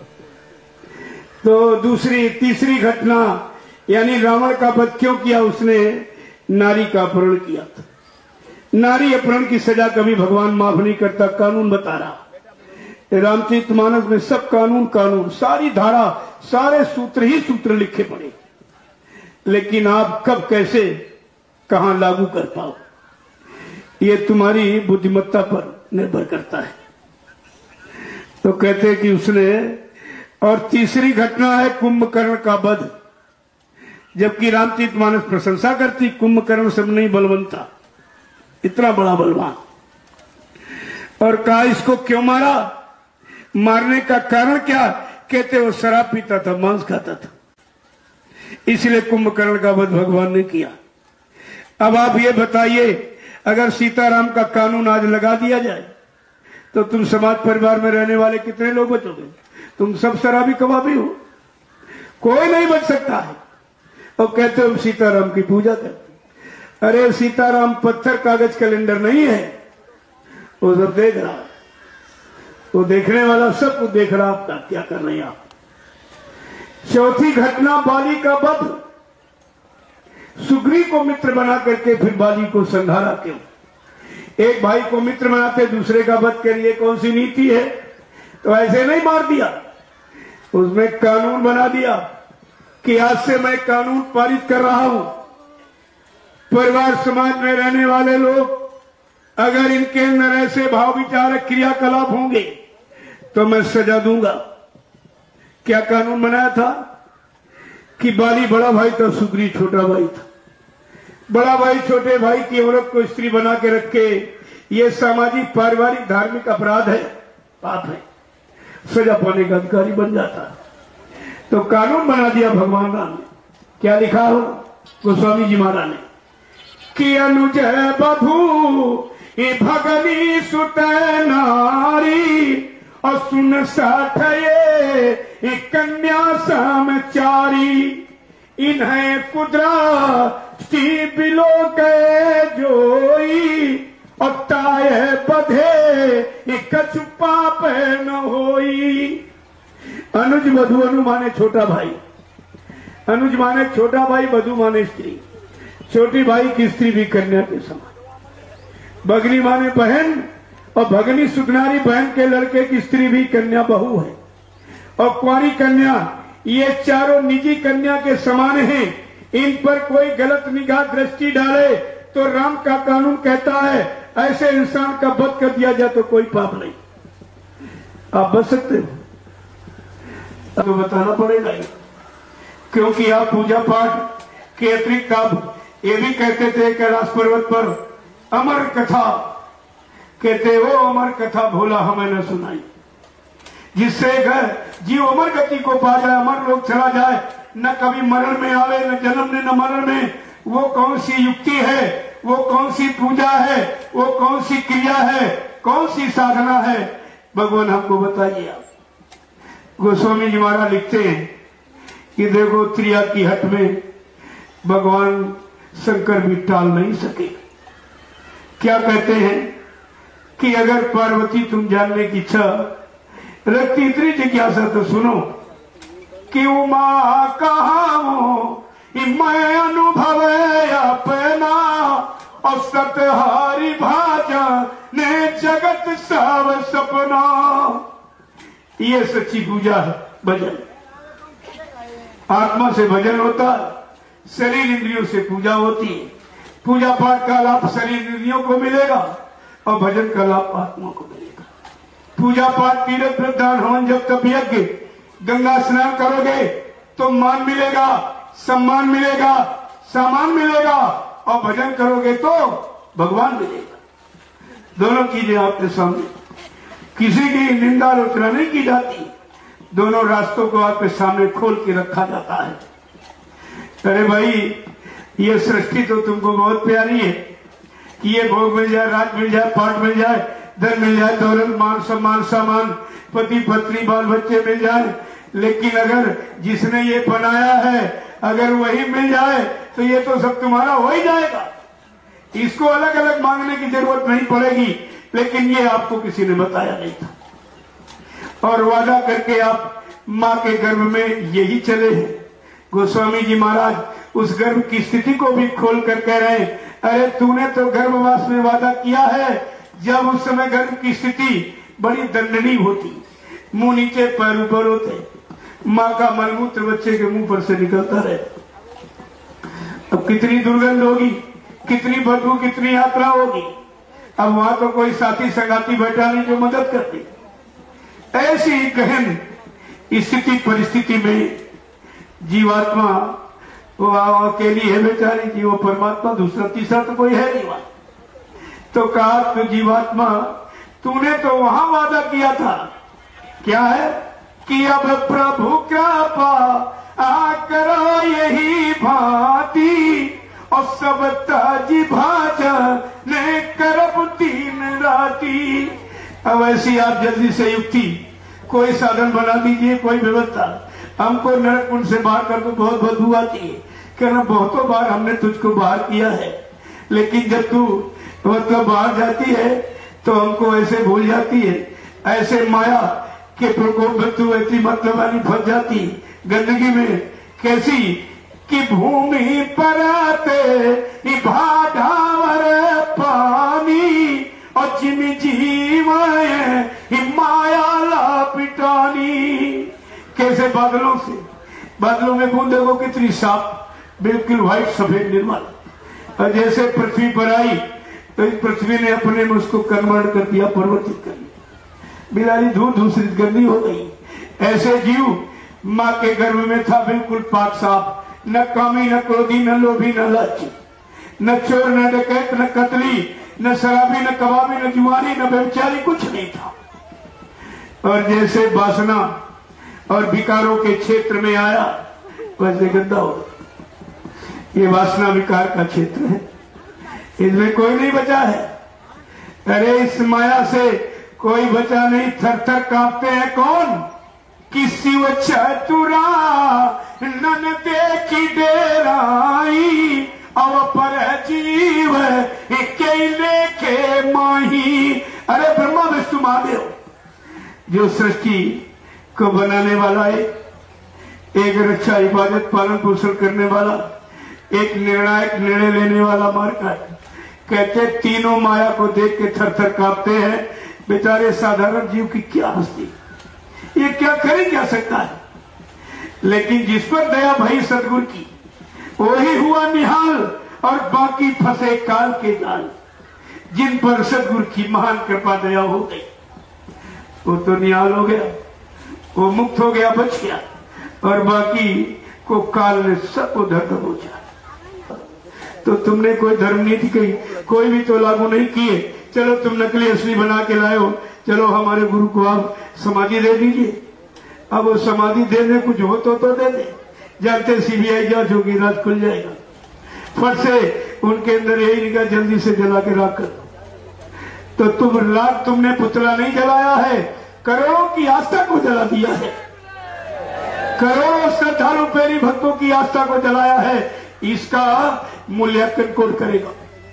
J: तो दूसरी तीसरी घटना, यानी रावण का वध क्यों किया? उसने नारी का अपहरण किया था। नारी अपहरण की सजा कभी भगवान माफ नहीं करता, कानून बता रहा। रामचरितमानस में सब कानून कानून, सारी धारा, सारे सूत्र ही सूत्र लिखे पड़े, लेकिन आप कब कैसे कहां लागू कर पाओ, ये तुम्हारी बुद्धिमत्ता पर निर्भर करता है। तो कहते कि उसने, और तीसरी घटना है कुंभकर्ण का वध, जबकि रामचरितमानस प्रशंसा करती, कुंभकर्ण सब नहीं बलवंता, इतना बड़ा बलवान। और कहा इसको क्यों मारा, मारने का कारण क्या? कहते वो शराब पीता था, मांस खाता था, इसलिए कुंभकर्ण का वध भगवान ने किया। अब आप ये बताइए, अगर सीताराम का कानून आज लगा दिया जाए तो तुम समाज परिवार में रहने वाले कितने लोग बचोगे? तुम सब शराबी कबाबी हो, कोई नहीं बच सकता है। और कहते हो सीताराम की पूजा करते। अरे सीताराम पत्थर कागज कैलेंडर नहीं है, वो सब देख रहा, वो देखने वाला सब कुछ देख रहा। आपका क्या कर रहे हैं आप? चौथी घटना बाली का वध। सुग्रीव को मित्र बना करके फिर बाली को संहारा क्यों? एक भाई को मित्र बनाते दूसरे का वध करिए, कौन सी नीति है? तो ऐसे नहीं मार दिया, उसमें कानून बना दिया कि आज से मैं कानून पारित कर रहा हूं, परिवार समाज में रहने वाले लोग अगर इनके अंदर ऐसे भाव विचार क्रियाकलाप होंगे तो मैं सजा दूंगा। क्या कानून बनाया था कि बाली बड़ा भाई था, सुग्रीव छोटा भाई था। बड़ा भाई छोटे भाई की औरत को स्त्री बना के रखे, ये सामाजिक पारिवारिक धार्मिक अपराध है, पाप है, सजा पाने का अधिकारी बन जाता है। तो कानून बना दिया भगवान राम ने। क्या लिखा हो गोस्वामी जी महाराज ने कि अनुज बधू भगनी सुत नारी और सुन साठ ये कन्या समाचारी इन्हें कुदरा बिलो के जोई और ताय बधे कछु पाप न होई। अनुज वधु, अनु माने छोटा भाई, अनुज माने छोटा भाई, वधु माने स्त्री। छोटी भाई की स्त्री भी कन्या के समान। भगनी माने बहन, और भगनी सुगनारी बहन के लड़के की स्त्री भी कन्या बहू है। और कुंवारी कन्या, ये चारों निजी कन्या के समान हैं। इन पर कोई गलत निगाह दृष्टि डाले तो राम का कानून कहता है ऐसे इंसान का वध कर दिया जाए तो कोई पाप नहीं। आप बच सकते हो? तो बताना पड़ेगा ही, क्योंकि आप पूजा पाठ के अतिरिक्त आप ये भी कहते थे कैलाश पर्वत पर अमर कथा कहते, वो अमर कथा भोला हमें न सुनाई, जिससे घर जीव अमर गति को पा जाए, अमर लोग चला जाए, न कभी मरण में आवे, न जन्म में न मरण में। वो कौन सी युक्ति है, वो कौन सी पूजा है, वो कौन सी क्रिया है, कौन सी साधना है, भगवान हमको बताइए। आप गोस्वामी जी महाराज लिखते हैं कि देखो त्रिया की हट में भगवान शंकर भी टाल नहीं सके। क्या कहते हैं कि अगर पार्वती तुम जानने की इच्छा रखती, इतनी जिज्ञासा तो सुनो कि उमा कहा मैं अनुभव अपना और सतहारी भाजा ने जगत सब सपना। ये सच्ची पूजा है, भजन। आत्मा से भजन होता है, शरीर इंद्रियों से पूजा होती है। पूजा पाठ का लाभ शरीर इंद्रियों को मिलेगा और भजन का लाभ आत्मा को मिलेगा। पूजा पाठ तीर्थ प्रदान हवन जब तब यज्ञ गंगा स्नान करोगे तो मान मिलेगा, सम्मान मिलेगा, सामान मिलेगा, और भजन करोगे तो भगवान मिलेगा। दोनों चीजें आपके सामने, किसी की निंदा आलोचना नहीं की जाती, दोनों रास्तों को आपके सामने खोल के रखा जाता है। अरे भाई ये सृष्टि तो तुमको बहुत प्यारी है कि ये भोग मिल जाए, राज मिल जाए, पाठ मिल जाए, धन मिल जाए, दौलत, मान सम्मान, सामान, पति पत्नी, बाल बच्चे मिल जाए, लेकिन अगर जिसने ये बनाया है अगर वही मिल जाए तो ये तो सब तुम्हारा हो ही जाएगा। इसको अलग अलग मांगने की जरूरत नहीं पड़ेगी, लेकिन ये आपको किसी ने बताया नहीं था और वादा करके आप माँ के गर्भ में यही चले हैं। गोस्वामी जी महाराज उस गर्भ की स्थिति को भी खोल कर कह रहे हैं, अरे तूने तो गर्भवास में वादा किया है जब उस समय गर्भ की स्थिति बड़ी दंडनीय होती, मुंह नीचे पैर ऊपर होते, माँ का मलमूत्र बच्चे के मुंह पर से निकलता रहे। अब कितनी दुर्गंध होगी, कितनी बदबू, कितनी यात्रा होगी। अब वहां तो कोई साथी संगाती बैठा नहीं जो मदद करती। ऐसी गहन स्थिति परिस्थिति में जीवात्मा वो अकेली है बेचारी की, वो परमात्मा दूसरा तीसरा तो कोई है नहीं वहां। तो कहा तो जीवात्मा तूने तो वहां वादा किया था, क्या है कि अब प्रभु कृपा आ करो यही भांति और सब ताजी भाजा ने अब ऐसी आप जल्दी से युक्ति कोई साधन बना दीजिए, कोई व्यवस्था। हमको नरक कुंड से बाहर कर दो, बहुत बदबू आती है। कहना बहुतों बार हमने तुझको बाहर किया है, लेकिन जब तू मतलब बाहर जाती है तो हमको ऐसे भूल जाती है, ऐसे माया के प्रकोप में तू ऐसी मतलब वाली फंस जाती गंदगी में। कैसी कि भूमि पर आते भाढ़ावर पानी और जिम जीव माया ला पिटानी। कैसे बादलों से, बादलों में बूंद देखो कितनी साफ, बिल्कुल व्हाइट सफेद निर्मल, और जैसे पृथ्वी पर आई तो इस पृथ्वी ने अपने में उसको कन्वर्ट कर दिया, परिवर्तित कर दिया, बिलारी धूल दूसरी गंदी हो गई। ऐसे जीव माँ के गर्भ में था बिल्कुल पाक साफ, न कामी न क्रोधी न लोभी न लालची, न चोर न डकैत न कतली न शराबी न कबाबी न जुआनी न व्यभिचारी, कुछ नहीं था। और जैसे वासना और विकारों के क्षेत्र में आया वैसे गंदा हो। ये वासना विकार का क्षेत्र है, इसमें कोई नहीं बचा है। अरे इस माया से कोई बचा नहीं, थर थर कांपते हैं कौन? किसी वो चतुरा नन देखी डेराई अव पर जीव केले के माही। अरे ब्रह्मा विष्णु महादेव जो सृष्टि को बनाने वाला है, एक रक्षा हिफाजत पालन पोषण करने वाला, एक निर्णायक निर्णय लेने वाला मार्ग है। कहते तीनों माया को देख के थर थर कांपते हैं। बेचारे साधारण जीव की क्या हस्ती, ये क्या कर क्या सकता है। लेकिन जिस पर दया भई सदगुरु की वही हुआ निहाल, और बाकी फंसे काल के जाल। जिन पर सदगुरु की महान कृपा दया हो गई वो तो निहाल हो गया, वो मुक्त हो गया, बच गया, और बाकी को काल ने सब उधर दबोचा। तो तुमने कोई धर्म नीति कही, कोई भी तो लागू नहीं किए। चलो तुम नकली असली बना के लाए हो, चलो हमारे गुरु को आप समाधि दे दीजिए। अब वो समाधि देने कुछ हो तो, तो दे दे, जानते सीबीआई जांच होगी, राज खुल जाएगा। फट से उनके अंदर यही निकाह जल्दी से जला के राख कर। तो तुम रात तुमने पुतला नहीं जलाया है, करोड़ों की आस्था को जला दिया है, करोड़ों श्रद्धालु प्रेमी भक्तों की आस्था को जलाया है। इसका मूल्यांकन कौन करेगा?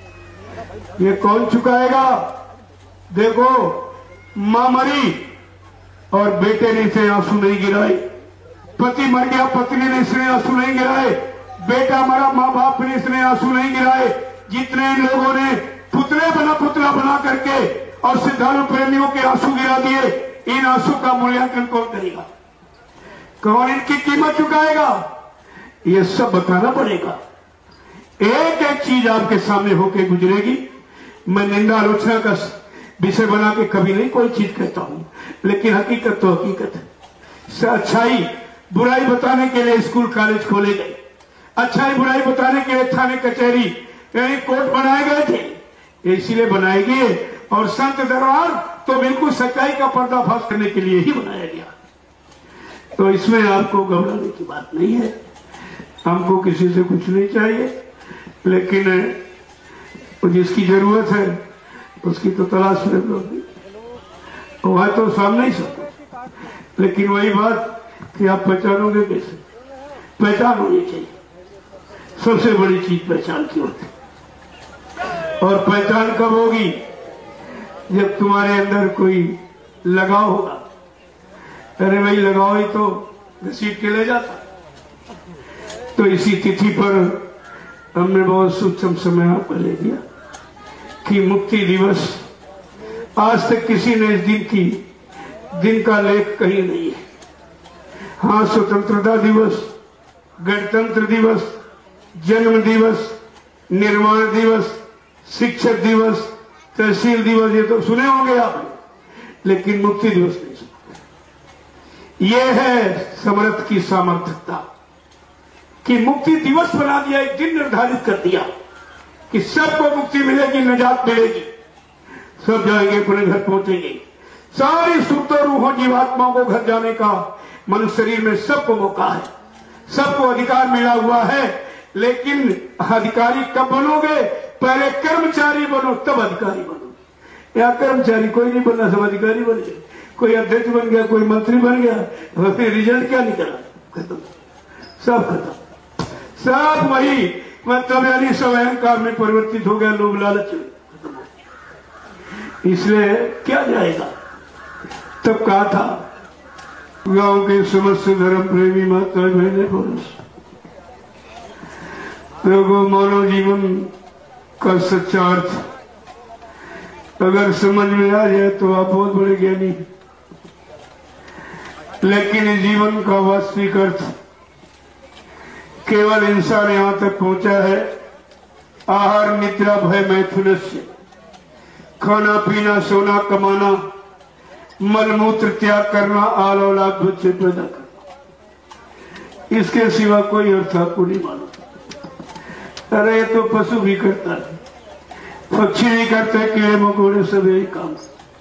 J: ये कौन चुकाएगा? देखो मां मरी और बेटे ने इसे आंसू नहीं गिराए, पति मर गया पत्नी ने इसने आंसू नहीं गिराए, बेटा मरा मां बाप ने इसने आंसू नहीं गिराए। जितने लोगों ने पुतले बना पुतला बना करके और श्रद्धालु प्रेमियों के आंसू गिरा दिए, इन आंसू का मूल्यांकन कौन करेगा? कौन इनकी कीमत चुकाएगा? ये सब बताना पड़ेगा। एक एक चीज आपके सामने होके गुजरेगी। मैं निंदा आलोचना का विषय बना के कभी नहीं कोई चीज कहता हूं, लेकिन हकीकत तो हकीकत है। अच्छाई बुराई बताने के लिए स्कूल कॉलेज खोले गए, अच्छाई बुराई बताने के लिए थाने कचहरी यानी कोर्ट बनाए गए थे, इसीलिए बनाए गए। और संत दरबार तो बिल्कुल सच्चाई का पर्दाफाश करने के लिए ही बनाया गया। तो इसमें आपको घबराने की बात नहीं है, हमको किसी से कुछ नहीं चाहिए, लेकिन जिसकी जरूरत है उसकी तो तलाश में वह तो सामने ही सब। लेकिन वही बात कि आप पहचानोगे कैसे? पहचान होनी चाहिए, सबसे बड़ी चीज पहचान की होती। और पहचान कब होगी? जब तुम्हारे अंदर कोई लगाव होगा। अरे भाई लगाव ही तो घसीट के ले जाता। तो इसी तिथि पर हमने बहुत सूक्ष्म समय आपको ले दिया कि मुक्ति दिवस। आज तक किसी ने इस दिन की दिन का लेख कहीं नहीं है। हाँ, स्वतंत्रता दिवस, गणतंत्र दिवस, जन्म दिवस, निर्माण दिवस, शिक्षक दिवस, तहसील दिवस, ये तो सुने होंगे आपने, लेकिन मुक्ति दिवस नहीं सुना। ये है समर्थ की सामर्थ्यता कि मुक्ति दिवस बना दिया, एक दिन निर्धारित कर दिया कि सबको मुक्ति मिलेगी, निजात मिलेगी, सब जाएंगे अपने घर पहुंचेंगे। सारी सुप्त रूहों जीवात्माओं को घर जाने का मनुष्य शरीर में सबको मौका है, सबको अधिकार मिला हुआ है। लेकिन अधिकारी कब बनोगे? पहले कर्मचारी बनो तब अधिकारी बनो। या कर्मचारी, कोई नहीं बनना, सब अधिकारी बन गए, कोई अध्यक्ष बन गया, कोई मंत्री बन गया, फिर रिजल्ट क्या निकला? खत्म, सब खत्म, सब वही मतलब यानी सब अहंकार में परिवर्तित हो गया, लोग लालच में। इसलिए क्या जाएगा? तब कहा था गांव के समस्त धर्म प्रेमी माता बहने पुरुष, लोगों मानव जीवन का सच्चा अर्थ अगर समझ में आ जाए तो आप बहुत बड़े ज्ञानी, लेकिन जीवन का वास्तविक अर्थ केवल इंसान यहां तक पहुंचा है, आहार निद्रा भय मैथुनस्य, खाना पीना सोना कमाना, मलमूत्र त्याग करना, आल औलाद बच्चे पैदा करना, इसके सिवा कोई अर्थ आपको नहीं मालूम। अरे ये तो पशु भी करता है, पक्षी भी करते हैं, कीड़े मकोड़े सब यही काम।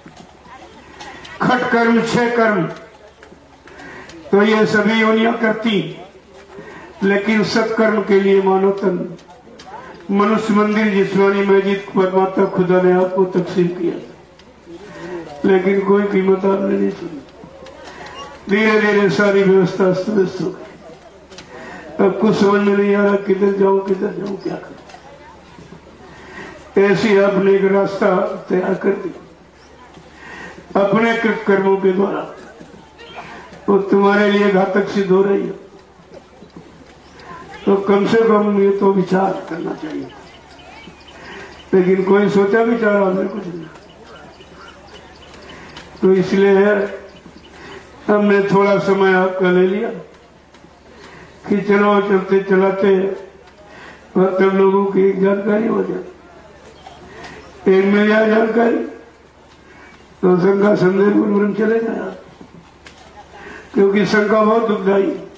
J: खट कर्म छह कर्म तो ये सभी योनियां करती, लेकिन सत्कर्म के लिए मानो तन। मनुष्य मंदिर जिस्मानी मस्जिद परमात्मा खुदा ने आपको तकसीम किया, लेकिन कोई कीमत आपने नहीं सुनी। धीरे धीरे सारी व्यवस्था अस्त व्यस्त हो गई। अब कुछ समझ में नहीं आ रहा किधर जाऊं किधर जाऊं क्या करूं। ऐसी आपने एक रास्ता तैयार कर दिया अपने कृत कर्मों के द्वारा, वो तुम्हारे लिए घातक सिद्ध हो रही है। तो कम से कम ये तो विचार करना चाहिए, लेकिन कोई सोचा विचार हमने कुछ नहीं। तो इसलिए हमने थोड़ा समय आपका ले लिया कि चलो चलते चलाते मतलब लोगों की जानकारी हो जाए, एक मिल जाए जानकारी तो शंका संदेह गुरुवरम चले जाए, क्योंकि शंका बहुत दुखदायी।